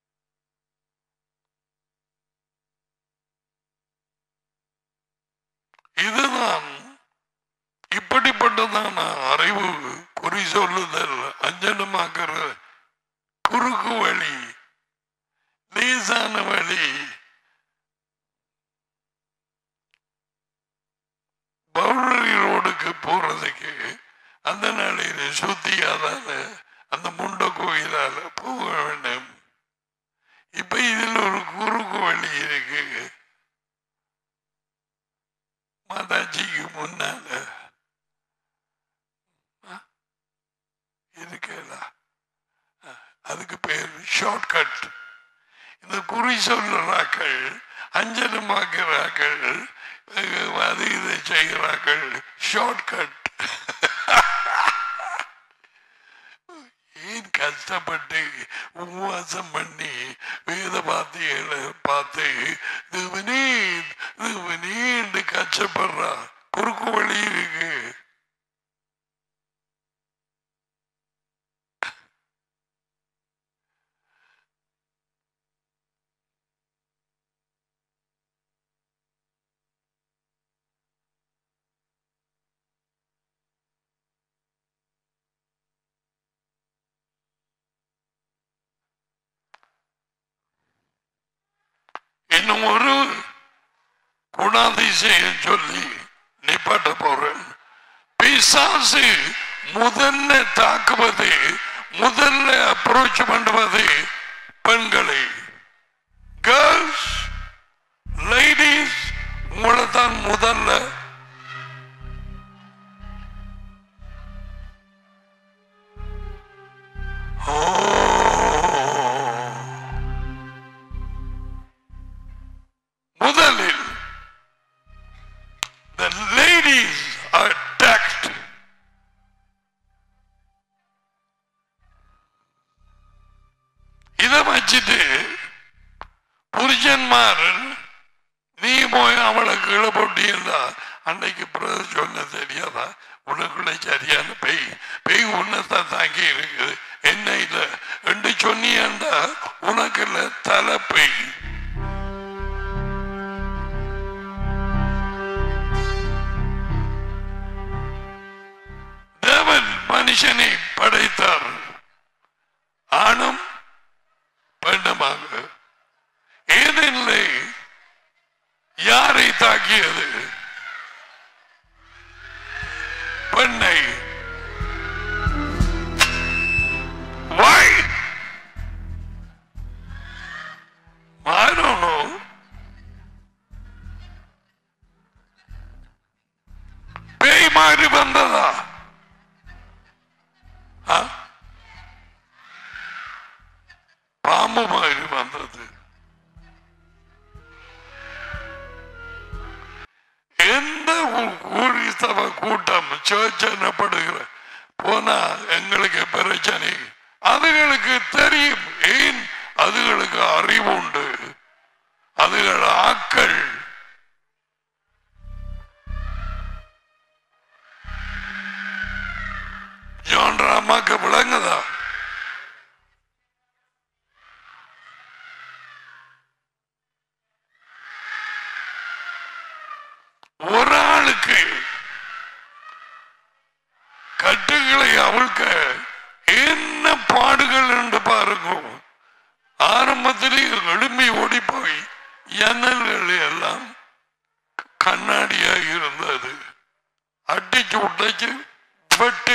இதுதான் இப்படிப்பட்டதான அறிவு குறி சொல்லுதல் அஞ்சனமாக்குற குறுக்கு வழி லேசான வழி பவுண்டரி ரோடுக்கு போறதுக்கு அந்த நாளையில சுத்தியாதால அந்த முண்ட கோயிலால போக வேண்டும். இப்ப இதில் ஒரு குறுக்கு வழி இருக்கு மாதாஜிக்கு முன்னால இருக்கல அதுக்கு பேர் ஷார்ட்கட். இந்த குறி சொல்லுறாக்கள் அஞ்சனமாக்குறாக்கள் அது இதை செய்கிறார்கள் ஷார்ட்கட். ஏன் கஷ்டப்பட்டு உபவாசம் பண்ணி வேத பாத்திகளை பார்த்து என்று கஷ்டப்படுறா குறுக்கு வழி இருக்கு. இன்னும் ஒரு குணாதிசயம் சொல்லி நிப்பாட்ட போறேன். பிசாசு முதல்ல தாக்குவது முதல்ல அப்ரோச் பண்ணுவது பெண்களை. கேர்ள்ஸ் லேடிஸ் உங்களை தான் முதல்ல முதலில் the ladies are attacked. இதை வச்சுட்டு புருஷன்மார் நீ போய் அவளை கீழே போட்டியிருந்தா அன்னைக்கு பிறகு சொன்ன தெரியாதா உனக்குள்ள சரியான பெய் உன்னதான் தாங்கி இருக்குது என்ன இல்லை என்று சொன்னியாண்டா உனக்குள்ள தலை பெய். தேவன் மனுஷனை படைத்தார் ஆணும் பெண்ணுமாக. ஏதெனிலே யாரை தாக்கியது? பெண்ணை. Why? I don't know. பேய் மாதிரி வந்ததா? பாம்பு மாதிரி வந்தது. எந்த ஊரிசபை கூட்டம் சர்ச் எனப்படுகிற போனா எங்களுக்கு பிரச்சனை. அதுகளுக்கு தெரியும். ஏன்? அதுகளுக்கு அறிவு உண்டு. அதுகள் ஆக்கள். ஜான் ராமாக்கு விளங்குதா? ஒரு ஆளுக்கு கட்டுகளை அவிழ்க்க ஜன்னல்கள் எல்லாம் கண்ணாடியாக இருந்தது. அடிச்சு உடைச்சு வெட்டு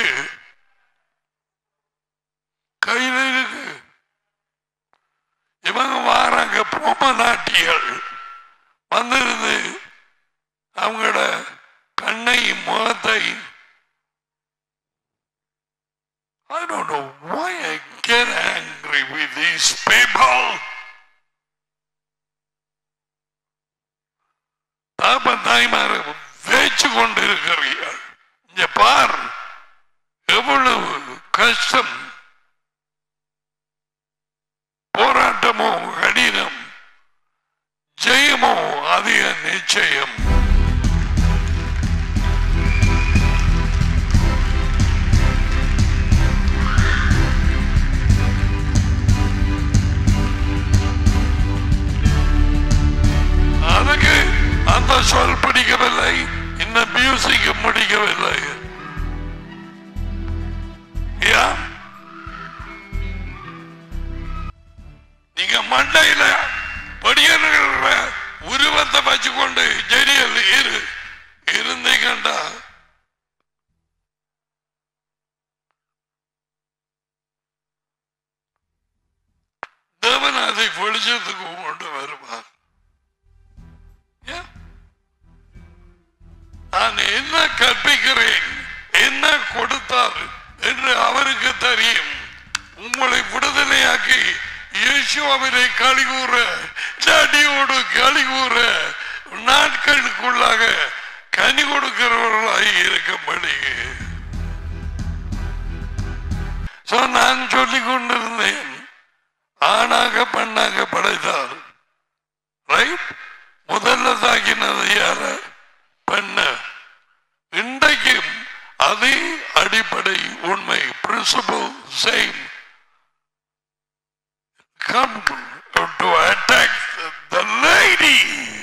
கையில் இருக்கு. இவங்க வாராங்க பொம்மநாட்டிகள் வந்திருந்து அவங்களோட கண்ணை முகத்தை I don't know why I get angry with these people. தாய்மாரை வேச்சு கொண்டிருக்கிறீர்கள். இங்க பார் எவ்வளவு கஷ்டம், போராட்டமோ கடினம், ஜெயமோ அதிக நிச்சயம். அதுக்கு அந்த சொல் பிடிக்கவில்லை, இந்த மியூசிக் முடிக்கவில்லை. நீங்க மண்டையில படியர்கள உருவத்தை வச்சுக்கொண்டு ஜெரியல் இருந்தீங்கண்டா தேவன் அதை வெளிச்சத்துக்கு கொண்டு வருவார். நான் என்ன கற்பிக்கிறேன், என்ன கொடுத்தார் என்று அவருக்கு தெரியும். உங்களை விடுதலையாக்கி இயேசுவிலே களிகூற, ஜடியோடு களிகூற, நாட்களுக்குள்ளாக கனி கொடுக்கிறவர்களாக இருக்கும்படி நான் சொல்லிக் கொண்டிருந்தேன். ஆணாக பெண்ணாக படைத்தார். ரைட்? முதல்ல தாக்கினது யார? பெண்ண. இன்றைக்கும் அதே அடிப்படை உண்மை, principle same. Come to attack the lady.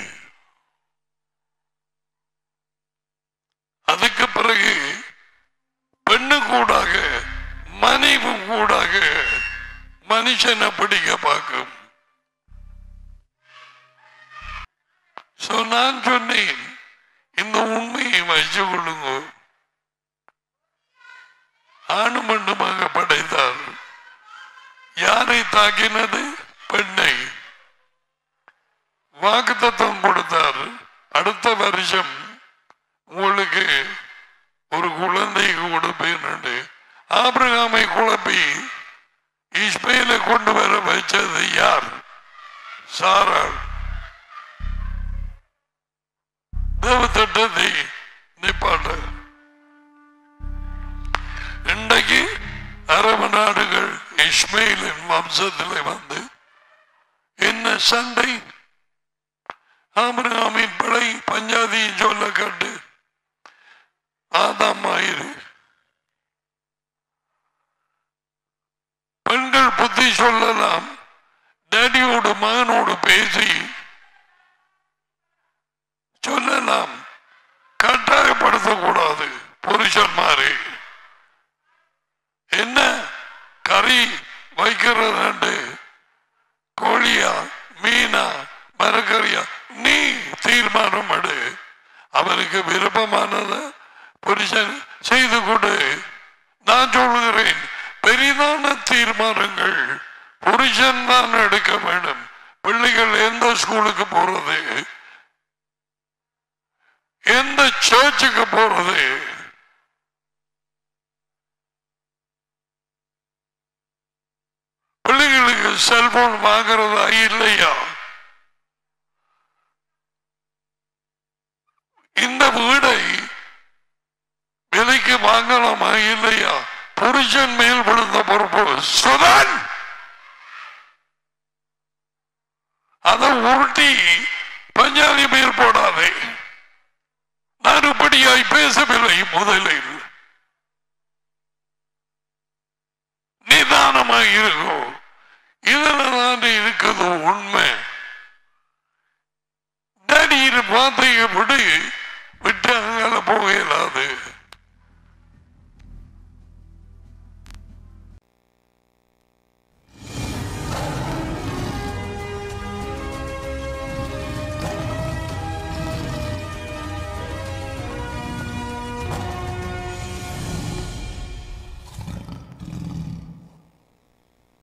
அதுக்கு பிறகு பெண்ணு கூடாக மனைவி கூடாக மனுஷனை பிடிக்க பார்க்கும். நான் சொன்னேன், இந்த உண்மையை வச்சு கொள்ளுங்க. ஆணு மண்டுமாக படைத்தார். யாரை தாக்கினது? பெண்ணை. வாக்குத்தத்தம் கொடுத்தார், அடுத்த வருஷம் உங்களுக்கு ஒரு குழந்தை கொடுப்பேன். ஆபிரகாமை குழப்பி இஸ்மேலை கொண்டு வர வச்சது யார்? சாராள். தேவத்திட்டத்தை நிப்பாட்ட. இன்றைக்கு அரபு நாடுகள் இஸ்மேலின் வம்சத்தில் வந்து என்ன சண்டை? ஆபிரகாமின் படை பஞ்சாதியும் சொல்ல கண்டு ஆதாமாயிரு. பெண்கள் புத்தி சொல்லலாம், டேடியோடு மகனோடு பேசி சொல்லலாம், கட்டாயப்படுத்தக்கூடாது. புருஷன்மாரே என்ன கறி வைக்கிறது, கோழியா மீனா மரக்கறியா, நீ தீர்மானம் எடு. அவருக்கு விருப்பமானத புருஷன் செய்து கொடு. நான் சொல்கிறேன், பெரிதான தீர்மானங்கள் புருஷன் தான் எடுக்க வேண்டும். பிள்ளைகள் எந்த ஸ்கூலுக்கு போறது, எந்த சர்ச்சுக்கு போறது, பிள்ளைகளுக்கு செல்போன் வாங்குறதா இல்லையா, இந்த வீடை விலைக்கு வாங்கலாமா இல்லையா, புருஷன் மேல் விழுந்த பொறுப்பு. சுதன் அதை உருட்டி பஞ்சாதி மேல் போடாதே. நான் இப்படியாய் பேசவில்லை. முதலில் நிதானமாக இருக்கும். இதுலதான் இருக்குது உண்மை. டேடியின் வார்த்தையை விடு.